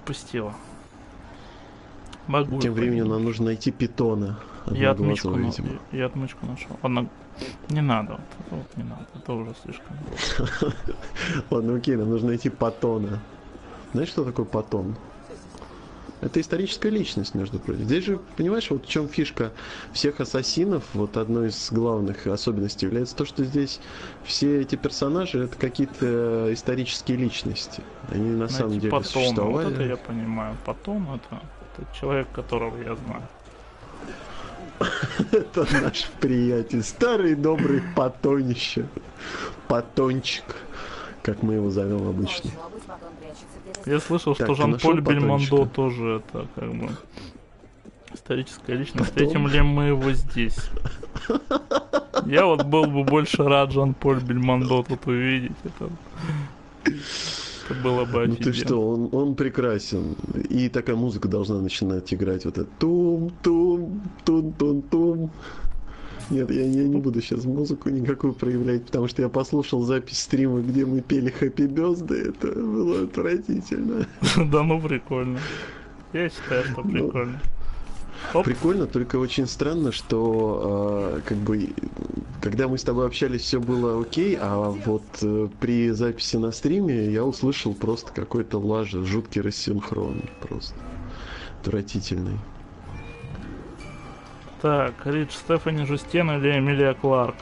Могу. Тем временем нам нужно найти питона. Я отмычку, Одноглазого, видимо. я отмычку нашел. Не надо. Вот не надо. Это уже слишком. Ладно, окей, нам нужно найти Патона. Знаешь, что такое Патон? Это историческая личность, между прочим. Здесь же, понимаешь, вот в чем фишка всех ассасинов, вот одной из главных особенностей является то, что здесь все эти персонажи это какие-то исторические личности. Они на самом деле Патон, существовали. вот это я понимаю. Патон это человек, которого я знаю. Это наш приятель, старый добрый Патонище. Патончик, как мы его зовем обычно. Я слышал, Так, что ты нашел Жан-Поль Бельмондо Патончика? тоже это как бы историческая личность. Потом? Встретим ли мы его здесь? Я вот был бы больше рад Жан-Поль Бельмондо тут увидеть. Это было бы Ну офигенно. ты что, он прекрасен. И такая музыка должна начинать играть. Вот это тум-тум, тун-тун-тум. Нет, я не буду сейчас музыку никакую проявлять, потому что я послушал запись стрима, где мы пели Happy Birthday. Это было отвратительно. Да ну прикольно. Я считаю, что прикольно. Оп. Прикольно, только очень странно, что как бы когда мы с тобой общались, все было окей, а вот при записи на стриме я услышал просто какой-то лажа, жуткий рассинхрон, просто отвратительный. Так, Ридж, Стефани Жустен или Эмилия Кларк?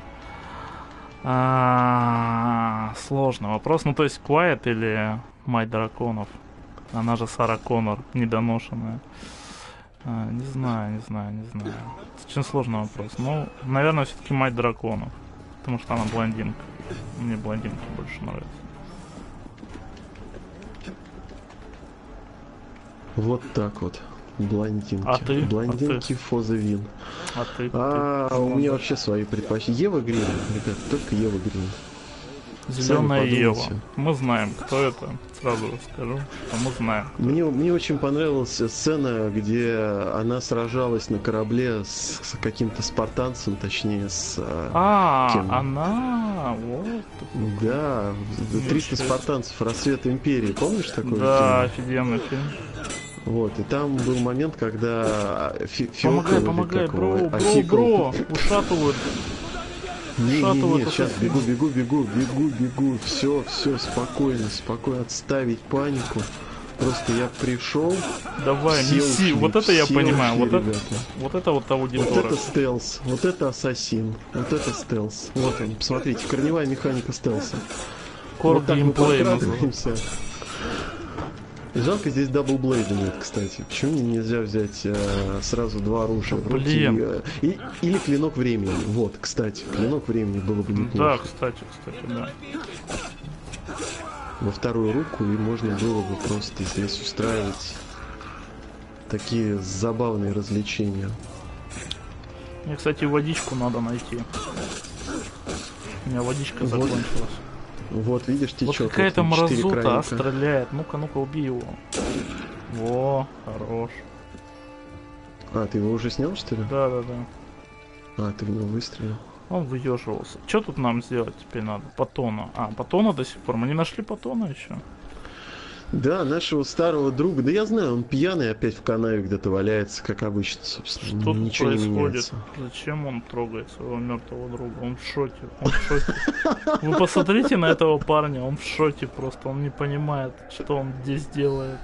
Сложный вопрос. Ну, то есть, Квайет или Мать Драконов? Она же Сара Коннор, недоношенная. Не знаю. Очень сложный вопрос. Ну, наверное, все-таки Мать Драконов. Потому что она блондинка. Мне блондинки больше нравятся. Вот так вот. Блондинки. А ты? Блондинки for the win. А ты? У меня вообще свои предпочтения. Ева Грин, ребят, только Ева Грин. Зеленая Сами Ева. подумайте. Мы знаем, кто это. Сразу расскажу, что мы знаем. Мне очень понравилась сцена, где она сражалась на корабле с каким-то спартанцем, точнее с... кем? Она... Вот. Да, 300 спартанцев, Рассвет Империи, помнишь такой Да, фильм? офигенный фильм. Вот, и там был момент, когда Помогай, бро, ушатывают. Не, сейчас бегу, все, спокойно, отставить панику. Просто я пришел. Давай, все неси, ушли, вот это я все понимаю, ушли, вот ребята. это вот аудитора. Вот это стелс, вот это ассасин, вот это стелс. Вот он, посмотрите, корневая механика стелса. Core Вот так мы геймплей подкрадываемся. Жалко, здесь даблблейда нет, кстати. Почему мне нельзя взять сразу два оружия в руки? Блин. Или клинок времени. Вот, кстати, клинок времени было бы Да, неплохо. кстати, да. Во вторую руку, и можно было бы просто здесь устраивать такие забавные развлечения. Мне, кстати, водичку надо найти. У меня водичка закончилась. Вот, видишь, течет. Вот какая-то вот, 4 мразота краека. стреляет. Ну-ка, убей его. Во, хорош. А, ты его уже снял, что ли? Да. А, ты в него выстрелил. Он выеживался. Что тут нам сделать теперь надо? Патона. Патона до сих пор. Мы не нашли Патона еще. Да, нашего старого друга. Да я знаю, он пьяный опять в канаве где-то валяется, как обычно, собственно. Что тут Ничего не происходит? меняется. Зачем он трогает своего мертвого друга? Он в шоке. Вы посмотрите на этого парня, он в шоке просто. Он не понимает, что он здесь делает.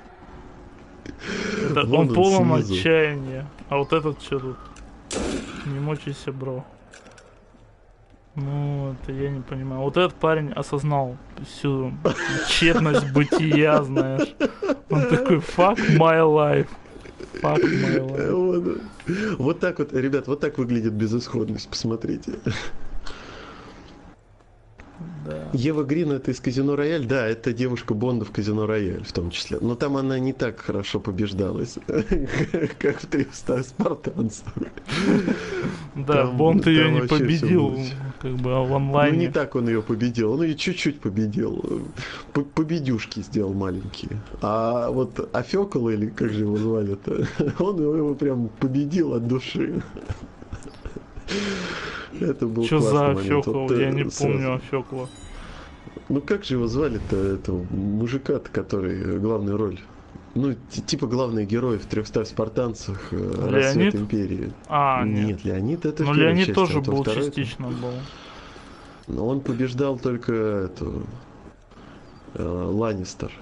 Вон Он полон снизу. отчаяния. А вот этот что тут? Не мочайся, бро. Ну, это я не понимаю. Вот этот парень осознал всю тщетность бытия, знаешь. Он такой, fuck my life. Fuck my life. Вот так вот, ребят, вот так выглядит безысходность, посмотрите. Да. Ева Грин это из Казино Рояль, да, это девушка Бонда в Казино Рояль в том числе. Но там она не так хорошо побеждалась, как в 300 спартанцев. Да, Там- Бонд ее там не вообще всё победил, было. как бы, а в Ну не онлайне. так он ее победил, он ее чуть-чуть победил. Победюшки сделал маленькие. А вот Афёкол, или как же его звали-то, он его прям победил от души. Это был Что классный за момент. Афёкол? Вот, Я не сразу. помню Афёкла. Ну как же его звали-то, этого мужика-то, который главную роль? Ну, типа главный герой в 300 спартанцах, Рассвет Леонид? Империи. Нет. Нет, Леонид это в Ну, первой Леонид части, тоже а то был второй- частично был. Но он побеждал только эту Ланнистер.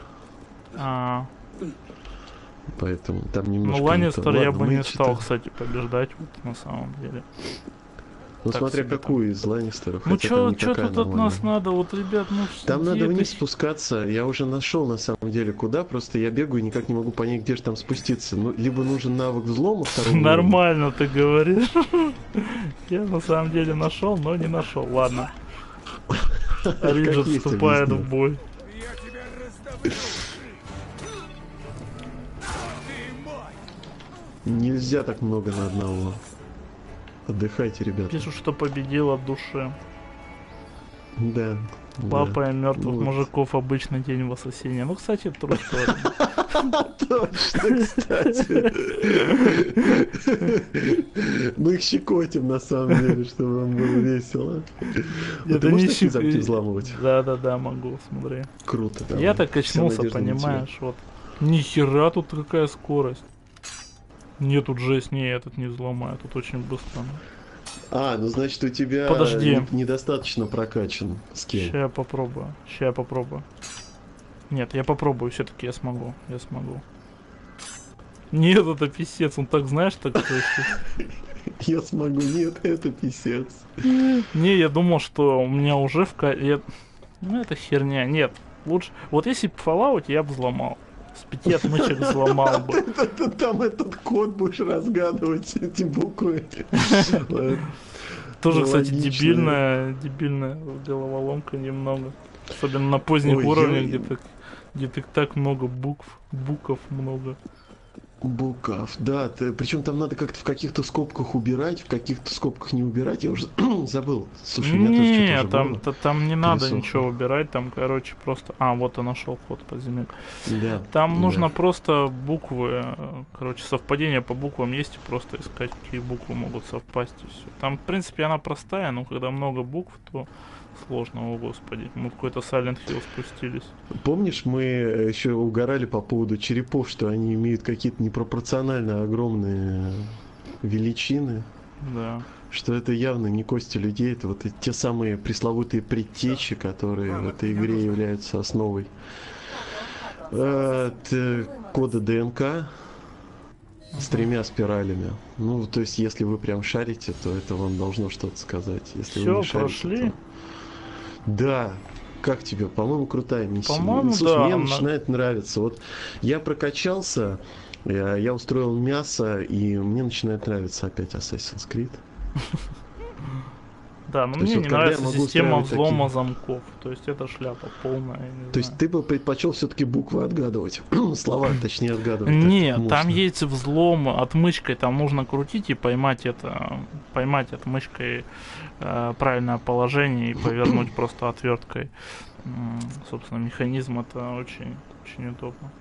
Поэтому там немножко... Ну, не то. Ланнистер я Ладно, бы мы не стал, читаем. кстати, побеждать, вот, на самом деле. Ну, Так смотря себе какую из Ланнистеров. Ну хотя там чё никакая тут от нормальная. нас надо, вот, ребят, ну Там где надо это вниз спускаться. Я уже нашел на самом деле куда. Просто я бегаю и никак не могу понять, где же там спуститься. Ну, либо нужен навык взлома второго уровня. Нормально ты говоришь. Я на самом деле нашел, но не нашел. Ладно. Риджет есть вступает объясню. в бой. Нельзя так много на одного. Отдыхайте, ребята. Пишут, что победил от души. Да. Лапая мертвых Ну вот. мужиков обычный день в Ассасине. Ну, кстати, это true story. Точно, кстати. Мы их щекотим, на самом деле, чтобы вам было весело. Это Ты можешь не такие щек- замки взламывать? Да, могу, смотри. Круто. давай. Я так Вся качнулся, надежда на тебя. понимаешь, вот. Нихера тут какая скорость. Не, тут жесть, не, этот не взломаю, тут очень быстро. Ну значит у тебя Подожди. недостаточно прокачан скилл. Ща я попробую. Нет, я попробую, все-таки я смогу. Нет, это писец, он так, знаешь, так... Я смогу, нет, это писец. Не, я думал, что у меня уже Ну, это херня, нет. Лучше... Вот если бы в Fallout я бы взломал. С 5 отмычек взломал бы. Там этот код будешь разгадывать, эти буквы. Тоже, Ну, кстати, логично. дебильная головоломка немного. Особенно на поздних Ой, уровнях, где так много букв много. Букав, да, причем там надо как-то в каких-то скобках убирать, в каких-то скобках не убирать, я уже забыл. Слушай, у меня тоже Не, что-то уже было. там не надо Пересохло. ничего убирать, там, короче, просто... вот я нашел вход в подземелье. Да, Там да. нужно просто буквы, короче, совпадение по буквам есть, и просто искать, какие буквы могут совпасть, и все. Там, в принципе, она простая, но когда много букв, то сложно, о господи. Мы в какой-то Silent Hill спустились. Помнишь, мы еще угорали по поводу черепов, что они имеют какие-то непропорционально огромные величины, Да. что это явно не кости людей, это вот те самые пресловутые предтечи, которые в этой игре являются основой кода ДНК с 3 спиралями. Ну, то есть, если вы прям шарите, то это вам должно что-то сказать. Если вы Все, не шарите, прошли. то... Да. Как тебе? По-моему, крутая миссия. По-моему, Слушай, да, мне она- начинает нравиться. Вот я прокачался, я устроил мясо, и мне начинает нравиться опять Assassin's Creed. Да, но То есть мне вот не когда я нравится могу система устраивать взлома такие- замков. То есть это шляпа полная, я не То есть знаю. ты бы предпочел все-таки буквы отгадывать. Слова, точнее, отгадывать. Нет, так там можно. есть взлом отмычкой, там нужно крутить и поймать отмычкой правильное положение и повернуть просто отверткой. Собственно, механизм это очень, очень удобно.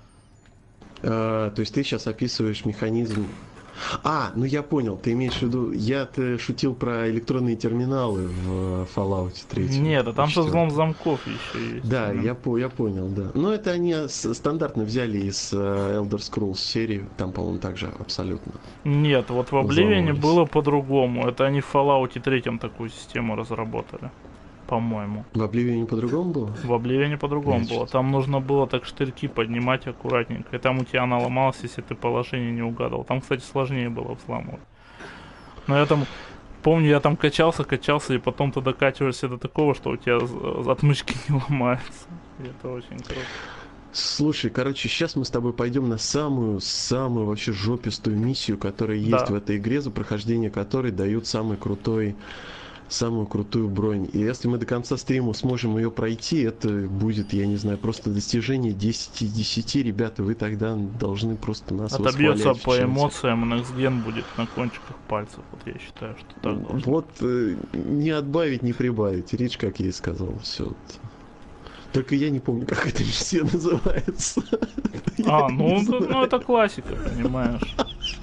То есть ты сейчас описываешь механизм. Ну я понял, ты имеешь в виду, я-то шутил про электронные терминалы в Fallout 3. Нет, а там же взлом замков еще есть. Да, я понял, да. Но это они стандартно взяли из Elder Scrolls серии, там, по-моему, также абсолютно. Нет, вот в Обливине Взломывались. было по-другому. Это они в Fallout 3 такую систему разработали. По-моему. В Oblivion по-другому было? В Обливине по-другому Нет, было. что-то. Там нужно было так штырьки поднимать аккуратненько. И там у тебя она ломалась, если ты положение не угадал. Там, кстати, сложнее было взламывать. Но я там... Помню, я там качался, и потом ты докачиваешься до такого, что у тебя отмычки не ломаются. И это очень круто. Слушай, короче, сейчас мы с тобой пойдем на самую вообще жопистую миссию, которая есть Да. в этой игре, за прохождение которой дают самую крутую бронь. И если мы до конца стрима сможем ее пройти, это будет, я не знаю, просто достижение 10 из 10. Ребята, вы тогда должны просто нас Отобьется восхвалять в по чате. эмоциям, Next Gen будет на кончиках пальцев. Вот я считаю, что так должно. Вот не отбавить, не прибавить. Речь, как я и сказал, все. Только я не помню, как эта миссия называется. Ну это классика, понимаешь.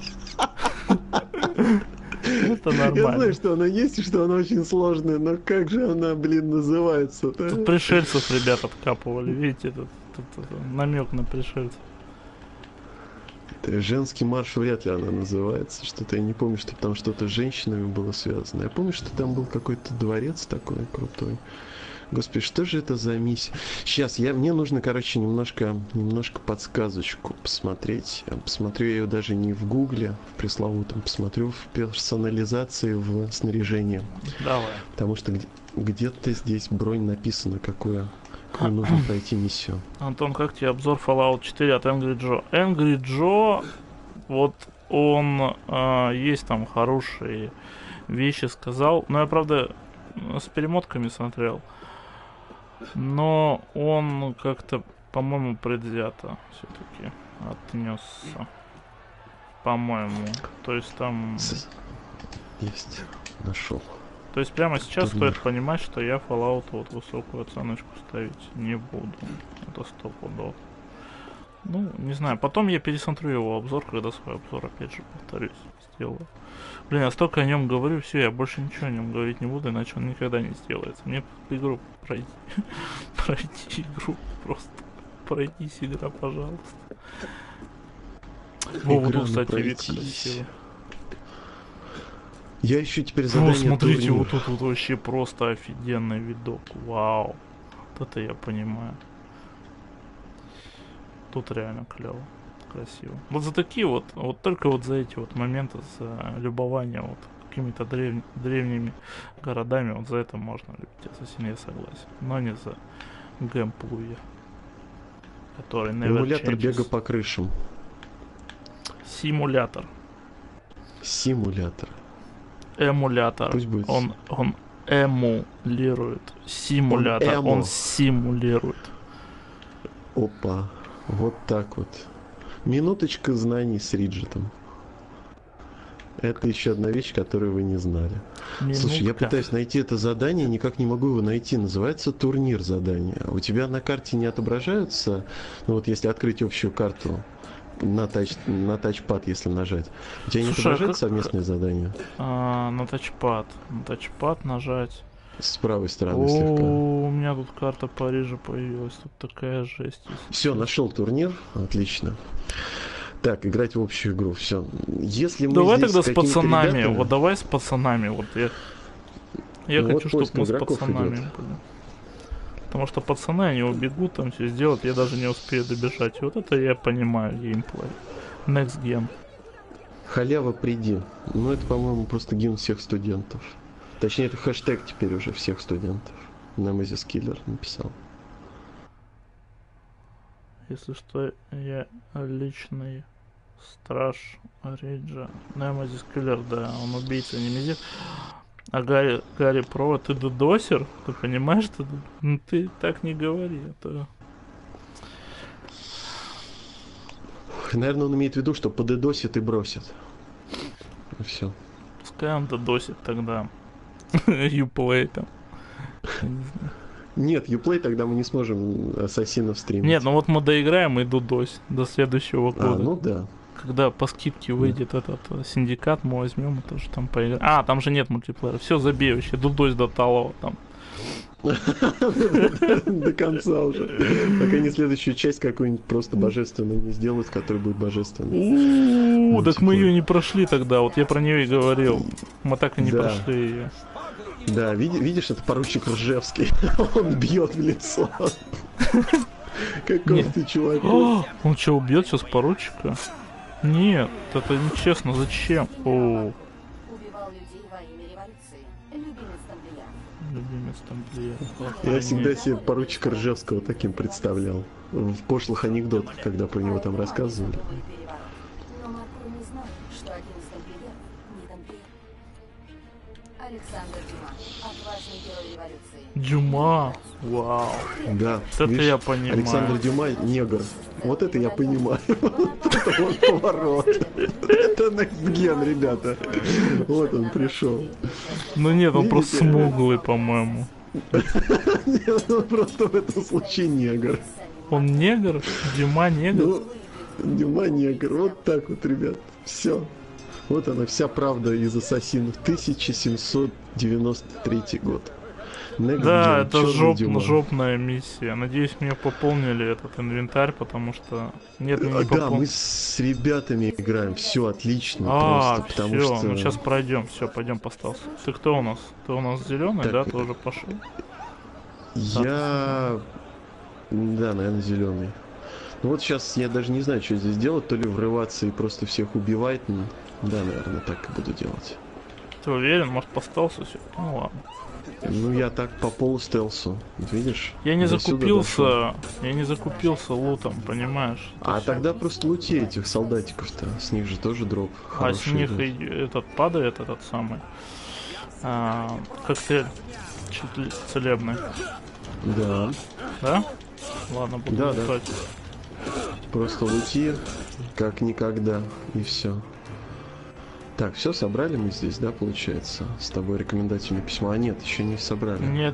Это Я знаю, нормально. что она есть и что она очень сложная, но как же она, называется-то? Тут пришельцев ребят откапывали, видите, тут намек на пришельцев. Женский марш вряд ли она называется. Что-то я не помню, что там что-то с женщинами было связано. Я помню, что там был какой-то дворец такой крутой, Господи, что же это за миссия? Сейчас, мне нужно, короче, немножко подсказочку посмотреть. Посмотрю я ее даже не в гугле, в пресловутом, посмотрю в персонализации в снаряжении. Давай. Потому что где-то здесь бронь написана, какую нужно пройти миссию. Антон, как тебе обзор Fallout 4 от Angry Joe? Angry Joe, вот он, есть там хорошие вещи сказал, но я, правда, с перемотками смотрел, но он как-то, по-моему, предвзято все-таки отнесся, по-моему, то есть там... Есть, нашел. То есть прямо сейчас стоит понимать, что я Fallout вот высокую оценочку ставить не буду, это 100%. Ну, не знаю, потом я пересмотрю его обзор, когда свой обзор, опять же, повторюсь, сделаю. Блин, я столько о нем говорю, все, я больше ничего о нем говорить не буду, иначе он никогда не сделается. Мне игру пройти. Пройти игру, просто пройдись, игра, пожалуйста. Вот тут, кстати, вид красивый. Я ищу теперь задание. О, смотрите, турнир. вот тут вот вообще просто офигенный видок. Вау. Вот это я понимаю. Тут реально клево, красиво. Вот за такие вот только вот за эти вот моменты, за любование вот какими-то древними городами, вот за это можно любить Ассасин, я согласен. Но не за геймплей, который never Эмулятор changes. бега по крышам. Симулятор. Симулятор. Эмулятор. Пусть будет. Он эмулирует. Симулятор. Он симулирует. Опа. Вот так вот. Минуточка знаний с Риджетом. Это еще одна вещь, которую вы не знали. Минутка. Слушай, я пытаюсь найти это задание, никак не могу его найти. Называется турнир задания. У тебя на карте не отображаются, ну вот если открыть общую карту на тачпад, если нажать. У тебя не отображается совместное задание? На тачпад. На тачпад нажать. С правой стороны слегка. У меня тут карта Парижа появилась. Тут такая жесть. Все, нашел турнир. Отлично. Так, играть в общую игру. Все. Если мы давай здесь тогда с пацанами. ребятами... Вот давай с пацанами. Вот я Ну, хочу, вот чтобы мы с игроков пацанами идет. были. Потому что пацаны, они убегут, там все сделать, я даже не успею добежать. И вот это я понимаю геймплей. Next Gen. Халява, приди. Ну, это, по-моему, просто гимн всех студентов. Точнее, это хэштег теперь уже всех студентов. Nemesis Killer написал. Если что, я личный страж Риджа. Nemesis Killer, да, он убийца Немезис. А Гарри Про, ты дудосер? Ты понимаешь, что ну, ты так не говори, это... Наверное, он имеет в виду, что подедосит и бросит. И все. Пускай он додосит тогда. Uplay там. Нет, Uplay тогда мы не сможем ассасинов стримить. Нет, ну вот мы доиграем и дудось до следующего года. Ну да. Когда по скидке выйдет этот синдикат, мы возьмем и тоже там поиграем. А, там же нет мультиплеера. Все, забей вообще, дудось до того там. До конца уже. Пока не следующую часть какую-нибудь просто божественную не сделают, которая будет божественной. Так мы ее не прошли тогда, вот я про нее и говорил. Мы так и не прошли ее. Да, видишь, это поручик Ржевский. Он бьет в лицо. Каков ты чувак. Он что, убьет сейчас поручика? Нет, это нечестно, зачем? О. Убивал людей во имя революции. Любимец тамплиер. Я всегда себе поручика Ржевского таким представлял. В пошлых анекдотах, когда про него там рассказывали. Но Марко не знал, что один из тамплиеров не тамплиер. Александр Дюма, отважный герой революции. Дюма, вау. Да, это видишь, я понимаю. Александр Дюма негр. Вот это я понимаю. Это вот поворот. Это Next ребята. Вот он пришел. Ну нет, он просто смуглый, по-моему. Нет, он просто в этом случае негр. Он негр? Дюма негр? Ну, Дюма негр. Вот так вот, ребят. Все. Вот она, вся правда из Ассасинов. 1793 год. Next да, Gen, это Дюма. жопная миссия. Надеюсь, мне пополнили этот инвентарь, потому что... Нет, мне не Да, мы с ребятами играем. Все отлично. Просто, потому все, что... ну сейчас пройдем. Все, пойдем по стелсу. Ты кто у нас? Ты у нас зеленый, Так, да? Ты уже пошел? Я... Да, наверное, зеленый. Ну вот сейчас я даже не знаю, что здесь делать. То ли врываться и просто всех убивать. Да, наверное, так и буду делать. Ты уверен? Может, по стелсу все? Ну ладно. Ну я так по полустелсу. Вот видишь? Я не До сюда закупился. дошел. Я не закупился лутом, понимаешь? То А есть- тогда просто лути этих солдатиков-то. С них же тоже дроп. А с хороший них идет. и этот падает этот самый. Коктейль целебный. Да. Да? Ладно, буду Да, да. лутать. Просто лути, как никогда. И все. Так, все, собрали мы здесь, да, получается? С тобой рекомендательное письмо. А нет, еще не собрали. Нет.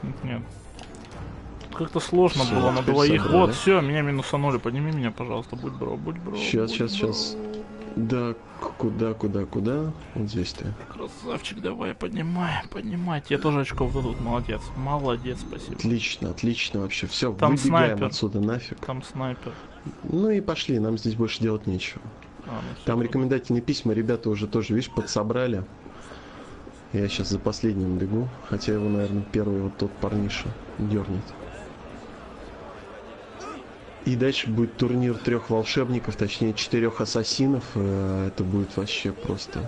Как-то сложно Всё, было на теперь двоих. собрали. Вот, все, меня минусанули. Подними меня, пожалуйста, будь бро. Сейчас. Да, куда? Вот здесь ты. Красавчик, давай, поднимай. Тебе тоже очков дадут, молодец. Молодец, спасибо. Отлично вообще. Все, Там выбегаем снайпер. отсюда нафиг. Там снайпер. Ну и пошли, нам здесь больше делать нечего. Ну всё. Там рекомендательные письма ребята уже тоже, видишь, подсобрали. Я сейчас за последним бегу. Хотя его, наверное, первый вот тот парниша дернет. И дальше будет турнир 3 волшебников, точнее 4 ассасинов. Это будет вообще просто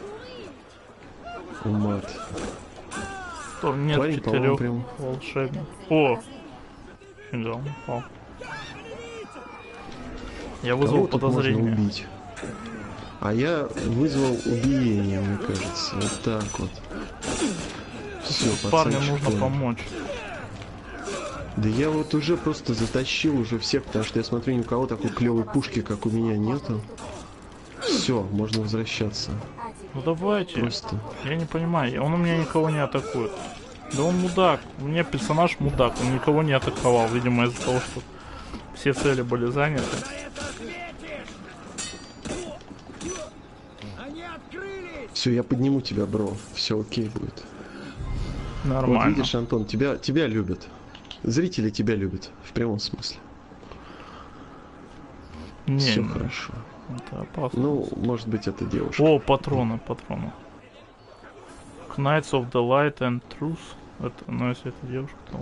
умат. Там нет Парень, по-моему, 4 прям- волшебников. О! Фига, он упал. Я вызвал Кого тут можно подозрение. убить? А я вызвал убиение, мне кажется. Вот так вот. Все, Парню нужно помочь. Да я вот уже просто затащил уже всех, потому что я смотрю, ни у кого такой клевой пушки, как у меня, нету. Все, можно возвращаться. Ну давайте. Просто. Я не понимаю, он у меня никого не атакует. Да он мудак. У меня персонаж мудак, он никого не атаковал, видимо, из-за того, что все цели были заняты. Все, я подниму тебя, бро. Все окей будет. Нормально. Вот видишь, Антон, тебя любят. Зрители тебя любят. В прямом смысле. Не, Все не, хорошо. это опасно. Ну, может быть, это девушка. О, патроны. Knights of the Light and Truth. Это, ну, если это девушка, то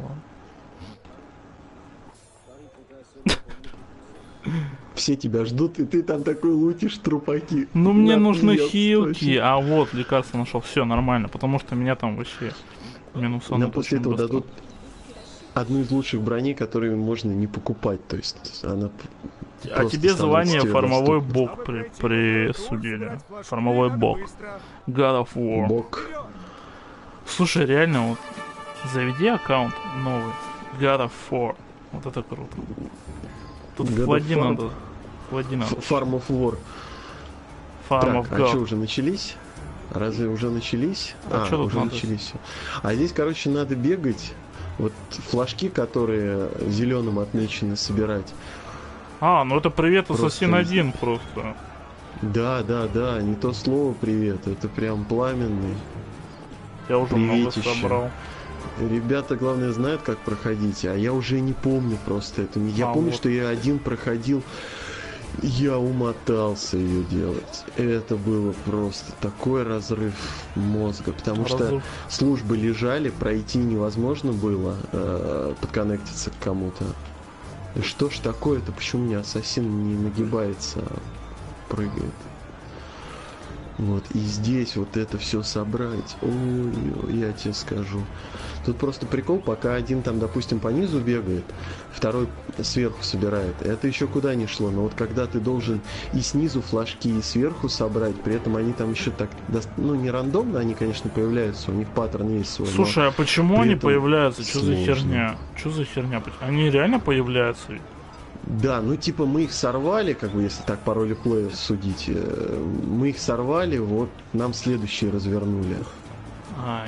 ладно. Все тебя ждут, и ты там такой лутишь трупаки. Ну, мне На нужны пиздец, хилки. вообще. А вот, лекарство нашел. Все, нормально. Потому что меня там вообще минусанут Нам после очень этого быстро. дадут одну из лучших броней, которую можно не покупать. То есть она А просто тебе становится звание тебе формовой доступной. бог присудили. Формовой бог. God of War. Бог. Слушай, реально, вот заведи аккаунт новый. God of War. Вот это круто. Тут God of флади War. надо. Флади надо. Farm of War. Farm of Так, а что, God. уже начались? Разве уже начались? А чё тут уже надо? начались. А здесь, короче, надо бегать. Вот флажки, которые зеленым отмечены, собирать. А, ну это привет Просто Ассасин 1 просто. Да, не то слово привет, это прям пламенный. Я уже много Приветище. собрал. Ребята, главное, знают, как проходить, а я уже не помню просто это. Я А, помню, вот. что я один проходил, я умотался ее делать. Это было просто такой разрыв мозга, потому что Разрыв. службы лежали, пройти невозможно было, подконнектиться к кому-то. И что ж такое-то, почему у меня ассасин не нагибается, а прыгает? Вот, и здесь вот это все собрать, ой, я тебе скажу. Тут просто прикол, пока один там, допустим, по низу бегает, второй сверху собирает. Это еще куда ни шло, но вот когда ты должен и снизу флажки, и сверху собрать, при этом они там еще так, ну не рандомно они, конечно, появляются, у них паттерн есть свой. но Слушай, а почему при они этом появляются? Что за сложно. херня? Что за херня? Они реально появляются? Да, ну типа мы их сорвали, как бы если так по ролеплею судить, мы их сорвали, вот нам следующие развернули. Ай.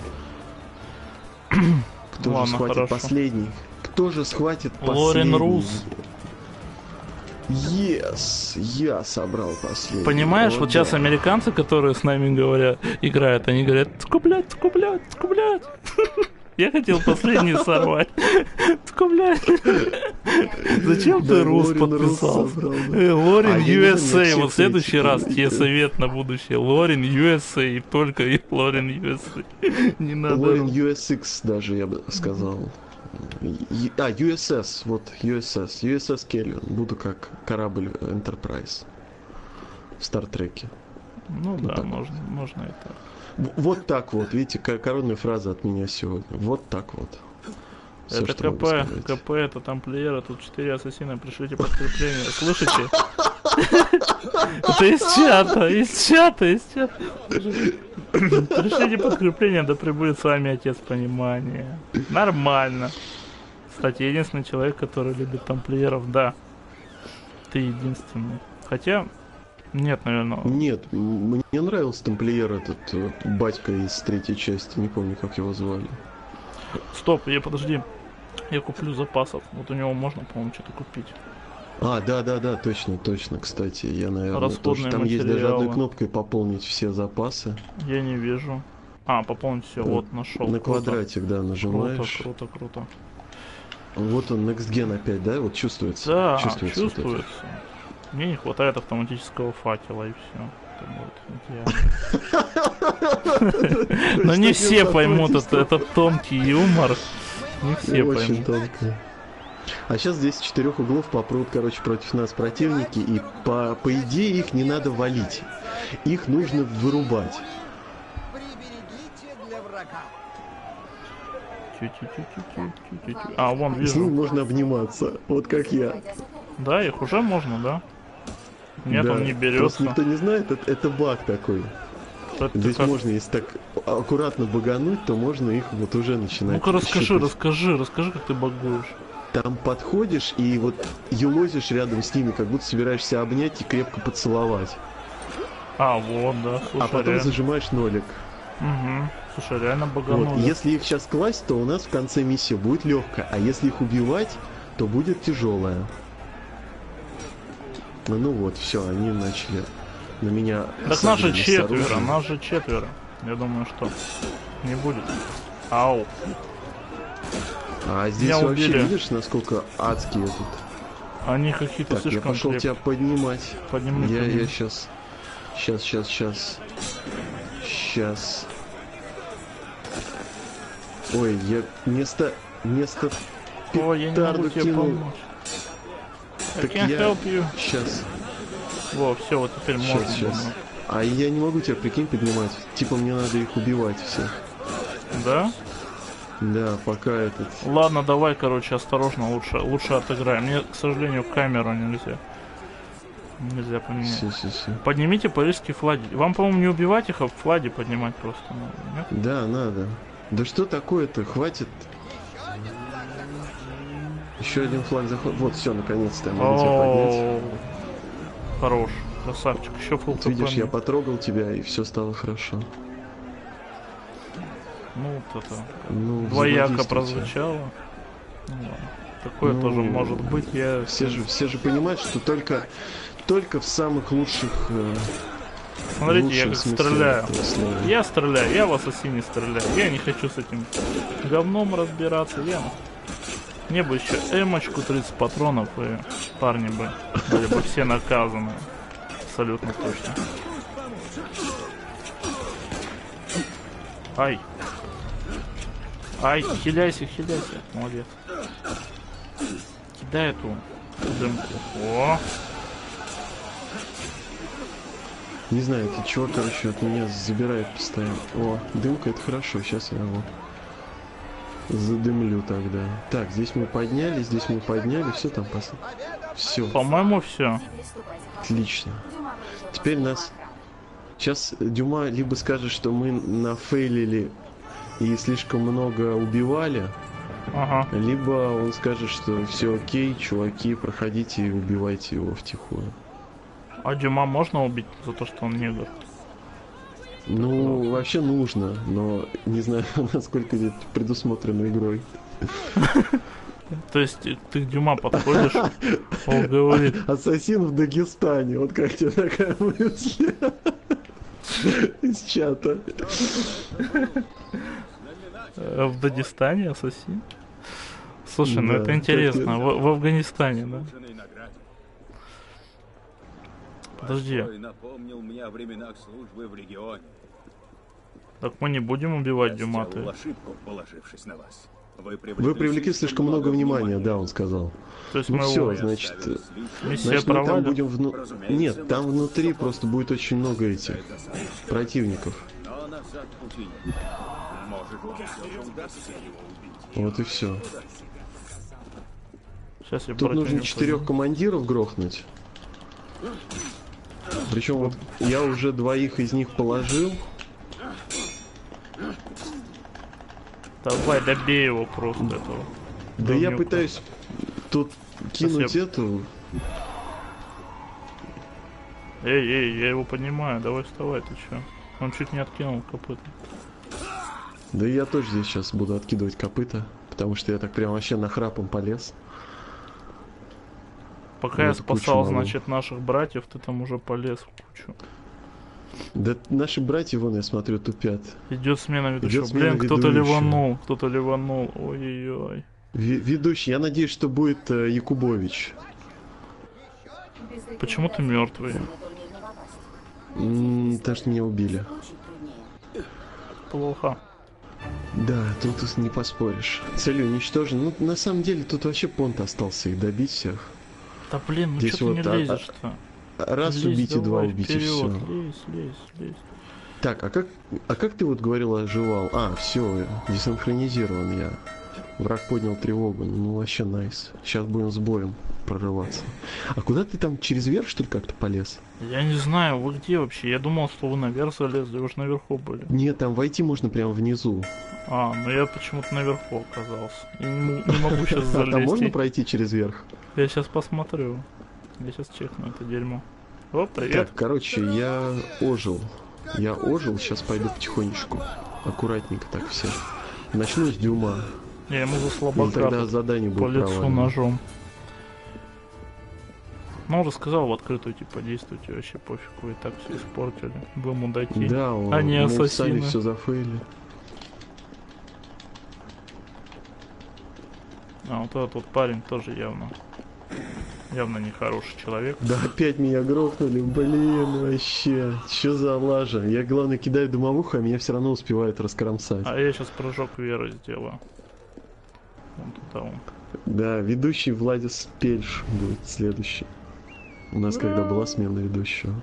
Кто Ладно, же схватит хорошо. последний? Кто же схватит Лорен последний? Рус. Yes, я собрал последний. Понимаешь, О, вот сейчас да. американцы, которые с нами говорят, играют, они говорят, скублять. Я хотел последний сорвать. Скублять. Зачем ты Да, Рус Лорен Рус подписал? собрал, да. Лорин А я не знаю, USA. всех Вот в следующий этих, раз да. тебе совет на будущее. Лорин USA. И только и Лорин USA. Не надо. Лорен USX даже, я бы сказал. USS, вот USS Келлиан. Буду как корабль Enterprise в Стартреке. Ну Вот да, так. можно и так. Вот так вот, видите, коронная фраза от меня сегодня. Вот так вот. Всё, Это что могу сказать. КП, это тамплиеры, тут 4 ассасина, пришлите подкрепление. Слышите? Это из чата. Пришлите подкрепление, да прибудет с вами отец понимания. Нормально. Кстати, единственный человек, который любит тамплиеров, да. Ты единственный. Хотя, нет, наверное. Нет, мне нравился тамплиер этот батька из третьей части, не помню, как его звали. Стоп, подожди. Я куплю запасов. Вот у него можно, по-моему, что-то купить. Да, точно, кстати, я, наверное, Расходные тоже. Там есть даже материалы. одной кнопкой пополнить все запасы. Я не вижу. Пополнить все, вот, нашел. На Круто. квадратик, да, нажимаешь. Круто. Вот он, Next Gen опять, да? Вот чувствуется. Да, чувствуется. Вот это. чувствуется. Мне не хватает автоматического факела и все. Но не все поймут этот тонкий юмор. Не все Очень поймут. тонко. А сейчас здесь с 4 углов попрут, короче, против нас противники, и по идее их не надо валить. Их нужно вырубать. Приберегите для врага. Вон С ним вижу. можно обниматься, вот как я. Да, их уже можно, да? Нет, Да, он не Просто берется. никто не знает, это баг такой. Здесь можно, если так аккуратно багануть, то можно их вот уже начинать. Ну-ка расскажи, щупать. как ты багуешь. Там подходишь и вот елозишь рядом с ними, как будто собираешься обнять и крепко поцеловать. Вот, да, слушай, А потом реально. зажимаешь нолик. Угу. Слушай, реально Вот. баганули. Если их сейчас класть, то у нас в конце миссии будет легкая, а если их убивать, то будет тяжелая. Ну вот, все, они начали на меня. Так нас же садились с четверо, оружием. Я думаю, что не будет. Ау. А здесь Меня вообще убили. видишь, насколько адские тут. Они какие-то Так, я слишком пошел тебя поднимать. Подниму. Я сейчас. Ой, я вместо Ой, я не могу петарду тебе кинул. помочь. I Так can't я help you. сейчас. Во, все, вот теперь можно. Сейчас. А я не могу тебя, прикинь, поднимать. Типа мне надо их убивать всех. Да? Да, пока этот. Ладно, давай, короче, осторожно, лучше отыграем. Мне, к сожалению, камеру нельзя. Нельзя поменять. Все. Поднимите парижские флаги. Вам, по-моему, не убивать их, а флаги поднимать просто. Нет? Да, надо. Да что такое-то? Хватит. Еще один флаг заход. Вот, все, наконец-то я могу тебя поднять. О, хорош, красавчик. Еще фул Вот видишь, КП. я потрогал тебя, и все стало хорошо. Ну, вот это Ну, двояко взаимодействуйте. прозвучало. Ну, ладно. Такое Ну, тоже может быть. Я Все же понимают, что только в самых лучших. Смотрите, я лучшем как смысле стреляю. этого слова. Я стреляю, я в ассасине стреляю. Я не хочу с этим говном разбираться. Мне бы еще эмочку 30 патронов, и парни бы были бы все наказаны. Абсолютно точно. Ай, хиляйся. Молодец. Кидай эту дымку. О! Не знаю, это чувак, короче, от меня забирает постоянно. О, дымка, это хорошо, сейчас я его задымлю тогда. Так, здесь мы подняли, все там все, По-моему, все. отлично. Теперь нас... Сейчас Дюма либо скажет, что мы нафейлили и слишком много убивали, Ага. либо он скажет, что все окей, чуваки, проходите и убивайте его втихую. А Дюма можно убить за то, что он негр? Ну, вообще нужно, но не знаю, насколько это предусмотрено игрой. То есть ты к Дюма подходишь, он говорит, Ассасин в Дагестане, вот как тебе такая мысль из чата. в Дагестане ассасин? Слушай, ну Да, это интересно, так в Афганистане, да? Подожди, Постой, напомнил мне о временах службы в регионе. так мы не будем убивать Я Дюма, сделал ты? ошибку, положившись на вас. Вы привлекли слишком много внимания, да, он сказал. То есть Ну мы все, его... значит, Миссия значит, мы там провалена? будем Нет, там внутри просто будет очень много этих противников. Но назад пути нет. Может, мне все же удастся его убить. Вот и все. Сейчас я Тут братью нужно не 4 позвоню. командиров грохнуть. Причем вот я уже 2 из них положил. Давай, добей его просто этого. Да я Говнюка. пытаюсь тут кинуть я- эту. Эй, я его поднимаю, давай вставай, ты чё? Он чуть не откинул копыта. Да я тоже здесь сейчас буду откидывать копыта. Потому что я так прям вообще нахрапом полез. Пока я эту кучу спасал, могу. значит, наших братьев, ты там уже полез в кучу. Да наши братья, вон, я смотрю, тупят. Идет смена ведущего. Идет смена Блин, кто-то ведущего. ливанул. Ой-ой-ой. Ведущий, я надеюсь, что будет Якубович. Без таких Почему ты обязанностей мертвый? на турнир не попасть. Потому что меня убили. Очень труднее. Плохо. Да, тут не поспоришь. Цель уничтожена. Ну, на самом деле, тут вообще понт остался их добить всех. Да блин, ну Здесь чё ты вот, не лезешь-то? Раз Лезь убить и 2 давай, убить, и вперёд, все. Лезь. Так, а как ты вот говорил, оживал? А, все, десинхронизирован я. Враг поднял тревогу. Ну, вообще найс. Сейчас будем с боем прорываться. А куда ты там, через верх, что ли, как-то полез? Я не знаю, вы где вообще? Я думал, что вы наверх залезли, вы же наверху были. Нет, там войти можно прямо внизу. А, ну я почему-то наверху оказался. И не могу сейчас А там можно залезть. пройти через верх? Я сейчас посмотрю. Я сейчас чекну это дерьмо. О, привет. Так, короче, я ожил. Сейчас пойду потихонечку. Аккуратненько так все. Начну с Дюма. Я ему за И слабака тогда тут задание по будет лицу провалено. ножом. Ну, уже сказал в открытую, типа, действуйте, вообще пофиг, вы и так все испортили. Вы мудаки. Да, Они мы сами ассасины. все зафейли. А вот этот вот парень тоже явно нехороший человек. Да опять меня грохнули, блин, вообще. Что за лажа? Я, главное, кидаю дымовуху, а меня все равно успевают раскромсать. А я сейчас прыжок веры сделаю. Вон туда вон. Да, ведущий Владис Пельш будет следующий. У нас когда была смена ведущего.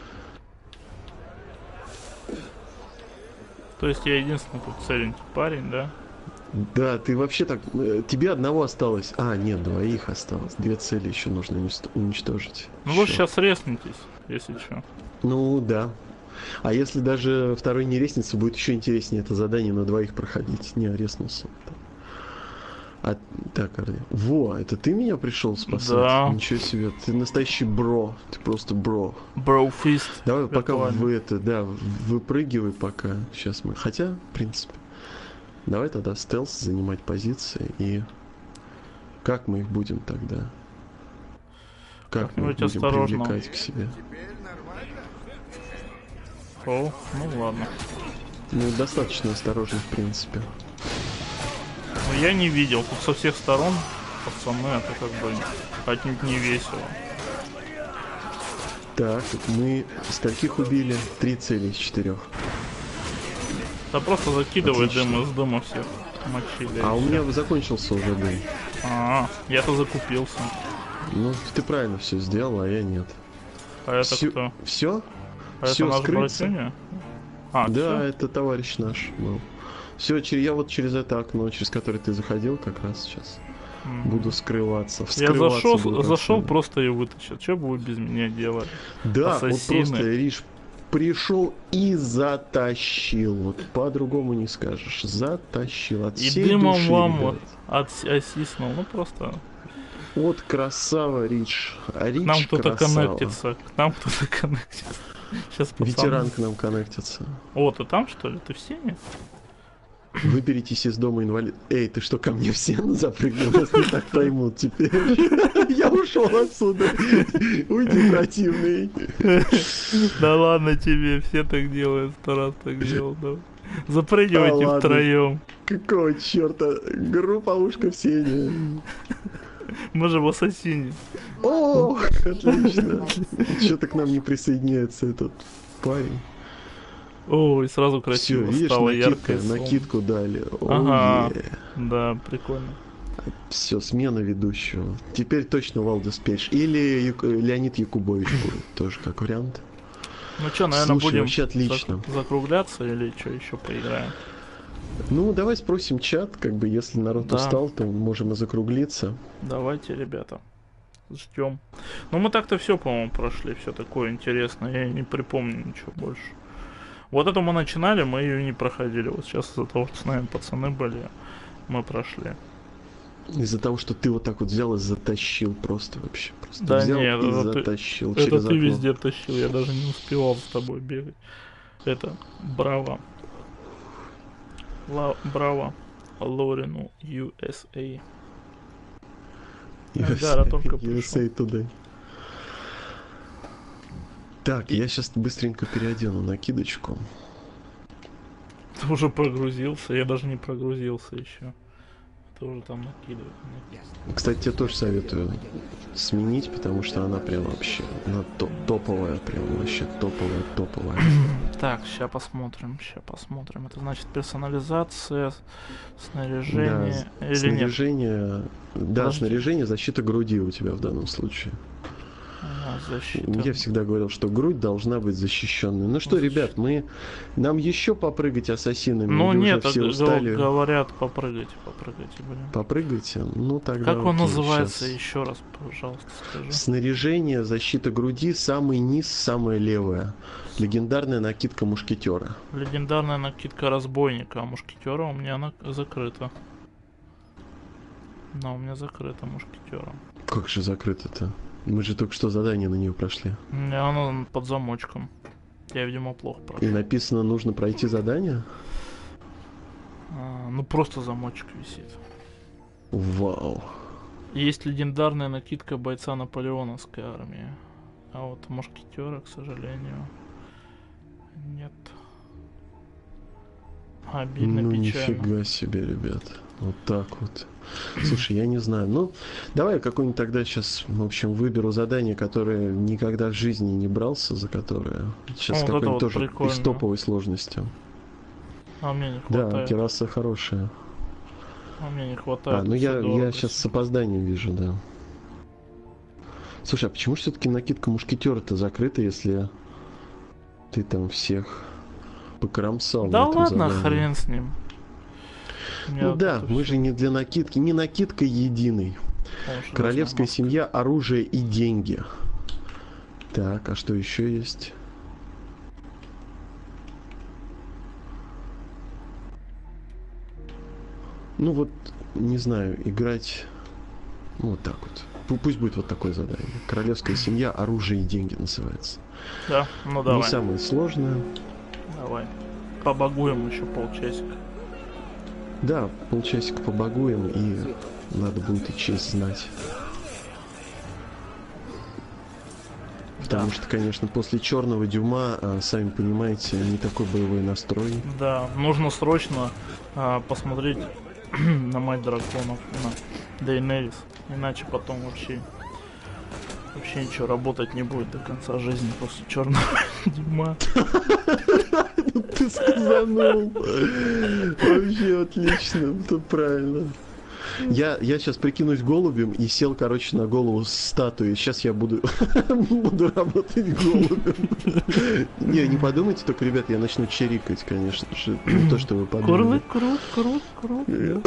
То есть я единственный тут целенький парень, да? Да, ты вообще так... Тебе одного осталось. А, нет, 2 осталось. 2 цели еще нужно уничтожить. Ну вы Всё. сейчас резнитесь, если что. Ну, да. А если даже второй не резнится, будет еще интереснее это задание на 2 проходить. Не, реснулся. А, так, Арли. Во, это ты меня пришел спасать? Да. Ничего себе, ты настоящий бро. Ты просто бро. Броуфист. Давай пока виртуальный. выпрыгивай пока. Сейчас мы... Хотя, в принципе. Давай тогда стелс занимать позиции и... Как мы их будем тогда? Как мы их Как-нибудь будем осторожно. привлекать к себе? О, ну ладно. Ну, достаточно осторожно, в принципе. Но я не видел. Тут со всех сторон, пацаны, это как бы отнюдь не весело. Так, мы скольких убили? 3 цели из 4. Да просто закидывай Отлично. дым из дыма всех. Мочили. А и у всё. меня закончился уже дым. Я-то закупился. Ну, ты правильно все сделал, а я нет. А это кто? Все? А всё, это наш скрыться? братюня? А, Да, всё? это товарищ наш был. Все, я вот через это окно, через которое ты заходил, как раз сейчас буду скрываться. Я вскрываться буду как зашел следует. просто и вытащил. Что бы вы без меня делали? Да, ассасины. вот просто Риш пришел и затащил. Вот по-другому не скажешь. Затащил. От И всей дымом души, вам ребят. вот осиснул. Ну просто Вот красава, Рич. А Рич к нам кто-то красава. коннектится. К нам кто-то коннектится. Сейчас пацаны. Ветеран к нам коннектится. О, ты там что ли? Ты в сене? Выберитесь из дома инвалид. Эй, ты что, ко мне в сену запрыгнул? Нас не так поймут теперь. Я ушел отсюда. Уйди, противный. Да ладно тебе, все так делают, 100 раз так делал, да. Запрыгивайте ладно. втроем. Какого черта? Групповушка в сене. Мы же в ассасине. О, отлично. Что-то к нам не присоединяется этот парень. О, и сразу Все, красиво видишь, стало, ярко. накидку дали. Ага. Да, прикольно. Все, смена ведущего. Теперь точно Валдис Пейдж. Или Леонид Якубович будет, тоже как вариант. Ну что, наверное, Слушай, будем вообще отлично. закругляться или что еще поиграем? Ну, давай спросим чат, как бы, если народ Да. устал, то можем и закруглиться. Давайте, ребята. Ждем. Ну, мы так-то все, по-моему, прошли. Все такое интересное. Я не припомню ничего больше. Вот это мы начинали, мы ее не проходили. Вот сейчас из-за того, что с нами пацаны были, мы прошли. Из-за того, что ты вот так вот взял и затащил просто вообще. Просто Да взял нет, и это затащил Это через ты окно. везде тащил, я даже не успевал с тобой бегать. Это браво. Браво. Лорину USA. Ангара только USA Today. Так, я сейчас быстренько переодену накидочку. Ты уже прогрузился, я даже не прогрузился еще. Ты уже там накидывает. Кстати, тебе тоже советую сменить, потому что она прям вообще она топовая, прям вообще топовая. Так, сейчас посмотрим. Это значит персонализация, снаряжение Да, или снаряжение, да, Подожди. снаряжение, защита груди у тебя в данном случае. нет? Защита. Я всегда говорил, что грудь должна быть защищенной. Ну что, ребят, нам еще попрыгать ассасинами? Ну или уже нет, все устали? говорят попрыгайте, блин. Попрыгайте? Ну тогда Как он окей, называется? щас. Еще раз, пожалуйста, скажи. Снаряжение, защита груди, самый низ, самое левое. Легендарная накидка мушкетера. Легендарная накидка разбойника, а мушкетера у меня она закрыта. Но у меня закрыта мушкетера. Как же закрыто-то? Мы же только что задание на нее прошли. У меня она под замочком. Я, видимо, плохо И прошел. написано, нужно пройти задание? Ну просто замочек висит. Вау. Есть легендарная накидка бойца наполеоновской армии. А вот мушкетера, к сожалению, нет. Обидно, Ну печально. нифига себе, ребят. Вот так вот. Слушай, я не знаю. Ну, давай я какое-нибудь тогда сейчас, в общем, выберу задание, которое никогда в жизни не брался, за которое. Сейчас Вот это какое-нибудь вот тоже прикольно. из топовой сложности. А мне не Да, хватает. терраса хорошая. А мне не хватает. Ну всё я дорого. сейчас с опозданием вижу, да. Слушай, а почему все-таки накидка мушкетера-то закрыта, если ты там всех покромсал? Да на этом ладно, задании? хрен с ним. Мне Ну вот да, это мы всё же не для накидки, не накидка единый. очень Королевская важно. семья, оружие и деньги. Так, а что еще есть? Ну вот, не знаю, играть... Ну вот так вот. Пусть будет вот такое задание. Королевская семья, оружие и деньги называется. Да, ну Не давай. самое сложное. Давай. Побагуем еще полчасика. Да, полчасика побагуем, и надо будет и честь знать. Потому что, конечно, после черного Дюма, сами понимаете, не такой боевой настрой. Да, нужно срочно посмотреть на мать драконов, на Дейнерис. Иначе потом вообще ничего работать не будет до конца жизни после черного Дюма. Ты сказанул. Вообще отлично, это правильно. Я сейчас прикинусь голубем и сел, короче, на голову статуи. Сейчас я буду работать голубем. Не подумайте только, ребят, я начну чирикать, конечно же. Не то, что вы подумали. Крут.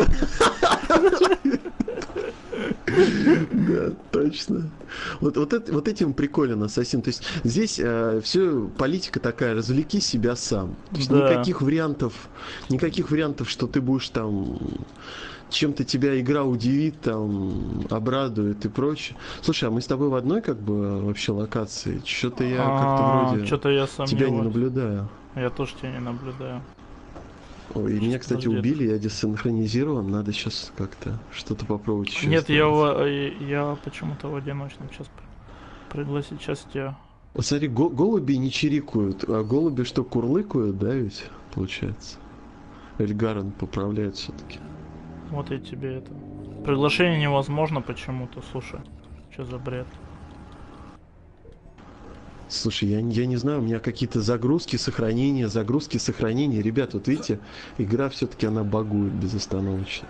Да, точно. Вот этим приколен Ассасин. То есть здесь все политика такая, развлеки себя сам. То есть Да. никаких вариантов, что ты будешь там чем-то тебя игра удивит, там, обрадует и прочее. Слушай, а мы с тобой в одной как бы вообще локации? Что-то я как-то вроде Что-то я сомневаюсь. тебя не наблюдаю. Я тоже тебя не наблюдаю. Ой, и меня, кстати, Подожди. убили, я десинхронизирован, надо сейчас как-то что-то попробовать еще. Нет, сделать. я почему-то в одиночном сейчас пригласить. Сейчас тебя... Вот смотри, голуби не чирикают, а голуби что, курлыкают, да, ведь, получается? Эльгарен поправляет все-таки. Вот я тебе это... Приглашение невозможно почему-то, слушай. Что за бред? Слушай, я не знаю, у меня какие-то загрузки, сохранения. Ребят, вот видите, игра все-таки она багует безостановочно.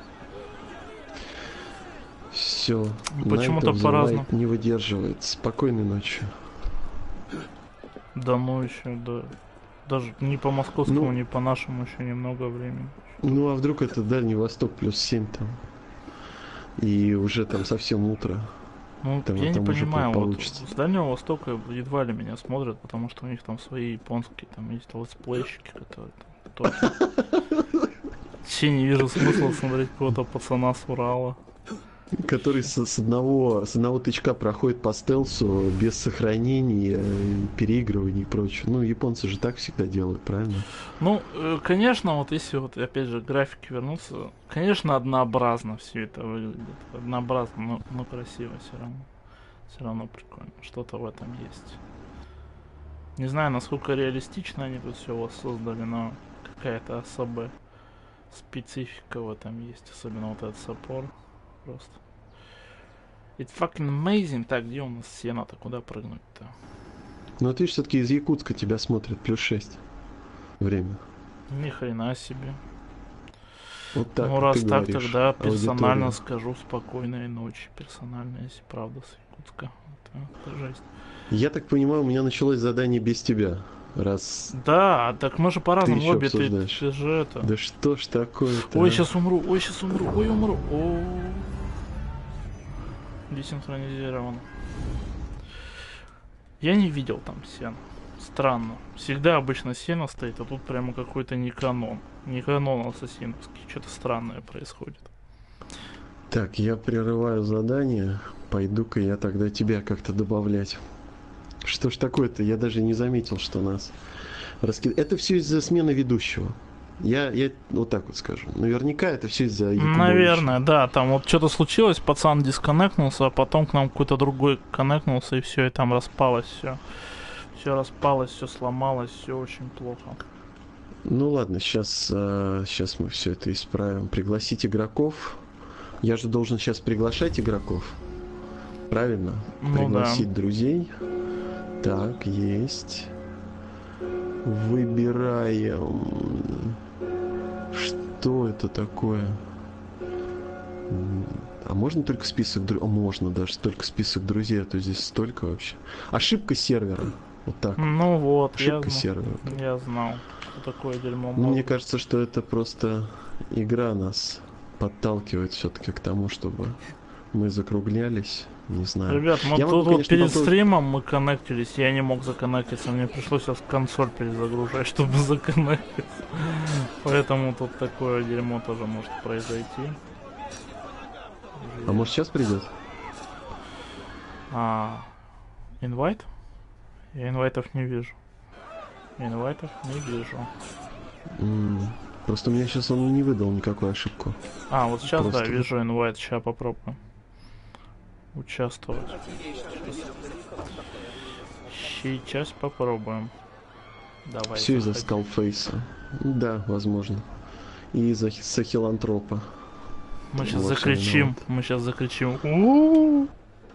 Все, Почему-то по-разному. не выдерживает. Спокойной ночи. Да ну еще, да. Даже не по московскому, Ну. ни по нашему еще немного времени. Ну а вдруг это Дальний Восток +7 там? И уже там совсем утро. Ну, Там- я не там уже понимаю, вот получится. с Дальнего Востока едва ли меня смотрят, потому что у них там свои японские, там есть летсплейщики, которые там тоже. Вообще не вижу смысла смотреть какого-то пацана с Урала. Который с одного тычка проходит по стелсу без сохранений, переигрываний и прочего. Ну, японцы же так всегда делают, правильно? Ну, конечно, вот если вот опять же к графике вернуться, конечно, однообразно все это выглядит. Однообразно, но красиво все равно. Все равно прикольно. Что-то в этом есть. Не знаю, насколько реалистично они тут все воссоздали, но какая-то особая специфика в этом есть. Особенно вот этот саппор. Просто. It's fucking amazing. Так, где у нас сено-то? Куда прыгнуть-то? Но ты все-таки из Якутска тебя смотрят +6 время. Ни хрена себе. Вот так Ну вот раз ты так, говоришь, тогда персонально аудитория. скажу спокойной ночи. Персонально, если правда с Якутска. Это жесть. Я так понимаю, у меня началось задание без тебя. Раз... Да, так мы же по-разному ещё обе, ты обсуждаешь. же это. Да что ж такое-то? Ой, а? сейчас умру, ой, умру. О. Десинхронизировано. Я не видел там сена. Странно. Всегда обычно сено стоит, а тут прямо какой-то не канон. Не канон ассасиновский. Что-то странное происходит. Так, я прерываю задание. Пойду-ка я тогда тебя как-то добавлять. Что ж такое-то? Я даже не заметил, что нас раскидали. Это все из-за смены ведущего. Я вот так вот скажу. Наверняка это все из-за Якубовича. Наверное, да. Там вот что-то случилось, пацан дисконнектнулся, а потом к нам какой-то другой коннектнулся, и все, и там распалось все. Все распалось, все сломалось, все очень плохо. Ну ладно, сейчас мы все это исправим. Пригласить игроков. Я же должен сейчас приглашать игроков. Правильно? Ну Пригласить друзей. Так, есть. Выбираем. Что это такое? А можно только список друзей? Можно даже только список друзей, а то здесь столько вообще. Ошибка сервера. Вот так. Ну вот, Ошибка сервера. я знал, что такое дерьмо. Ну, мне кажется, что это просто игра нас подталкивает все-таки к тому, чтобы мы закруглялись. Не знаю. Ребят, мы Я тут могу, вот конечно, перед попробовать- стримом мы коннектились, я не мог законнектиться, мне пришлось сейчас консоль перезагружать, чтобы законнектиться. Поэтому тут такое дерьмо тоже может произойти. А может сейчас придет? Инвайт? Я инвайтов не вижу. Инвайтов не вижу. Просто у меня сейчас он не выдал никакую ошибку. Вот сейчас, да, Просто. вижу инвайт, сейчас попробуем участвовать. Сейчас попробуем. Давай. Все из-за заходи. Скалфейса. Да, возможно. И из-за Сахилантропа. Мы сейчас Вот всё закричим. виноват. Мы сейчас закричим. У-у-у.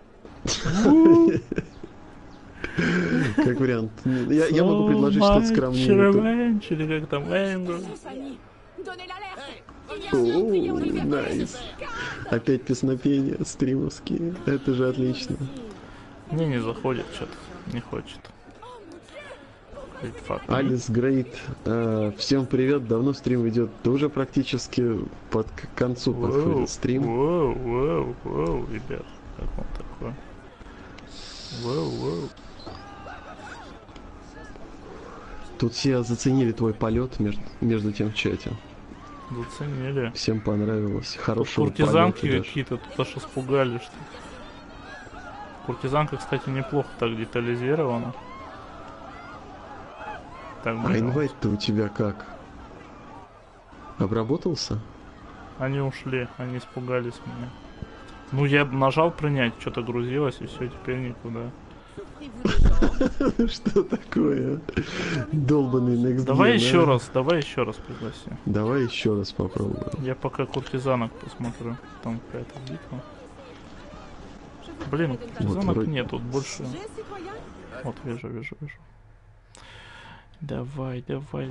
Как вариант. Я могу предложить что-то скромнее. Или как там? Энгл. О, найс. Опять песнопения стримовские. Это же отлично. Мне не заходит что-то. Не хочет. Алис Грейт. Всем привет. Давно стрим идет. Да уже практически к концу подходит стрим. Воу, ребят. Как он такой? Воу. Тут все заценили твой полет между тем в чате. Заценили. Всем понравилось. Хорошего Куртизанки полета даже. какие-то тут аж испугали, что куртизанка, кстати, неплохо так детализирована. Так, А инвайт-то у тебя как? Обработался? Они ушли, они испугались меня. Ну, я нажал принять, что-то грузилось, и все, теперь никуда. Что такое? Долбанный Next Давай Gen, еще а? раз пригласи. Давай еще раз попробуем. Я пока куртизанок посмотрю. Там какая-то битва. Блин, Вот, зонок вроде. нет, тут больше... Вот, вижу. Давай,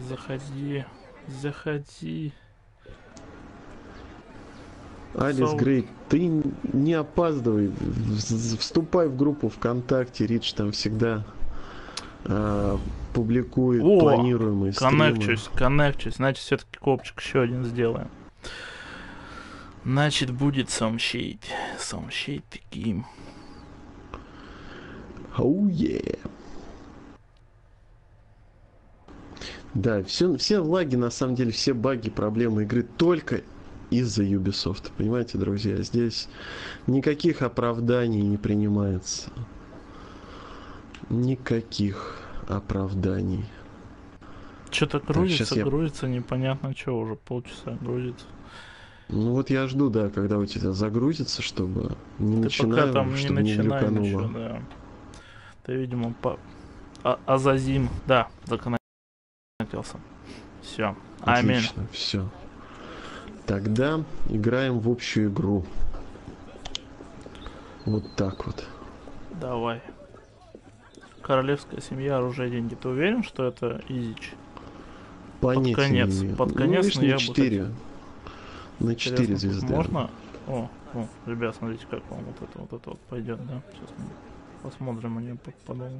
заходи. Алис Грей, ты не опаздывай, вступай в группу ВКонтакте, Ридж там всегда публикует О, планируемые стримы. Коннекчусь, значит, все-таки копчик еще один сделаем. Значит, будет Some Shade таким. Oh yeah. Да, все лаги, на самом деле, все баги, проблемы игры только из-за Ubisoft. Понимаете, друзья, здесь никаких оправданий не принимается. Никаких оправданий. Что-то Так, грузится, щас я- грузится, непонятно что, уже полчаса грузится. Ну вот я жду, да, когда у тебя загрузится, чтобы не Ты начинаю, пока там не чтобы не начинай глюкануло. ничего, да. Ты, видимо, Азазим, да, законнектился. Все. Аминь. Отлично, все. Тогда играем в общую игру. Вот так вот. Давай. Королевская семья, оружие, деньги. Ты уверен, что это изич? Понятия конец. не имею. Под конец, видишь, но я на бы 4. хотел. На 4 Интересно, тут звезды. можно? О, ребят, смотрите, как вам вот это вот пойдет, да? Сейчас мы посмотрим, они попадут.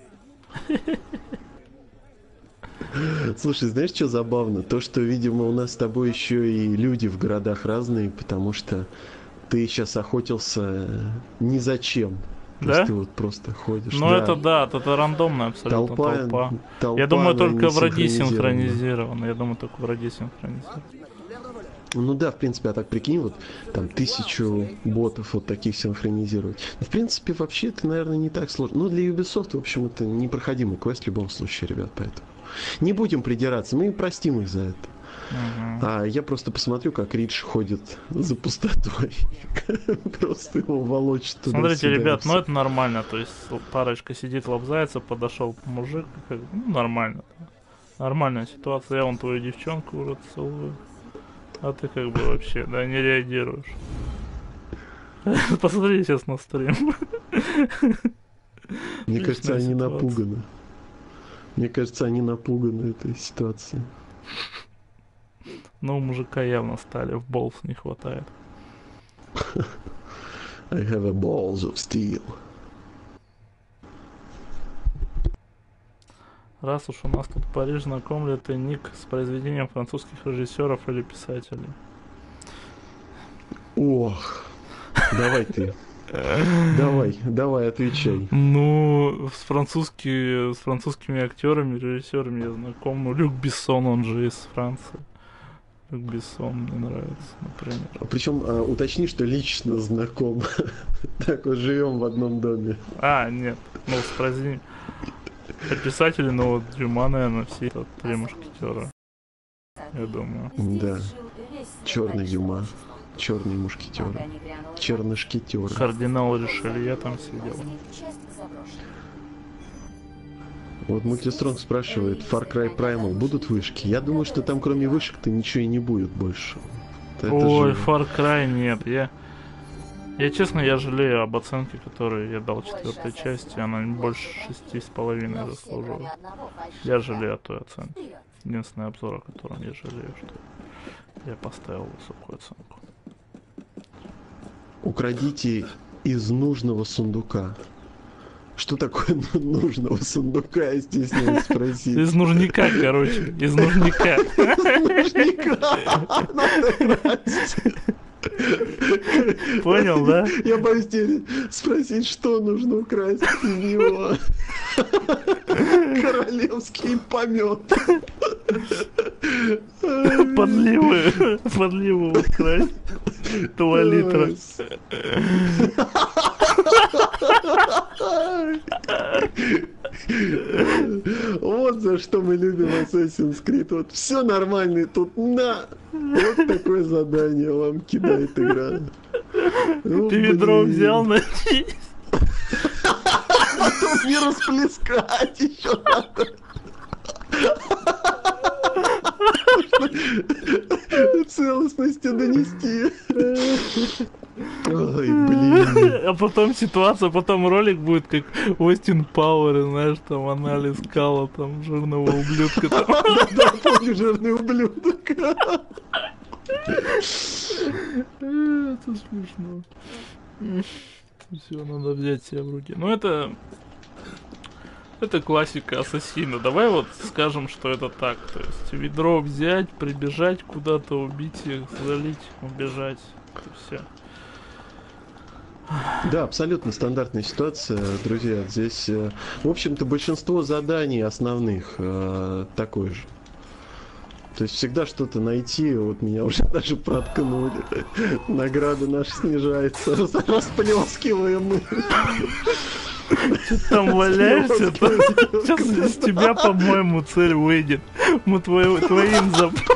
Слушай, знаешь, что забавно? То, что, видимо, у нас с тобой еще и люди в городах разные, потому что ты сейчас охотился ни зачем. То Да? есть ты вот просто ходишь. Ну это да, это рандомная абсолютно толпа. Я думаю, она только не в ради синхронизирована. синхронизировано. Я думаю, только в ради синхронизировано. Ну да, в принципе, а так прикинь, вот там 1000 ботов вот таких синхронизировать. В принципе, вообще это, наверное, не так сложно. Ну, для Ubisoft, в общем, это непроходимый квест в любом случае, ребят, поэтому. Не будем придираться, мы простим их за это. А я просто посмотрю, как Ридж ходит за пустотой. Просто его волочит туда. Смотрите, ребят, ну это нормально. То есть парочка сидит, лобзается, подошел мужик, ну нормально. Нормальная ситуация. Я вон твою девчонку уже целую. А ты как бы вообще, да, не реагируешь. Посмотри сейчас на стрим. Мне кажется, они ситуация. напуганы. Мне кажется, они напуганы этой ситуацией. Ну, у мужика явно стали, в болс не хватает. I have a balls of steel. Раз уж у нас тут Париж, знаком ли ты, Ник, с произведением французских режиссеров или писателей? Ох, давай ты. Давай, отвечай. Ну, с французскими актерами, режиссерами я знаком. Ну, Люк Бессон, он же из Франции. Люк Бессон мне нравится, например. Причем уточни, что лично знаком. Так вот, живем в одном доме. А, нет, ну, с произведением. А писатели, ну, вот Дюма, наверное, все это три мушкетера, я думаю. Да. Черный Дюма. Черный мушкетер. Чернышкетер. Кардинал Ришелье там сидел. Вот Мультистронг спрашивает, Far Cry Primal будут вышки? Я думаю, что там кроме вышек-то ничего и не будет больше. Это Ой, же- Far Cry нет, я честно, я жалею об оценке, которую я дал четвертой части, она больше 6,5 заслуживает. Я жалею о той оценке. Единственный обзор, о котором я жалею, что я поставил высокую оценку. Украдите из нужного сундука. Что такое нужного сундука, я стесняюсь спросить. Из нужника, короче, из нужника. Надо красть. Понял, да? Я боюсь теперь спросить, что нужно украсть из него. Королевский помет. Подливу украсть. 2 литра. Вот за что мы любим Assassin's Creed. Вот все нормально, тут на. Вот такое задание вам кидает игра. Ну, Ты ведро блин. взял, на Потом не расплескать еще надо. целостности донести. Ой, блин. А потом ситуация, потом ролик будет как Остин Пауэр, знаешь, там анализ кала, там жирного ублюдка. Да, помню, жирный ублюдок. Это смешно. Все, надо взять себя в руки. Ну это классика ассасина. Давай вот скажем, что это так. То есть ведро взять, прибежать куда-то, убить их, залить, убежать. Все. Да, абсолютно стандартная ситуация, друзья. Здесь, в общем-то, большинство заданий основных такое же. То есть всегда что-то найти, вот меня уже даже проткнули. Награда наша снижается, расплескиваем мы. Ты там валяешься, сейчас из тебя, по-моему, цель выйдет. Мы твоим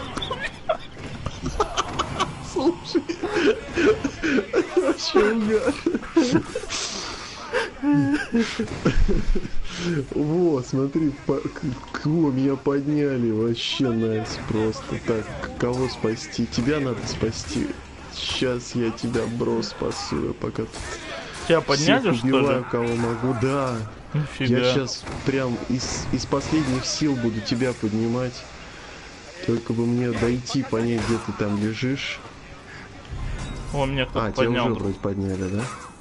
Слушай, вообще угар. Вот, смотри, кого меня подняли, вообще найс просто. Так, кого спасти? Тебя надо спасти. Сейчас я тебя, бро, спасу, пока тебя подняли, всех что убиваю, ли? кого могу, да. Нифига. Я сейчас прям из последних сил буду тебя поднимать. Только бы мне дойти, понять, где ты там лежишь. О, меня кто-то Тебя поднял. уже вроде подняли, да?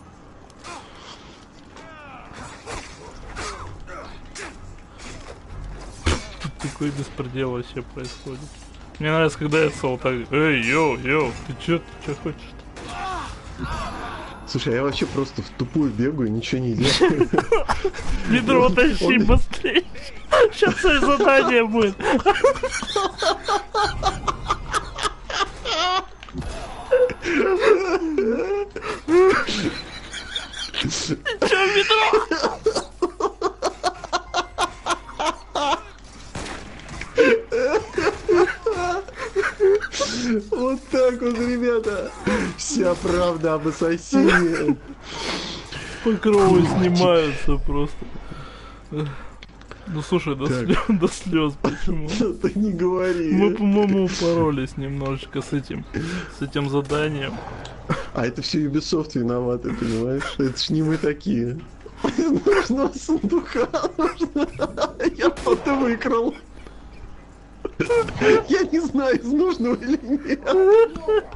Тут такой беспредел вообще происходит. Мне нравится, когда я вот так, эй, йоу, ты чё хочешь? Слушай, я вообще просто в тупую бегаю, ничего не делаю. Ведро тащи быстрее. Сейчас свое задание будет. Чё, ведро? Вот так вот, ребята. Вся правда об ассасине. Покровы снимаются просто. Ну слушай, до слез почему? Ты не говори. Мы, по-моему, упоролись немножечко с этим заданием. А это все Ubisoft виноваты, понимаешь? Это ж не мы такие. Нужно сундука, нужно. Я что-то выкрал. Я не знаю, из нужного или нет.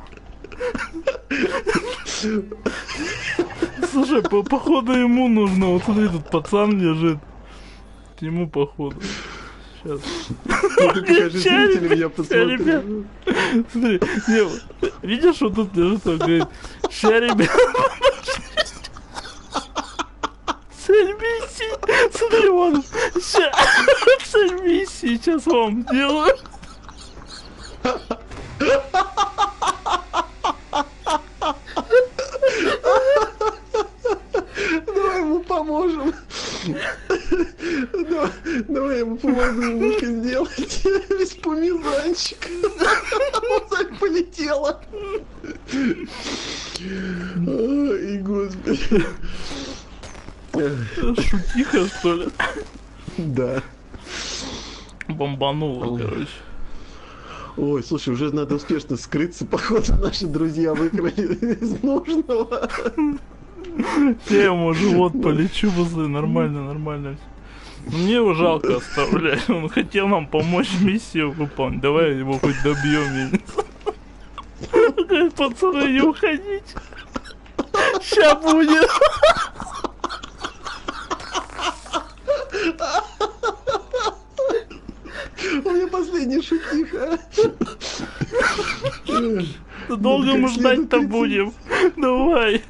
Слушай, походу ему нужно. Вот смотри, тут пацан лежит. Ему походу. Сейчас. Ну ты покажи зрителям, я посмотрю. Смотри, видишь, вот тут лежит, он говорит, ща, ребят, цель миссии. Смотри, вон, ща, цель миссии, сейчас вам делаю. Давай ему поможем. Давай ему поможем немножко сделать. Весь пумизанчик. Вот полетела. Ой, господи. Шутиха, что ли? Да. Бомбануло, короче. Ой, слушай, уже надо успешно скрыться. Походу, наши друзья выкрали из нужного. Я ему живот полечу, возле, нормально. Мне его жалко оставлять. Он хотел нам помочь миссию выполнить. Давай его хоть добьем. Говорит, пацаны, не уходите. Ща будет. У меня последняя шутиха. Долго мы ждать-то будем. Давай.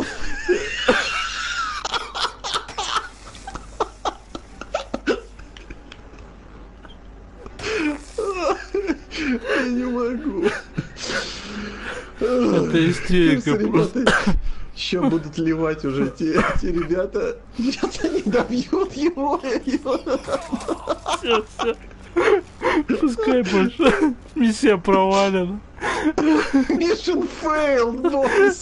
Я не могу. Это истерика просто. Еще будут ливать уже те ребята. Сейчас они добьют его. Все. Пускай больше. Миссия провалена. Mission failed, босс.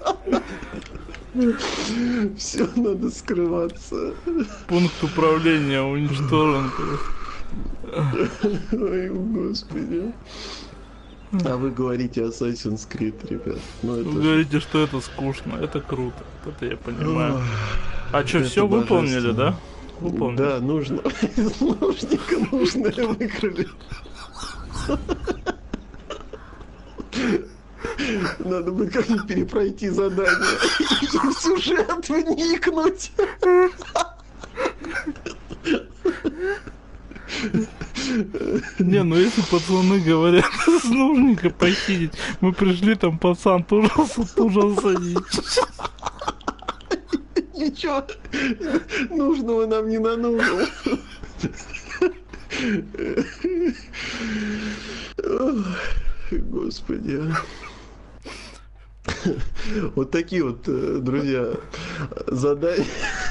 Все, надо скрываться. Пункт управления уничтожен. Ой, господи. А вы говорите Assassin's Creed, ребят. Ну, это Вы говорите, что это скучно, это круто, это я понимаю. А что, это все выполнили, божественно. да? Выполнили. Да, нужно. Из наушника нужное выкрали. Надо бы как-нибудь перепройти задание и в сюжет вникнуть. Не, ну если пацаны говорят с нужника похитить, мы пришли, там пацан тужился и... Ничего нужного нам не нанужил. Ох, Господи. Вот такие вот, друзья, задания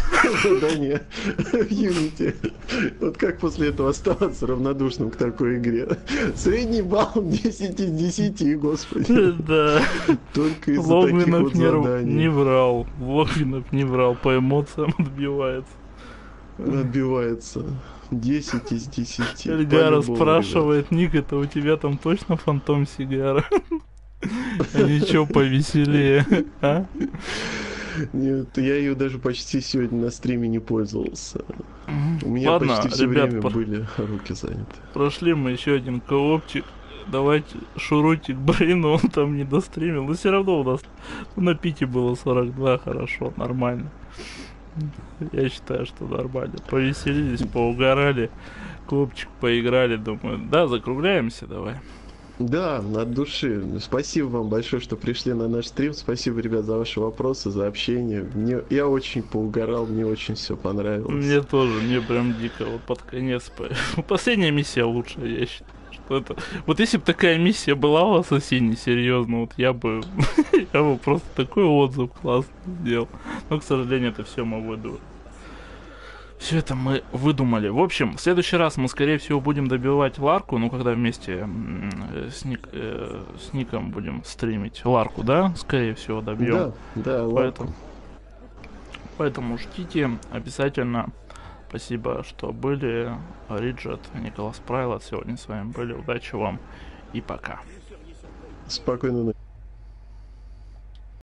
в Unity. Вот как после этого оставаться равнодушным к такой игре? Средний балл 10 из 10, господи. Да. Только из-за таких вот заданий. не врал. Логвинов не врал, по эмоциям отбивается. Отбивается. 10 из 10. Эльгара спрашивает, Ник, это у тебя там точно фантом сигара? А ничего повеселее, а? Нет, я ее даже почти сегодня на стриме не пользовался. У меня Ладно, почти все ребят, время были руки заняты. Прошли мы еще один коопчик. Давайте шурутик Брейну, он там не достримил. Но все равно у нас на пике было 42, хорошо, нормально. Я считаю, что нормально. Повеселились, поугорали, коопчик поиграли, думаю. Да, закругляемся, давай. Да, от души. Спасибо вам большое, что пришли на наш стрим. Спасибо, ребят, за ваши вопросы, за общение. Я очень поугорал, мне очень все понравилось. Мне тоже, мне прям дико. Вот под конец. Последняя миссия лучшая, я считаю. Что это... Вот если бы такая миссия была в Ассасине, серьезно, вот я бы просто такой отзыв классный сделал. Но, к сожалению, это все мы выдумали. Все это мы выдумали. В общем, в следующий раз мы, скорее всего, будем добивать Ларку, ну, когда вместе с Ником будем стримить Ларку, да? Скорее всего, добьем. Да, Ларку. Поэтому ждите обязательно. Спасибо, что были. Риджет, Николас Прайлот сегодня с вами были. Удачи вам и пока. Спокойной ночи.